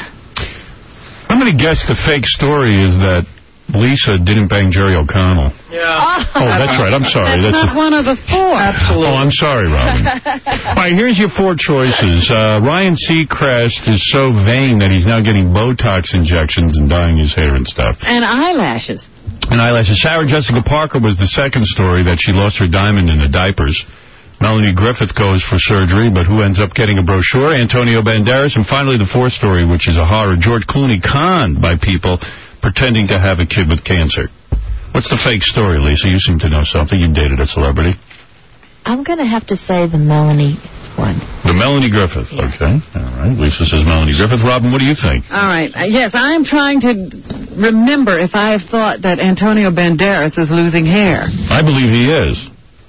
Speaker 1: I'm going to guess the fake story is that Lisa didn't bang Jerry O'Connell.
Speaker 3: Yeah.
Speaker 1: Oh, that's right. I'm sorry.
Speaker 3: That's,
Speaker 1: That's
Speaker 3: not one of the four.
Speaker 1: Oh, I'm sorry, Robin. All right, here's your four choices. Uh, Ryan Seacrest is so vain that he's now getting Botox injections and dyeing his hair and stuff.
Speaker 3: And eyelashes.
Speaker 1: And eyelashes. Sarah Jessica Parker was the second story, that she lost her diamond in the diapers. Melanie Griffith goes for surgery, but who ends up getting a brochure? Antonio Banderas. And finally, the fourth story, which is a horror. George Clooney conned by people pretending to have a kid with cancer. What's the fake story, Lisa? You seem to know something. You dated a celebrity.
Speaker 18: I'm going to have to say the Melanie one.
Speaker 1: The Melanie Griffith. Yes. Okay. All right. Lisa says Melanie Griffith. Robin, what do you think?
Speaker 3: All right. Uh, yes, I am trying to remember if I have thought that Antonio Banderas is losing hair.
Speaker 1: I believe he is.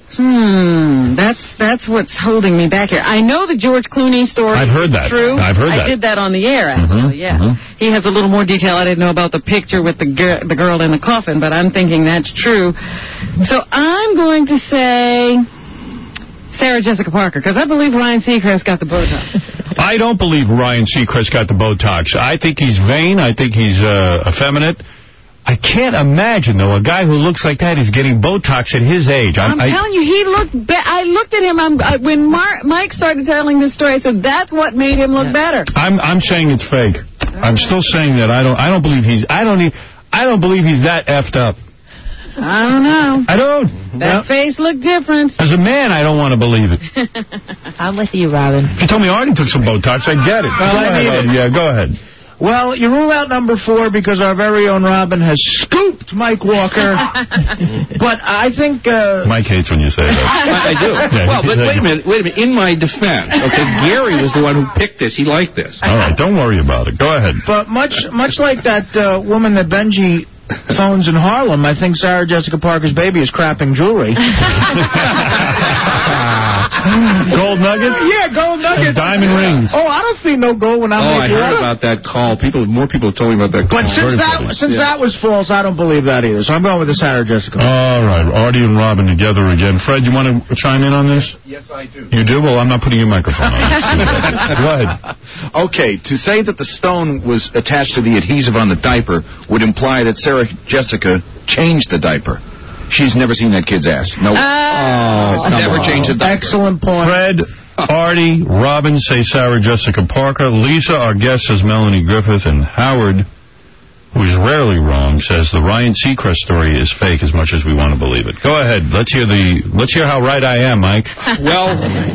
Speaker 3: Hmm, that's that's what's holding me back here. I know the George Clooney story
Speaker 1: I've heard
Speaker 3: is
Speaker 1: that.
Speaker 3: true.
Speaker 1: I've heard
Speaker 3: I
Speaker 1: that.
Speaker 3: did that on the air, actually,
Speaker 1: Mm-hmm,
Speaker 3: yeah.
Speaker 1: mm-hmm.
Speaker 3: He has a little more detail. I didn't know about the picture with the, gir the girl in the coffin, but I'm thinking that's true. So I'm going to say Sarah Jessica Parker, because I believe Ryan Seacrest got the Botox.
Speaker 1: I don't believe Ryan Seacrest got the Botox. I think he's vain. I think he's uh, effeminate. I can't imagine, though, a guy who looks like that is getting Botox at his age.
Speaker 3: I'm
Speaker 1: I,
Speaker 3: telling you, he looked be I looked at him. I'm, I, when Mar Mike started telling this story, I said, that's what made him look better.
Speaker 1: I'm I'm saying it's fake. I'm still saying that I don't I don't believe he's I don't e I don't believe he's that effed up.
Speaker 3: I don't know.
Speaker 1: I don't.
Speaker 3: That well, face looked different.
Speaker 1: As a man, I don't want to believe it.
Speaker 18: I'm with you, Robin.
Speaker 1: If you told me Artie took some Botox, I'd get it.
Speaker 4: Well, I need it.
Speaker 1: Yeah, go ahead.
Speaker 4: Well, you rule out number four because our very own Robin has scooped Mike Walker. But I think... Uh...
Speaker 1: Mike hates when you say that.
Speaker 19: I, I do.
Speaker 1: Yeah,
Speaker 19: well, but wait a minute, wait a minute. In my defense, okay, Gary was the one who picked this. He liked this.
Speaker 1: All right, don't worry about it. Go ahead.
Speaker 4: But much, much like that uh, woman that Benji phones in Harlem, I think Sarah Jessica Parker's baby is crapping jewelry.
Speaker 1: Gold nuggets?
Speaker 4: Yeah, gold nuggets.
Speaker 1: And diamond rings.
Speaker 4: Oh, I don't see no gold when I'm
Speaker 19: Oh, I
Speaker 4: making
Speaker 19: heard
Speaker 4: up.
Speaker 19: about that call. People, more people told me about that call.
Speaker 4: But since that, since
Speaker 19: yeah.
Speaker 4: that was false, I don't believe that either. So I'm going with the Sarah Jessica.
Speaker 1: All right, Artie and Robin together again. Fred, you want to chime in on this?
Speaker 6: Yes, I do.
Speaker 1: You do? Well, I'm not putting your microphone on. Go ahead.
Speaker 20: Okay, to say that the stone was attached to the adhesive on the diaper would imply that Sarah Jessica changed the diaper. She's never seen that kid's ass. No. Nope.
Speaker 3: Oh,
Speaker 20: never changed a diaper.
Speaker 4: Excellent point.
Speaker 1: Fred, Artie, Robin say Sarah Jessica Parker. Lisa, our guest, says Melanie Griffith. And Howard, who is rarely wrong, says the Ryan Seacrest story is fake as much as we want to believe it. Go ahead. Let's hear the. Let's hear how right I am, Mike.
Speaker 19: Well,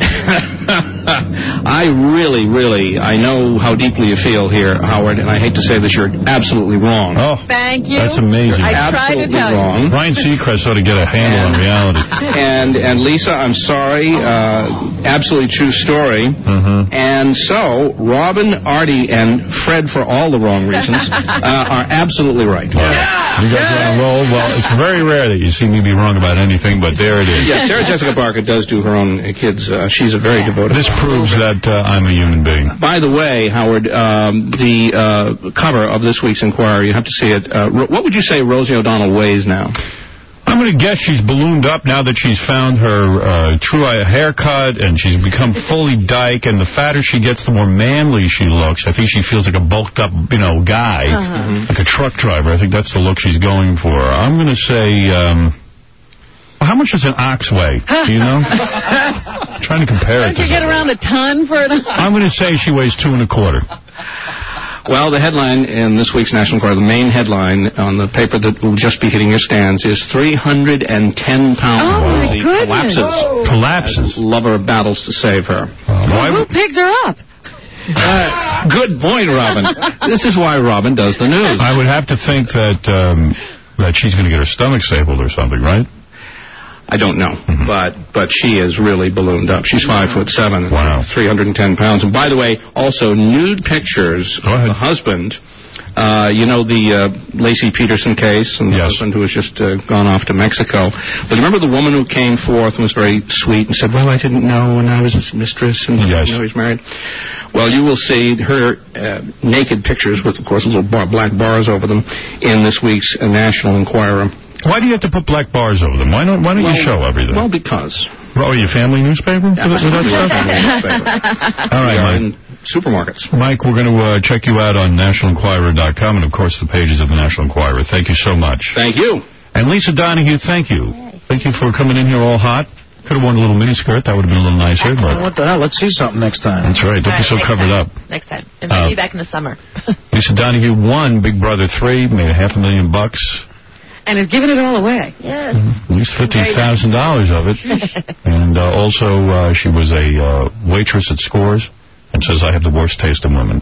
Speaker 19: I really, really, I know how deeply you feel here, Howard, and I hate to say this, you're absolutely wrong.
Speaker 1: Oh,
Speaker 3: thank you.
Speaker 1: That's amazing.
Speaker 19: You're
Speaker 3: I tried to
Speaker 19: absolutely
Speaker 3: tell
Speaker 19: wrong.
Speaker 3: you.
Speaker 1: Ryan Seacrest ought to get a handle on reality.
Speaker 19: And and Lisa, I'm sorry, uh, absolutely true story.
Speaker 1: Mm-hmm.
Speaker 19: And so, Robin, Artie, and Fred, for all the wrong reasons, uh, are absolutely right.
Speaker 1: Yeah. You guys are on a roll. Well, it's very rare that you see me be wrong about anything, but there it is.
Speaker 19: Yeah, Sarah Jessica Parker does do her own kids. Uh, she's a very devoted.
Speaker 1: This proves that uh, I'm a human being.
Speaker 19: By the way, Howard, um, the uh, cover of this week's Inquirer, you have to see it. Uh, what would you say Rosie O'Donnell weighs now?
Speaker 1: I'm going to guess she's ballooned up now that she's found her uh, true haircut and she's become fully dyke. And the fatter she gets, the more manly she looks. I think she feels like a bulked up, you know, guy, uh-huh. like a truck driver. I think that's the look she's going for. I'm going to say, um, well, how much does an ox weigh? Do you know? I'm trying to compare
Speaker 3: Don't
Speaker 1: it.
Speaker 3: you get around a ton for an ox?
Speaker 1: I'm going to say she weighs two and a quarter.
Speaker 19: Well, the headline in this week's National Enquirer, the main headline on the paper that will just be hitting your stands is three hundred ten pounds.
Speaker 3: Oh, my
Speaker 19: Rosie
Speaker 3: goodness.
Speaker 19: collapses.
Speaker 1: Oh. Collapses.
Speaker 19: Lover battles to save her.
Speaker 1: Uh,
Speaker 3: well, who picked her up?
Speaker 19: Uh, good point, Robin. This is why Robin does the news.
Speaker 1: I would have to think that um, that she's going to get her stomach stapled or something, right?
Speaker 19: I don't know, mm-hmm. but but she is really ballooned up. She's five foot seven,
Speaker 1: wow,
Speaker 19: three hundred ten pounds. And by the way, also nude pictures of the husband. Uh, you know the uh, Lacey Peterson case, and the yes. husband who has just uh, gone off to Mexico. But remember the woman who came forth and was very sweet and said, "Well, I didn't know when I was his mistress, and
Speaker 1: yes.
Speaker 19: you know he's married." Well, you will see her uh, naked pictures with, of course, little bar, black bars over them in this week's uh, National Enquirer.
Speaker 1: Why do you have to put black bars over them? Why don't Why don't
Speaker 19: well,
Speaker 1: you show everything?
Speaker 19: Well, because.
Speaker 1: Oh, your family newspaper?
Speaker 19: Yeah,
Speaker 1: for that stuff?
Speaker 19: family newspaper.
Speaker 1: All right, Mike.
Speaker 19: In supermarkets.
Speaker 1: Mike, we're going to uh, check you out on national enquirer dot com and, of course, the pages of the National Enquirer. Thank you so much.
Speaker 19: Thank you.
Speaker 1: And Lisa Donahue, thank you. Thank you for coming in here all hot. Could have worn a little miniskirt. That would have been a little nicer. But
Speaker 4: what the hell? Let's see something next time.
Speaker 1: That's right. Don't
Speaker 18: all
Speaker 1: be so
Speaker 18: right,
Speaker 1: covered
Speaker 18: time.
Speaker 1: up.
Speaker 18: Next time. Invite
Speaker 1: uh,
Speaker 18: me back in the summer.
Speaker 1: Lisa Donahue won Big Brother three, made a half a million bucks.
Speaker 3: And has given it all away.
Speaker 18: Yes.
Speaker 1: Mm-hmm. At least fifty thousand dollars of it. And uh, also, uh, she was a uh, waitress at Scores and says, I have the worst taste in women.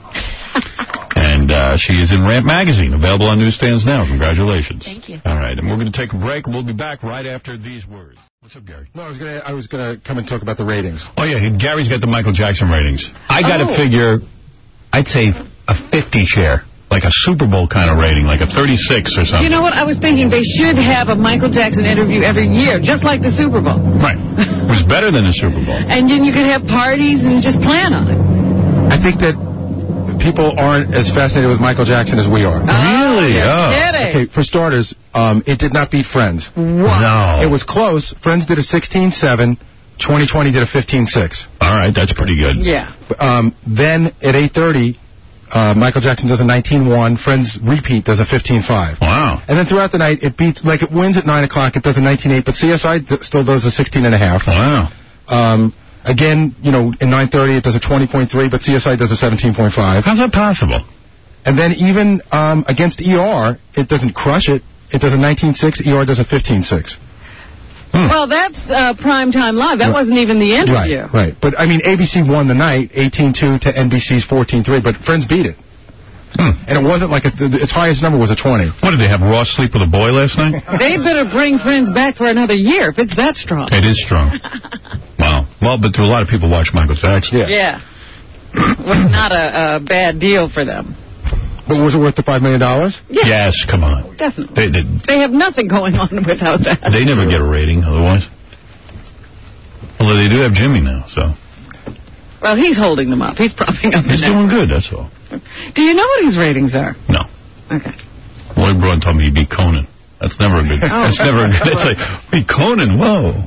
Speaker 1: And uh, she is in Rant Magazine, available on newsstands now. Congratulations.
Speaker 18: Thank you.
Speaker 1: All right, and we're going to take a break. We'll be back right after these words. What's up, Gary?
Speaker 6: No, I was gonna I was gonna come and talk about the ratings.
Speaker 1: Oh, yeah, Gary's got the Michael Jackson ratings. I got to
Speaker 18: oh.
Speaker 1: figure, I'd say a fifty share like a Super Bowl kind of rating, like a thirty-six or something.
Speaker 3: You know what? I was thinking they should have a Michael Jackson interview every year, just like the Super Bowl.
Speaker 1: Right. It was better than the Super Bowl.
Speaker 3: And then you could have parties and just plan on it.
Speaker 6: I think that people aren't as fascinated with Michael Jackson as we are.
Speaker 1: Really?
Speaker 3: You're
Speaker 1: Oh.
Speaker 3: kidding.
Speaker 6: Okay, for starters, um, it did not beat Friends.
Speaker 1: No.
Speaker 6: It was close. Friends did a sixteen seven. twenty twenty did a fifteen six.
Speaker 1: All right, that's pretty good.
Speaker 3: Yeah.
Speaker 6: Um, then at eight thirty, uh, Michael Jackson does a nineteen one. Friends repeat does a fifteen five.
Speaker 1: Wow.
Speaker 6: And then throughout the night, it beats, like it wins at nine o'clock, it does a nineteen eight, but C S I d- still does a sixteen and a half.
Speaker 1: Wow.
Speaker 6: Um, again, you know, in nine thirty, it does a twenty point three, but C S I does a seventeen point five.
Speaker 1: How's that possible?
Speaker 6: And then even um, against E R, it doesn't crush it. It does a nineteen six, E R does a fifteen six.
Speaker 1: Hmm.
Speaker 3: Well, that's uh, Primetime Live. That
Speaker 6: Right.
Speaker 3: wasn't even the interview.
Speaker 6: Right, right. But, I mean, A B C won the night, eighteen two to N B C's fourteen three, but Friends beat it.
Speaker 1: Hmm.
Speaker 6: And it wasn't like, a, its highest number was a twenty.
Speaker 1: What, did they have Ross sleep with a boy last night?
Speaker 3: They better bring Friends back for another year if it's that strong.
Speaker 1: It is strong. Wow. Well, but a lot of people watch Michael Jackson.
Speaker 6: Yeah.
Speaker 3: Yeah. Was not a, a bad deal for them.
Speaker 6: But was it worth the five million dollars?
Speaker 3: Yeah.
Speaker 1: Yes, come on.
Speaker 3: Definitely.
Speaker 1: They, they,
Speaker 3: They have nothing going on without that.
Speaker 1: they never get a rating otherwise. Although they do have Jimmy now, so.
Speaker 3: Well, he's holding them up. He's propping up
Speaker 1: He's
Speaker 3: the
Speaker 1: doing good, that's all.
Speaker 3: Do you know what his ratings are?
Speaker 1: No.
Speaker 3: Okay.
Speaker 1: Lloyd Braun told me he beat Conan. That's never a good.
Speaker 3: Oh.
Speaker 1: That's never a good. It's like, beat Conan, whoa.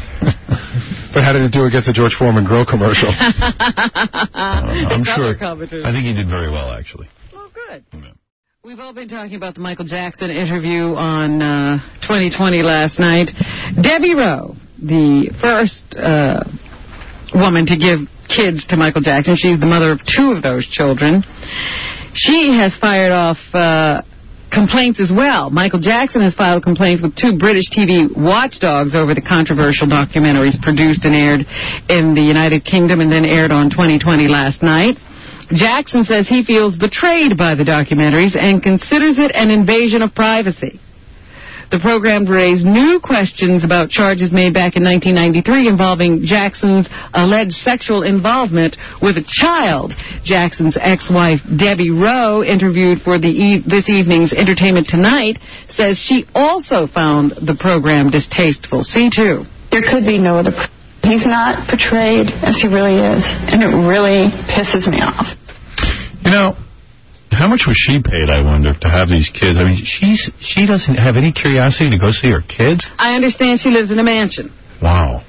Speaker 6: But how did it do against the George Foreman grill commercial?
Speaker 1: Uh, I'm sure.
Speaker 3: Competition.
Speaker 1: I think he did very well, actually.
Speaker 3: Oh, good. We've all been talking about the Michael Jackson interview on uh, twenty twenty last night. Debbie Rowe, the first uh, woman to give kids to Michael Jackson, she's the mother of two of those children. She has fired off uh, complaints as well. Michael Jackson has filed complaints with two British T V watchdogs over the controversial documentaries produced and aired in the United Kingdom and then aired on twenty twenty last night. Jackson says he feels betrayed by the documentaries and considers it an invasion of privacy. The program raised new questions about charges made back in nineteen ninety-three involving Jackson's alleged sexual involvement with a child. Jackson's ex-wife, Debbie Rowe, interviewed for the e- this evening's Entertainment Tonight, says she also found the program distasteful. See, too.
Speaker 21: There could be no other. He's not portrayed as he really is, and it really pisses me off.
Speaker 1: You know, how much was she paid, I wonder, to have these kids? I mean, she's she doesn't have any curiosity to go see her kids?
Speaker 3: I understand she lives in a mansion.
Speaker 1: Wow.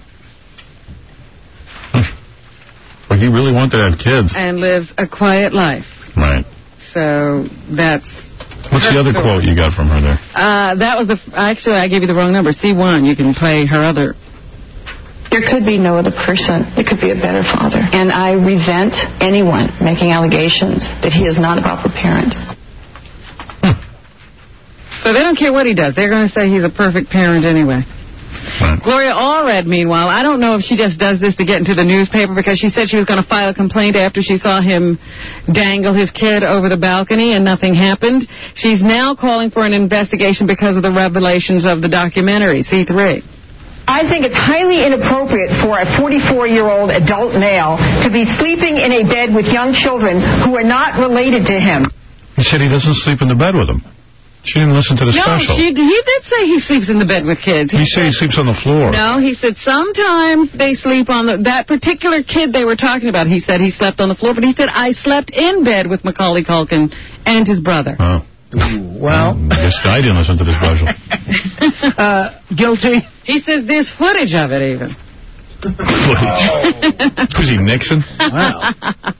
Speaker 1: Well, he really wanted to have kids.
Speaker 3: And lives a quiet life.
Speaker 1: Right.
Speaker 3: So that's...
Speaker 1: What's the other quote you got from her there?
Speaker 3: Uh, that was the... F- actually, I gave you the wrong number. C one. You can play her other...
Speaker 21: There could be no other person that could be a better father. And I resent anyone making allegations that he is not a proper parent.
Speaker 3: Hmm. So they don't care what he does. They're going to say he's a perfect parent anyway.
Speaker 1: Right.
Speaker 3: Gloria Allred, meanwhile, I don't know if she just does this to get into the newspaper because she said she was going to file a complaint after she saw him dangle his kid over the balcony and nothing happened. She's now calling for an investigation because of the revelations of the documentary, C three.
Speaker 22: I think it's highly inappropriate for a forty-four-year-old adult male to be sleeping in a bed with young children who are not related to him.
Speaker 1: He said he doesn't sleep in the bed with them. She didn't listen to the
Speaker 3: no,
Speaker 1: special.
Speaker 3: She, he did say he sleeps in the bed with kids.
Speaker 1: He, he said he sleeps on the floor.
Speaker 3: No, he said sometimes they sleep on the... That particular kid they were talking about, he said he slept on the floor, but he said, I slept in bed with Macaulay Culkin and his brother.
Speaker 1: Oh.
Speaker 4: Well,
Speaker 1: I guess I didn't listen to the special.
Speaker 4: uh, guilty.
Speaker 3: He says there's footage of it even.
Speaker 1: Footage? Was he Nixon?
Speaker 4: Wow.